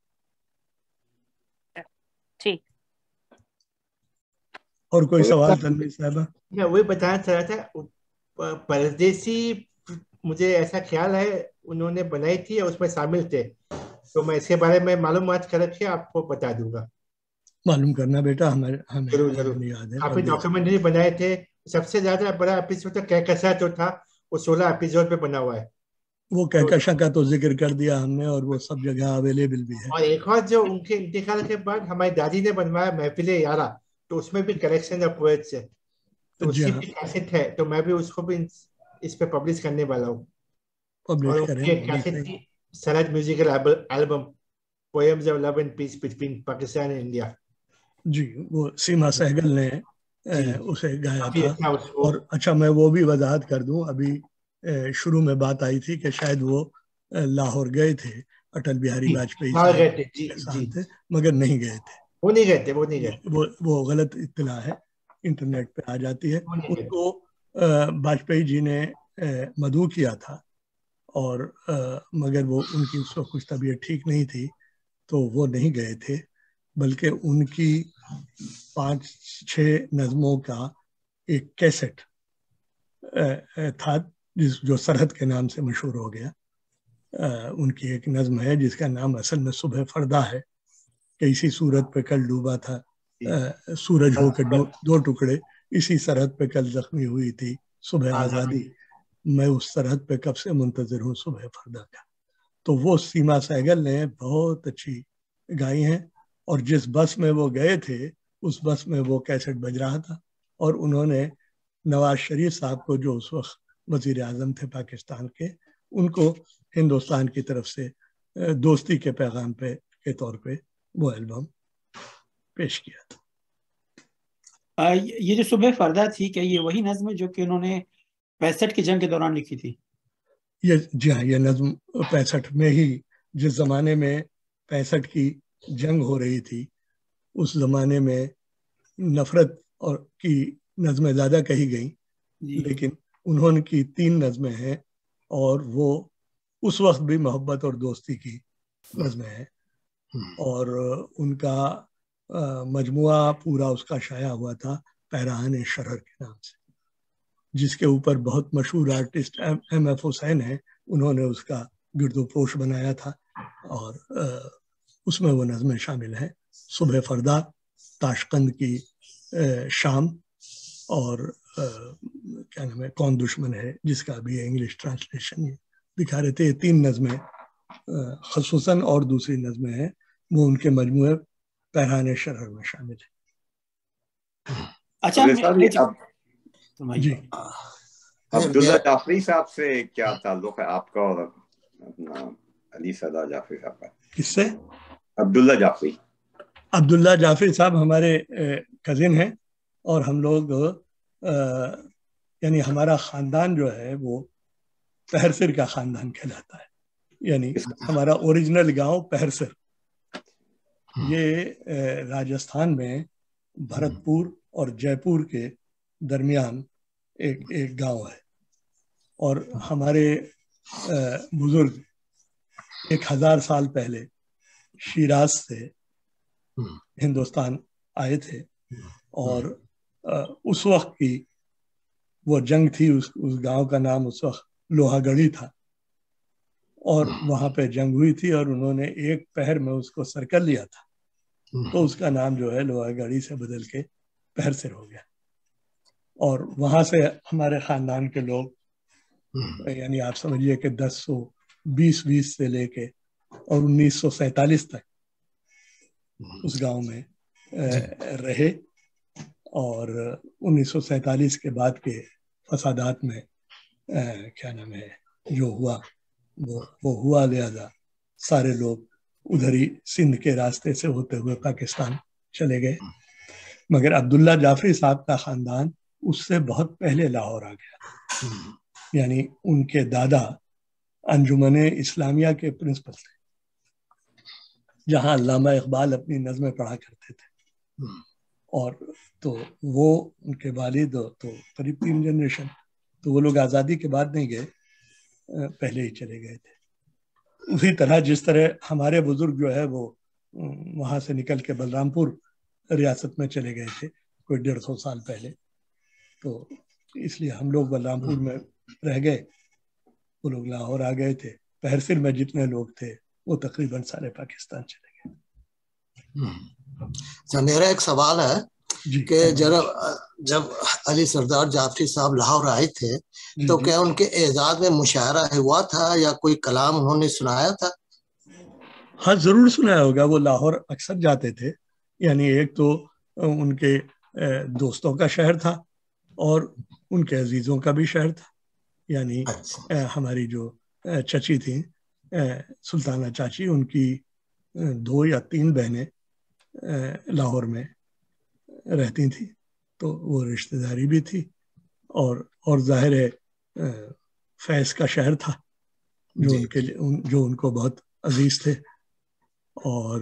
ठीक। और कोई सवाल तन्वीर साहबा? मैं वही बताना चाह रहा था, परदेसी मुझे ऐसा ख्याल है उन्होंने बनाई थी और उसमें शामिल थे, तो मैं इसके बारे में मालूमात करके आपको बता दूंगा। मालूम करना बेटा, हमारे हमें जरूर जरूर। याद है काफी डॉक्यूमेंट्री बनाए थे। सबसे ज्यादा बड़ा एपिसोड तो कहकशा जो था वो सोलह एपिसोड पे बना हुआ है। वो कहकशा का तो जिक्र कर दिया हमने, और वो सब जगह अवेलेबल भी है। और एक और जो उनके इंतकाल के बाद हमारी दादी ने बनवाया महफिले यारा, तो उसमें भी कलेक्शन ऑफ पोएट्स है, तो उसकी भी कैसेट है, तो मैं भी उसको भी इस पे पब्लिश करने वाला हूँ। पब्लिश करें कैसेट थी Sarhad musical album poems of love and peace between Pakistan and India. जी, वो सीमा सहगल ने ए, उसे गाया था। और अच्छा, मैं वो भी वजाहत कर दूं, अभी शुरू में बात आई थी कि शायद वो लाहौर गए थे, अटल बिहारी वाजपेयी के साथ, मगर नहीं गए थे। वो नहीं गए थे वो नहीं गए वो वो गलत इत्तला है, इंटरनेट पे आ जाती है। उनको वाजपेयी जी ने मदऊ किया था, और आ, मगर वो उनकी उस वक्त कुछ तबीयत ठीक नहीं थी, तो वो नहीं गए थे। बल्कि उनकी पाँच छः नज़मों का एक कैसेट था जिस जो सरहद के नाम से मशहूर हो गया। आ, उनकी एक नज़म है जिसका नाम असल में सुबह फरदा है, कि इसी सूरत पे कल डूबा था आ, सूरज होकर दो, दो टुकड़े, इसी सरहद पे कल जख्मी हुई थी सुबह आज़ादी, मैं उस सरहद पे कब से मुंतज़िर हूँ सुबह फरदा का। तो वो सीमा सहगल ने बहुत अच्छी गाई हैं, और जिस बस में वो गए थे उस बस में वो कैसेट बज रहा था, और उन्होंने नवाज शरीफ साहब को, जो उस वक्त वजीर आजम थे पाकिस्तान के, उनको हिंदुस्तान की तरफ से दोस्ती के पैगाम पे के तौर पे वो एल्बम पेश किया था। आ, ये जो सुबह फरदा थी, क्या ये वही नज़्म है जो कि उन्होंने पैंसठ की जंग के दौरान लिखी थी? ये जी हाँ, ये नज़्म पैंसठ में ही, जिस जमाने में पैंसठ की जंग हो रही थी, उस जमाने में नफरत और की नज़में ज़्यादा कही गई, लेकिन उन्होंने की तीन नज़में हैं, और वो उस वक्त भी मोहब्बत और दोस्ती की नज़में हैं। और उनका मजमुआ पूरा उसका शाया हुआ था पैराहन शरर के नाम से, जिसके ऊपर बहुत मशहूर आर्टिस्ट एम एफ हुसैन है, उन्होंने उसका गिरदोपोश बनाया था, और उसमें वो नज़में शामिल हैं। सुबह फरदा, ताशकंद की शाम, और आ, क्या नाम है, कौन दुश्मन है, जिसका भी इंग्लिश ट्रांसलेशन दिखा रहे थे। ये तीन नज़में खसूसन और दूसरी नज़में हैं, वो उनके मजमूए पैराहन शरर में शामिल है। अच्छा जी, अब्दुल्ला जाफरी साहब से क्या ताल्लुक है आपका और अपना अली सदा जाफरी साहब का? किससे? अब्दुल्ला जाफरी। अब्दुल्ला जाफरी साहब हमारे कजिन हैं, और हम लोग यानी हमारा ख़ानदान जो है वो पहरसिर का ख़ानदान कहलाता है, यानी हमारा ओरिजिनल गांव पहरसिर, ये राजस्थान में भरतपुर और जयपुर के दरमियान एक एक गांव है। और हमारे बुजुर्ग एक हजार साल पहले शिराज से हिंदुस्तान आए थे, और उस वक्त की वो जंग थी, उस उस गांव का नाम उस वक्त लोहागढ़ी था, और वहां पे जंग हुई थी, और उन्होंने एक पहर में उसको सर कर लिया था, तो उसका नाम जो है लोहागढ़ी से बदल के पहरसिर हो गया। और वहां से हमारे खानदान के लोग, यानी आप समझिए कि दस सौ बीस बीस से लेके और उन्नीस सौ सैतालीस तक उस गांव में रहे, और उन्नीस सौ सैतालीस के बाद के फसादात में क्या नाम है जो हुआ वो वो हुआ, लिहाजा सारे लोग उधर ही सिंध के रास्ते से होते हुए पाकिस्तान चले गए। मगर अब्दुल्ला जाफरी साहब का खानदान उससे बहुत पहले लाहौर आ गया, यानी उनके दादा अंजुमने इस्लामिया के प्रिंसिपल थे, जहाँ अल्लामा इकबाल अपनी नज़में पढ़ा करते थे। और तो वो उनके वालिद तो करीब तीन जनरेशन, तो वो लोग आज़ादी के बाद नहीं गए, पहले ही चले गए थे। उसी तरह जिस तरह हमारे बुजुर्ग जो है वो वहाँ से निकल के बलरामपुर रियासत में चले गए थे कोई डेढ़ सौ साल पहले, तो इसलिए हम लोग बलरामपुर में रह गए। وہ لوگ لاہور آ گئے تھے. پہرسل میں جتنے لوگ تھے وہ تقریباً سارے پاکستان چلے گئے. اچھا میرا ایک سوال ہے کہ جب جب علی سردار جعفری صاحب لاہور آئے تھے تو کیا ان کے اعزاز میں مشاعرہ ہوا تھا یا کوئی کلام انہوں نے سنایا تھا؟ ہاں ضرور سنایا ہوگا. وہ لاہور اکثر جاتے تھے. یعنی ایک تو ان کے دوستوں کا شہر تھا اور ان کے عزیزوں کا بھی شہر تھا. یعنی ہماری جو چچی تھیں سلطانہ چاچی, ان کی دو یا تین بہنیں لاہور میں رہتی تھیں, تو وہ رشتہ داری بھی تھی. اور اور ظاہر ہے فیض کا شہر تھا جو ان کے جو ان کو بہت عزیز تھے, اور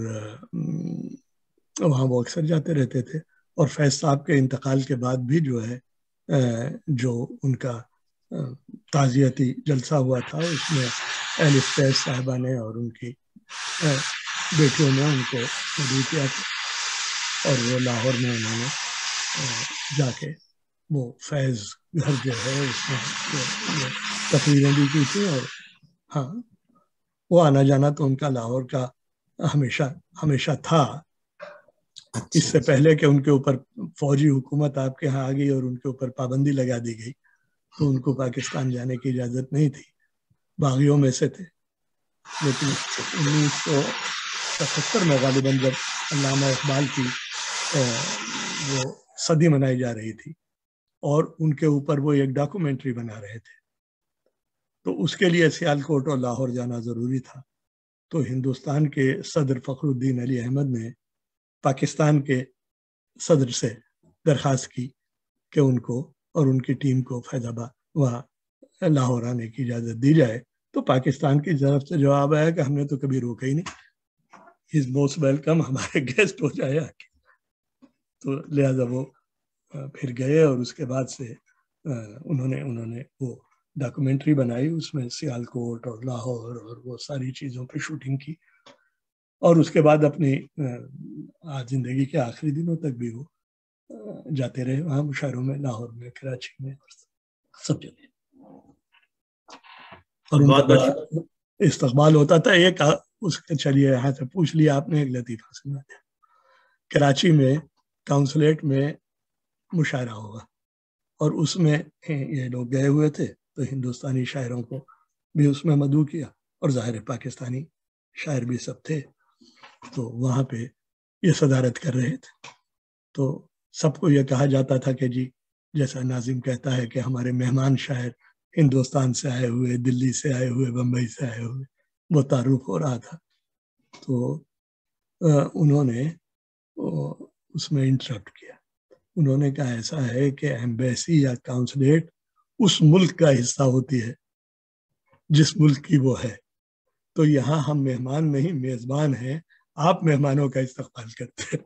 وہاں وہ اکثر جاتے رہتے تھے. اور فیض صاحب کے انتقال کے بعد بھی جو ہے جو ان کا تعزیتی جلسہ ہوا تھا اس میں اہل فیض صاحبہ نے اور ان کی بیٹیوں نے ان کو مدعو کیا تھا, اور وہ لاہور میں انہوں نے جا کے وہ فیض گھر جو ہے اس میں تقریریں بھی کی تھی. اور ہاں وہ آنا جانا تو ان کا لاہور کا ہمیشہ ہمیشہ تھا. اس سے پہلے کہ ان کے اوپر فوجی حکومت آپ کے ہاں آ گئی اور ان کے اوپر پابندی لگا دی گئی تو ان کو پاکستان جانے کی اجازت نہیں تھی. باغیوں میں سے تھے. لیکن انیس سو ستہتر میں غالباً جب علامہ اقبال کی وہ صدی منائی جا رہی تھی اور ان کے اوپر وہ ایک ڈاکومنٹری بنا رہے تھے, تو اس کے لیے سیالکوٹ اور لاہور جانا ضروری تھا. تو ہندوستان کے صدر فخر الدین علی احمد نے پاکستان کے صدر سے درخواست کی کہ ان کو اور ان کی ٹیم کو فیض آباد وہاں لاہور آنے کی اجازت دی جائے. تو پاکستان کی طرف سے جواب آیا کہ ہم نے تو کبھی روکا ہی نہیں, ہی از موسٹ ویلکم, ہمارے گیسٹ ہو جائے آ کے. تو لہذا وہ پھر گئے اور اس کے بعد سے انہوں نے انہوں نے وہ ڈاکومنٹری بنائی. اس میں سیالکوٹ اور لاہور اور وہ ساری چیزوں پہ شوٹنگ کی, اور اس کے بعد اپنی زندگی کے آخری دنوں تک بھی وہ جاتے رہے وہاں مشاعروں میں, لاہور میں, کراچی میں, سب جگہ. اور ان کا استقبال ہوتا تھا. ایک اس کے چلیے یہاں سے پوچھ لیا آپ نے, ایک لطیفہ سنا دیا. کراچی میں کاؤنسلیٹ میں مشاعرہ ہوا اور اس میں یہ لوگ گئے ہوئے تھے, تو ہندوستانی شاعروں کو بھی اس میں مدعو کیا, اور ظاہر پاکستانی شاعر بھی سب تھے. تو وہاں پہ یہ صدارت کر رہے تھے. تو سب کو یہ کہا جاتا تھا کہ جی جیسا ناظم کہتا ہے کہ ہمارے مہمان شاعر ہندوستان سے آئے ہوئے, دلی سے آئے ہوئے, بمبئی سے آئے ہوئے, وہ تعارف ہو رہا تھا. تو انہوں نے اس میں انٹرپٹ کیا. انہوں نے کہا ایسا ہے کہ ایمبیسی یا کاؤنسلیٹ اس ملک کا حصہ ہوتی ہے جس ملک کی وہ ہے. تو یہاں ہم مہمان نہیں میزبان ہیں, آپ مہمانوں کا استقبال کرتے ہیں.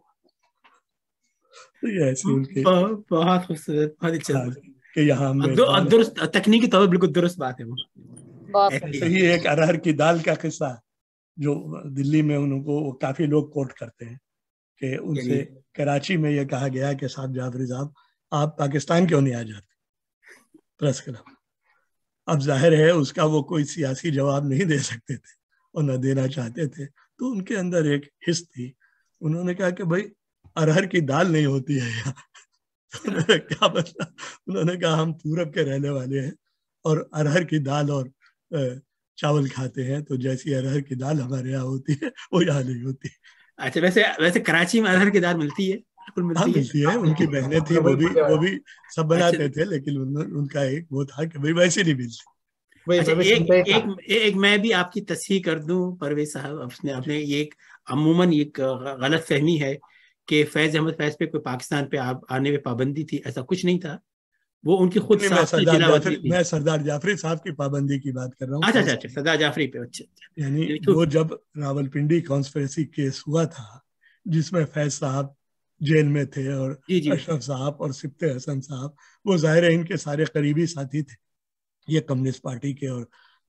تو یہ ایسی ان کی بہت خوبصورت, بہت اچھا کہ یہاں درست تکنیکی طور پر بالکل درست بات ہے. وہ ایسے ہی ایک ارہر کی دال کا قصہ جو دلی میں ان کو کافی لوگ کوٹ کرتے ہیں کہ ان سے کراچی میں یہ کہا گیا کہ صاحب جعفری صاحب آپ پاکستان کیوں نہیں آ جاتے پریس کلب. اب ظاہر ہے اس کا وہ کوئی سیاسی جواب نہیں دے سکتے تھے اور نہ دینا چاہتے تھے. تو ان کے اندر ایک حس تھی. انہوں نے کہا کہ بھائی ارہر کی دال نہیں ہوتی ہے یہاں. کیا مطلب؟ انہوں نے کہا ہم پورب کے رہنے والے ہیں اور ارہر کی دال اور چاول کھاتے ہیں, تو جیسی ارہر کی دال ہمارے یہاں ہوتی ہے وہ یہاں نہیں ہوتی. اچھا ویسے ویسے کراچی میں ارہر کی دال ملتی ہے؟ ہاں ملتی ہے. ان کی بہنیں تھیں وہ بھی وہ بھی سب بناتے تھے, لیکن ان کا ایک وہ تھا کہ بھائی ویسے نہیں ملتی. ایک میں بھی آپ کی تصحیح کر دوں پرویز صاحب, آپ نے یہ عموماً ایک غلط فہمی ہے کہ فیض احمد فیض پہ کوئی پاکستان پہ آنے میں پابندی تھی. ایسا کچھ نہیں تھا. وہ ان کی خود میں سردار جعفری صاحب کی پابندی کی بات کر رہا ہوں. اچھا اچھا سردار جعفری پہ. یعنی وہ جب راولپنڈی کانسپریسی کیس ہوا تھا جس میں فیض صاحب جیل میں تھے اور اشرف صاحب اور سبت حسن صاحب, وہ ظاہر ہے ان کے سارے قریبی ساتھی تھے. یہ کمیونسٹ پارٹی کے اور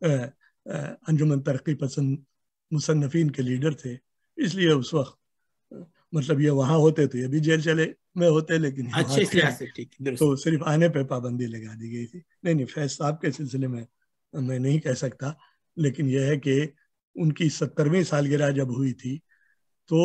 انجمن ترقی پسند مصنفین کے لیڈر تھے. اس لیے اس وقت مطلب یہ وہاں ہوتے تو یہ بھی جیل چلے میں ہوتے, لیکن تو صرف آنے پہ پابندی لگا دی گئی تھی. نہیں نہیں فیض صاحب کے سلسلے میں मैं नहीं कह सकता, लेकिन यह है कि उनकी सत्तरवीं सालगिरह जब हुई थी तो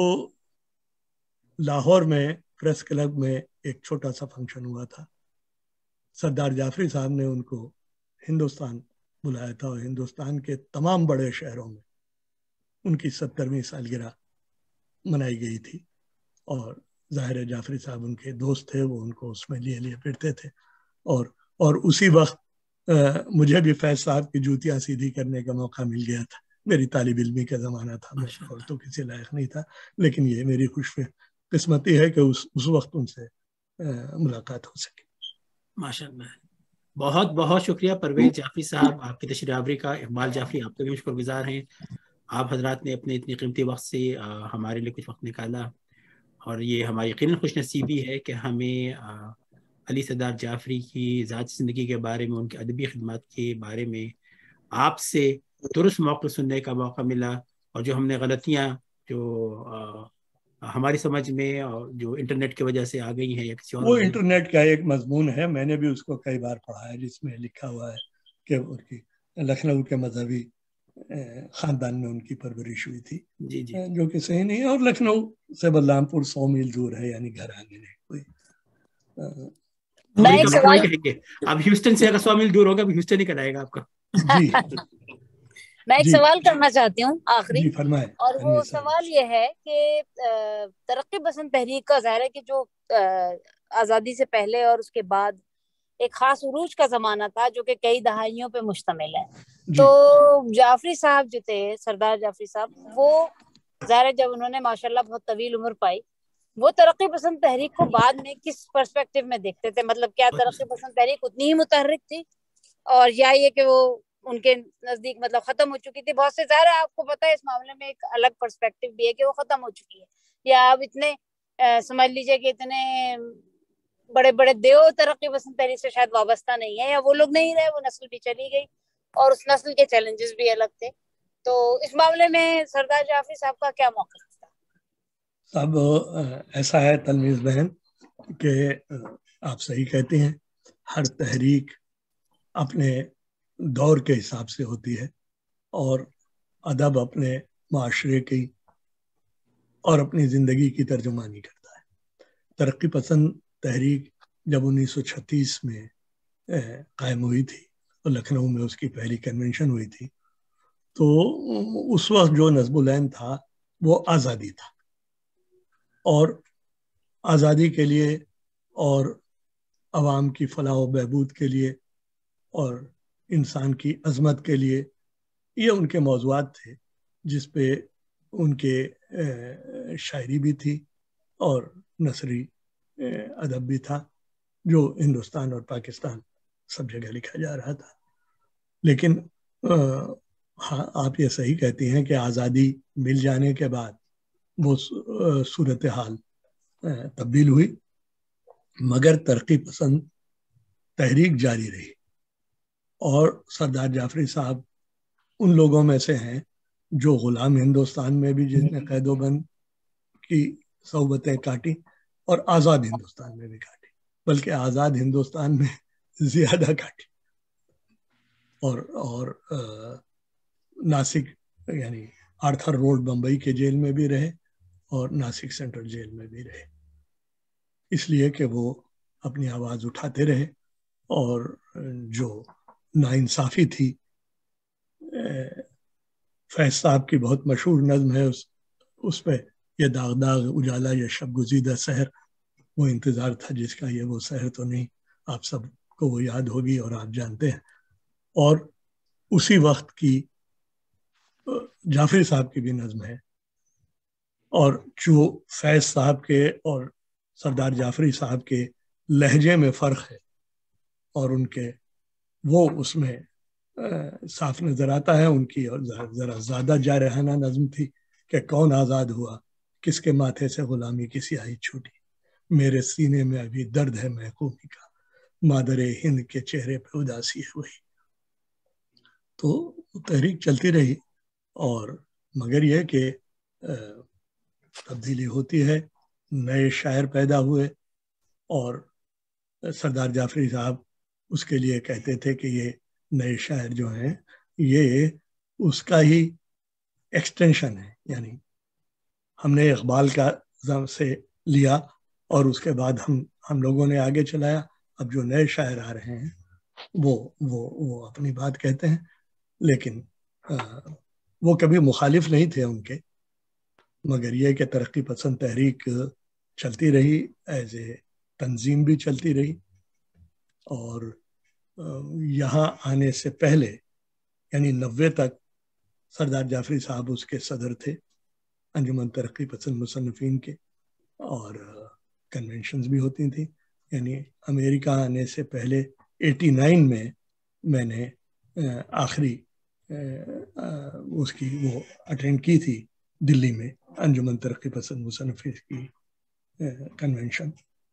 लाहौर में प्रेस क्लब में एक छोटा सा फंक्शन हुआ था। सरदार जाफरी साहब ने उनको हिंदुस्तान बुलाया था और हिंदुस्तान के तमाम बड़े शहरों में उनकी सत्तरवीं सालगिरह मनाई गई थी। और ज़ाहिर जाफरी साहब उनके दोस्त थे, वो उनको उसमें लिए लिए फिरते थे। और और उसी वक्त आ, मुझे भी फैज साहब की जूतियाँ सीधी करने का मौका मिल गया था। मेरी तालिब इल्मी का ज़माना था, मैं और तो किसी लायक नहीं था, लेकिन ये मेरी खुश किस्मती है कि उस उस वक्त उनसे मुलाकात हो सकी। माशाअल्लाह, बहुत बहुत शुक्रिया परवेज जाफरी साहब, आपकी तशरीफ आवरी का। इकबाल जाफरी, आपके भी शुक्रगुजार हैं। आप हजरात ने अपने इतनी कीमती वक्त से आ, हमारे लिए कुछ वक्त निकाला, और ये हमारी यकीनन खुशनसीबी है कि हमें आ, अली सरदार जाफरी की ज़ाती ज़िंदगी के बारे में, उनकी अदबी खिदमत के बारे में आपसे दुरुस्त मौक़िफ़ सुनने का मौका मिला। और जो हमने गलतियाँ जो आ, हमारी समझ में और जो इंटरनेट की वजह से आ गई हैं या किसी और, वो इंटरनेट का एक मजमून है, मैंने भी उसको कई बार पढ़ा है, जिसमें लिखा हुआ है कि उनकी लखनऊ के मजहबी खानदान में उनकी परवरिश हुई थी, जी जी, जो कि सही नहीं है। और लखनऊ से बलरामपुर सौ मील दूर है, यानी घर आगे नहीं कोई। मैं एक सवाल कहेंगे अब ह्यूस्टन से अगर सौ मील दूर होगा, ह्यूस्टन ही कराएगा आपका। जी मैं एक सवाल करना चाहती हूँ आखिरी, और वो सवाल ये है कि तरक्की पसंद तहरीक का ज़ाहिर है कि जो आज़ादी से पहले और उसके बाद एक खास उरूज का ज़माना था जो कि कई दहाइयों पे मुश्तमिल है। तो जाफरी साहब जो थे, सरदार जाफरी साहब, वो ज़ाहिर है जब उन्होंने माशाल्लाह बहुत तवील उम्र पाई, वो तरक्की पसंद तहरीक को बाद में किस पर्सपेक्टिव में देखते थे? मतलब क्या तरक्की पसंद तहरीक उतनी ही मुतहर्रिक थी, और या ये कि वो उनके नजदीक मतलब खत्म हो चुकी थी? बहुत से ज़ाहिर है आपको पता है इस मामले में एक अलग पर्सपेक्टिव भी है कि वो खत्म हो चुकी है, या अब इतने आ, समझ लीजिए कि इतने बड़े बड़े देव तरक्की पसंद तहरीक से शायद वाबस्ता नहीं है, या वो लोग नहीं रहे, वो नस्ल भी चली गई और उस नस्ल के चैलेंजेस भी अलग थे। तो इस मामले में सरदार जाफरी साहब का क्या मौक़िफ़ था? अब ऐसा है तलमीज़ बहन कि आप सही कहते हैं, हर तहरीक अपने दौर के हिसाब से होती है, और अदब अपने माशरे की और अपनी ज़िंदगी की तर्जुमानी करता है। तरक्की पसंद तहरीक जब उन्नीस सौ छत्तीस में कायम हुई थी और लखनऊ में उसकी पहली कन्वेंशन हुई थी, तो उस वक्त जो नज़्मुल ऐन था वो आज़ादी था, और आज़ादी के लिए और अवाम की फलाह व बहबूद के लिए और इंसान की अज़मत के लिए ये उनके मौज़ूआत थे, जिस पे उनके शायरी भी थी और नसरी अदब भी था, जो हिंदुस्तान और पाकिस्तान सब जगह लिखा जा रहा था। लेकिन हाँ, आप ये सही कहती हैं कि आज़ादी मिल जाने के बाद वो सूरत हाल तब्दील हुई, मगर तरक्की पसंद तहरीक जारी रही। और सरदार जाफरी साहब उन लोगों में से हैं जो गुलाम हिंदुस्तान में भी जिसने कैदोबंद की सोबतें काटी और आज़ाद हिंदुस्तान में भी काटी, बल्कि आज़ाद हिंदुस्तान में ज़्यादा काटी। और और आ, नासिक यानी आर्थर रोड बम्बई के जेल में भी रहे और नासिक सेंट्रल जेल में भी रहे, इसलिए कि वो अपनी आवाज़ उठाते रहे। और जो नाइंसाफ़ी थी, फैज साहब की बहुत मशहूर नज़्म है, उस उस पे ये दाग दाग उजाला ये शब गुज़ीदा सहर, वो इंतज़ार था जिसका ये वो सहर तो नहीं, आप सबको वो याद होगी और आप जानते हैं। और उसी वक्त की जाफरी साहब की भी नज़्म है, और जो फैज साहब के और सरदार जाफरी साहब के लहजे में फ़र्क है और उनके वो उसमें साफ नज़र आता है उनकी। और ज़रा ज़्यादा जारहाना नज़्म थी कि कौन आज़ाद हुआ, किसके माथे से ग़ुलामी की स्याही छूटी, मेरे सीने में अभी दर्द है महकूमी का, मादरे हिंद के चेहरे पे उदासी है वही। तो तहरीक चलती रही, और मगर यह कि तब्दीली होती है, नए शायर पैदा हुए, और सरदार जाफरी साहब उसके लिए कहते थे कि ये نئے شاعر جو ہیں یہ اس کا ہی ایکسٹینشن ہے. یعنی ہم نے اقبال کا زم سے لیا اور اس کے بعد ہم ہم لوگوں نے آگے چلایا. اب جو نئے شاعر آ رہے ہیں وہ وہ وہ اپنی بات کہتے ہیں، لیکن وہ کبھی مخالف نہیں تھے ان کے، مگر یہ کہ ترقی پسند تحریک چلتی رہی، ایز اے تنظیم بھی چلتی رہی. اور یہاں آنے سے پہلے یعنی نوے تک سردار جعفری صاحب اس کے صدر تھے، انجمن ترقی پسند مصنفین کے، اور کنونشنز بھی ہوتی تھیں. یعنی امریکہ آنے سے پہلے ایٹی نائن میں میں نے آخری اس کی وہ اٹینڈ کی تھی دلی میں، انجمن ترقی پسند مصنفین کی کنونشن.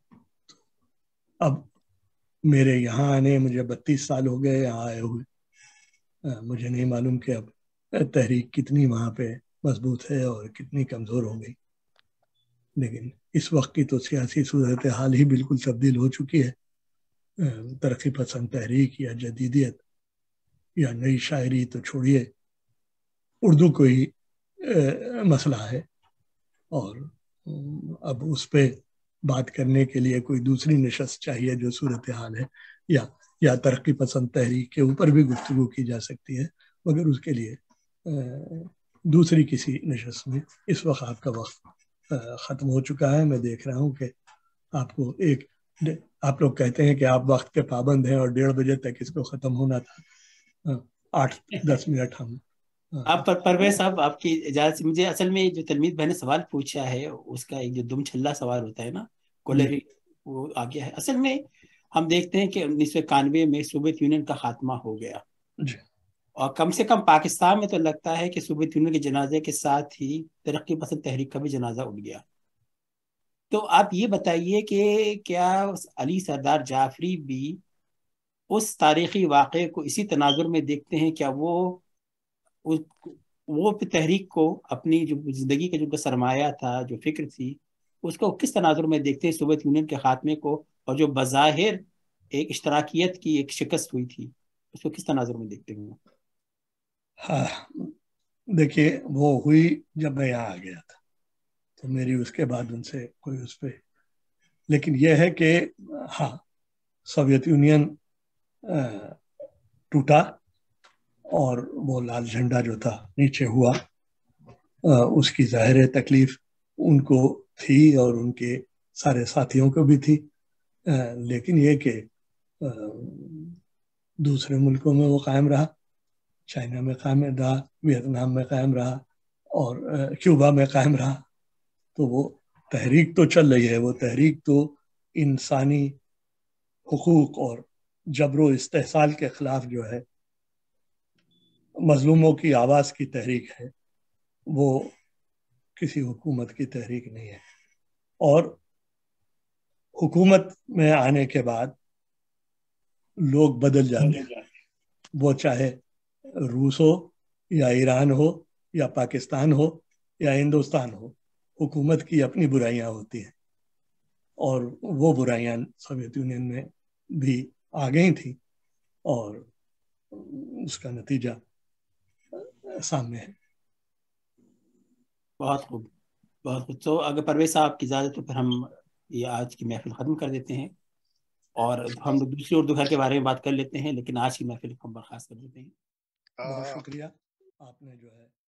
اب میرے یہاں آنے مجھے بتیس سال ہو گئے یہاں آئے ہوئے. مجھے نہیں معلوم کہ اب تحریک کتنی وہاں پہ مضبوط ہے اور کتنی کمزور ہو گئی، لیکن اس وقت کی تو سیاسی صورتحال ہی بالکل تبدیل ہو چکی ہے. ترقی پسند تحریک یا جدیدیت یا نئی شاعری تو چھوڑیے، اردو کو ہی مسئلہ ہے، اور اب اس پہ بات کرنے کے لیے کوئی دوسری نشست چاہیے جو صورتحال ہے، یا یا ترقی پسند تحریک کے اوپر بھی گفتگو کی جا سکتی ہے، مگر اس کے لیے دوسری کسی نشست میں. اس وقت آپ کا وقت ختم ہو چکا ہے. میں دیکھ رہا ہوں کہ آپ کو ایک آپ لوگ کہتے ہیں کہ آپ وقت کے پابند ہیں اور ڈیڑھ بجے تک اس کو ختم ہونا تھا. آٹھ دس منٹ ہم آپ پر پرویز صاحب آپ کی اجازت سے مجھے اصل میں جو تلمید بھائی نے سوال پوچھا ہے اس کا ایک جو دم چھلا سوال ہوتا ہے نا کولری وہ آ گیا ہے. اصل میں ہم دیکھتے ہیں کہ انیس سو اکانوے میں سوویت یونین کا خاتمہ ہو گیا، اور کم سے کم پاکستان میں تو لگتا ہے کہ سوویت یونین کے جنازے کے ساتھ ہی ترقی پسند تحریک کا بھی جنازہ اٹھ گیا. تو آپ یہ بتائیے کہ کیا علی سردار جعفری بھی اس تاریخی واقعے کو اسی تناظر میں دیکھتے ہیں؟ کیا وہ وہ تحریک کو اپنی جو زندگی کا جو سرمایہ تھا، جو فکر تھی، اس کو کس تناظر میں دیکھتے ہیں سوویت یونین کے خاتمے کو، اور جو بظاہر ایک اشتراکیت کی ایک شکست ہوئی تھی اس کو کس تناظر میں دیکھتے ہیں؟ ہاں دیکھیے، وہ ہوئی جب میں یہاں آ گیا تھا تو میری اس کے بعد ان سے کوئی اس پہ، لیکن یہ ہے کہ ہاں سوویت یونین ٹوٹا اور وہ لال جھنڈا جو تھا نیچے ہوا، اس کی ظاہر تکلیف ان کو تھی اور ان کے سارے ساتھیوں کو بھی تھی، لیکن یہ کہ دوسرے ملکوں میں وہ قائم رہا، چائنا میں قائم رہا، ویتنام میں قائم رہا، اور کیوبا میں قائم رہا. تو وہ تحریک تو چل رہی ہے، وہ تحریک تو انسانی حقوق اور جبر و استحصال کے خلاف جو ہے، مظلوموں کی آواز کی تحریک ہے، وہ کسی حکومت کی تحریک نہیں ہے. اور حکومت میں آنے کے بعد لوگ بدل جاتے ہیں، وہ چاہے روس ہو یا ایران ہو یا پاکستان ہو یا ہندوستان ہو، حکومت کی اپنی برائیاں ہوتی ہیں، اور وہ برائیاں سوویت یونین میں بھی آ گئی تھیں، اور اس کا نتیجہ سامنے ہے. بہت خوب، بہت خوب. تو اگر پرویز صاحب کی اجازت تو پھر ہم یہ آج کی محفل ختم کر دیتے ہیں، اور ہم دوسری اردو گھر کے بارے میں بات کر لیتے ہیں، لیکن آج کی محفل ہم برخاست کر دیتے ہیں. بہت شکریہ، آپ نے جو ہے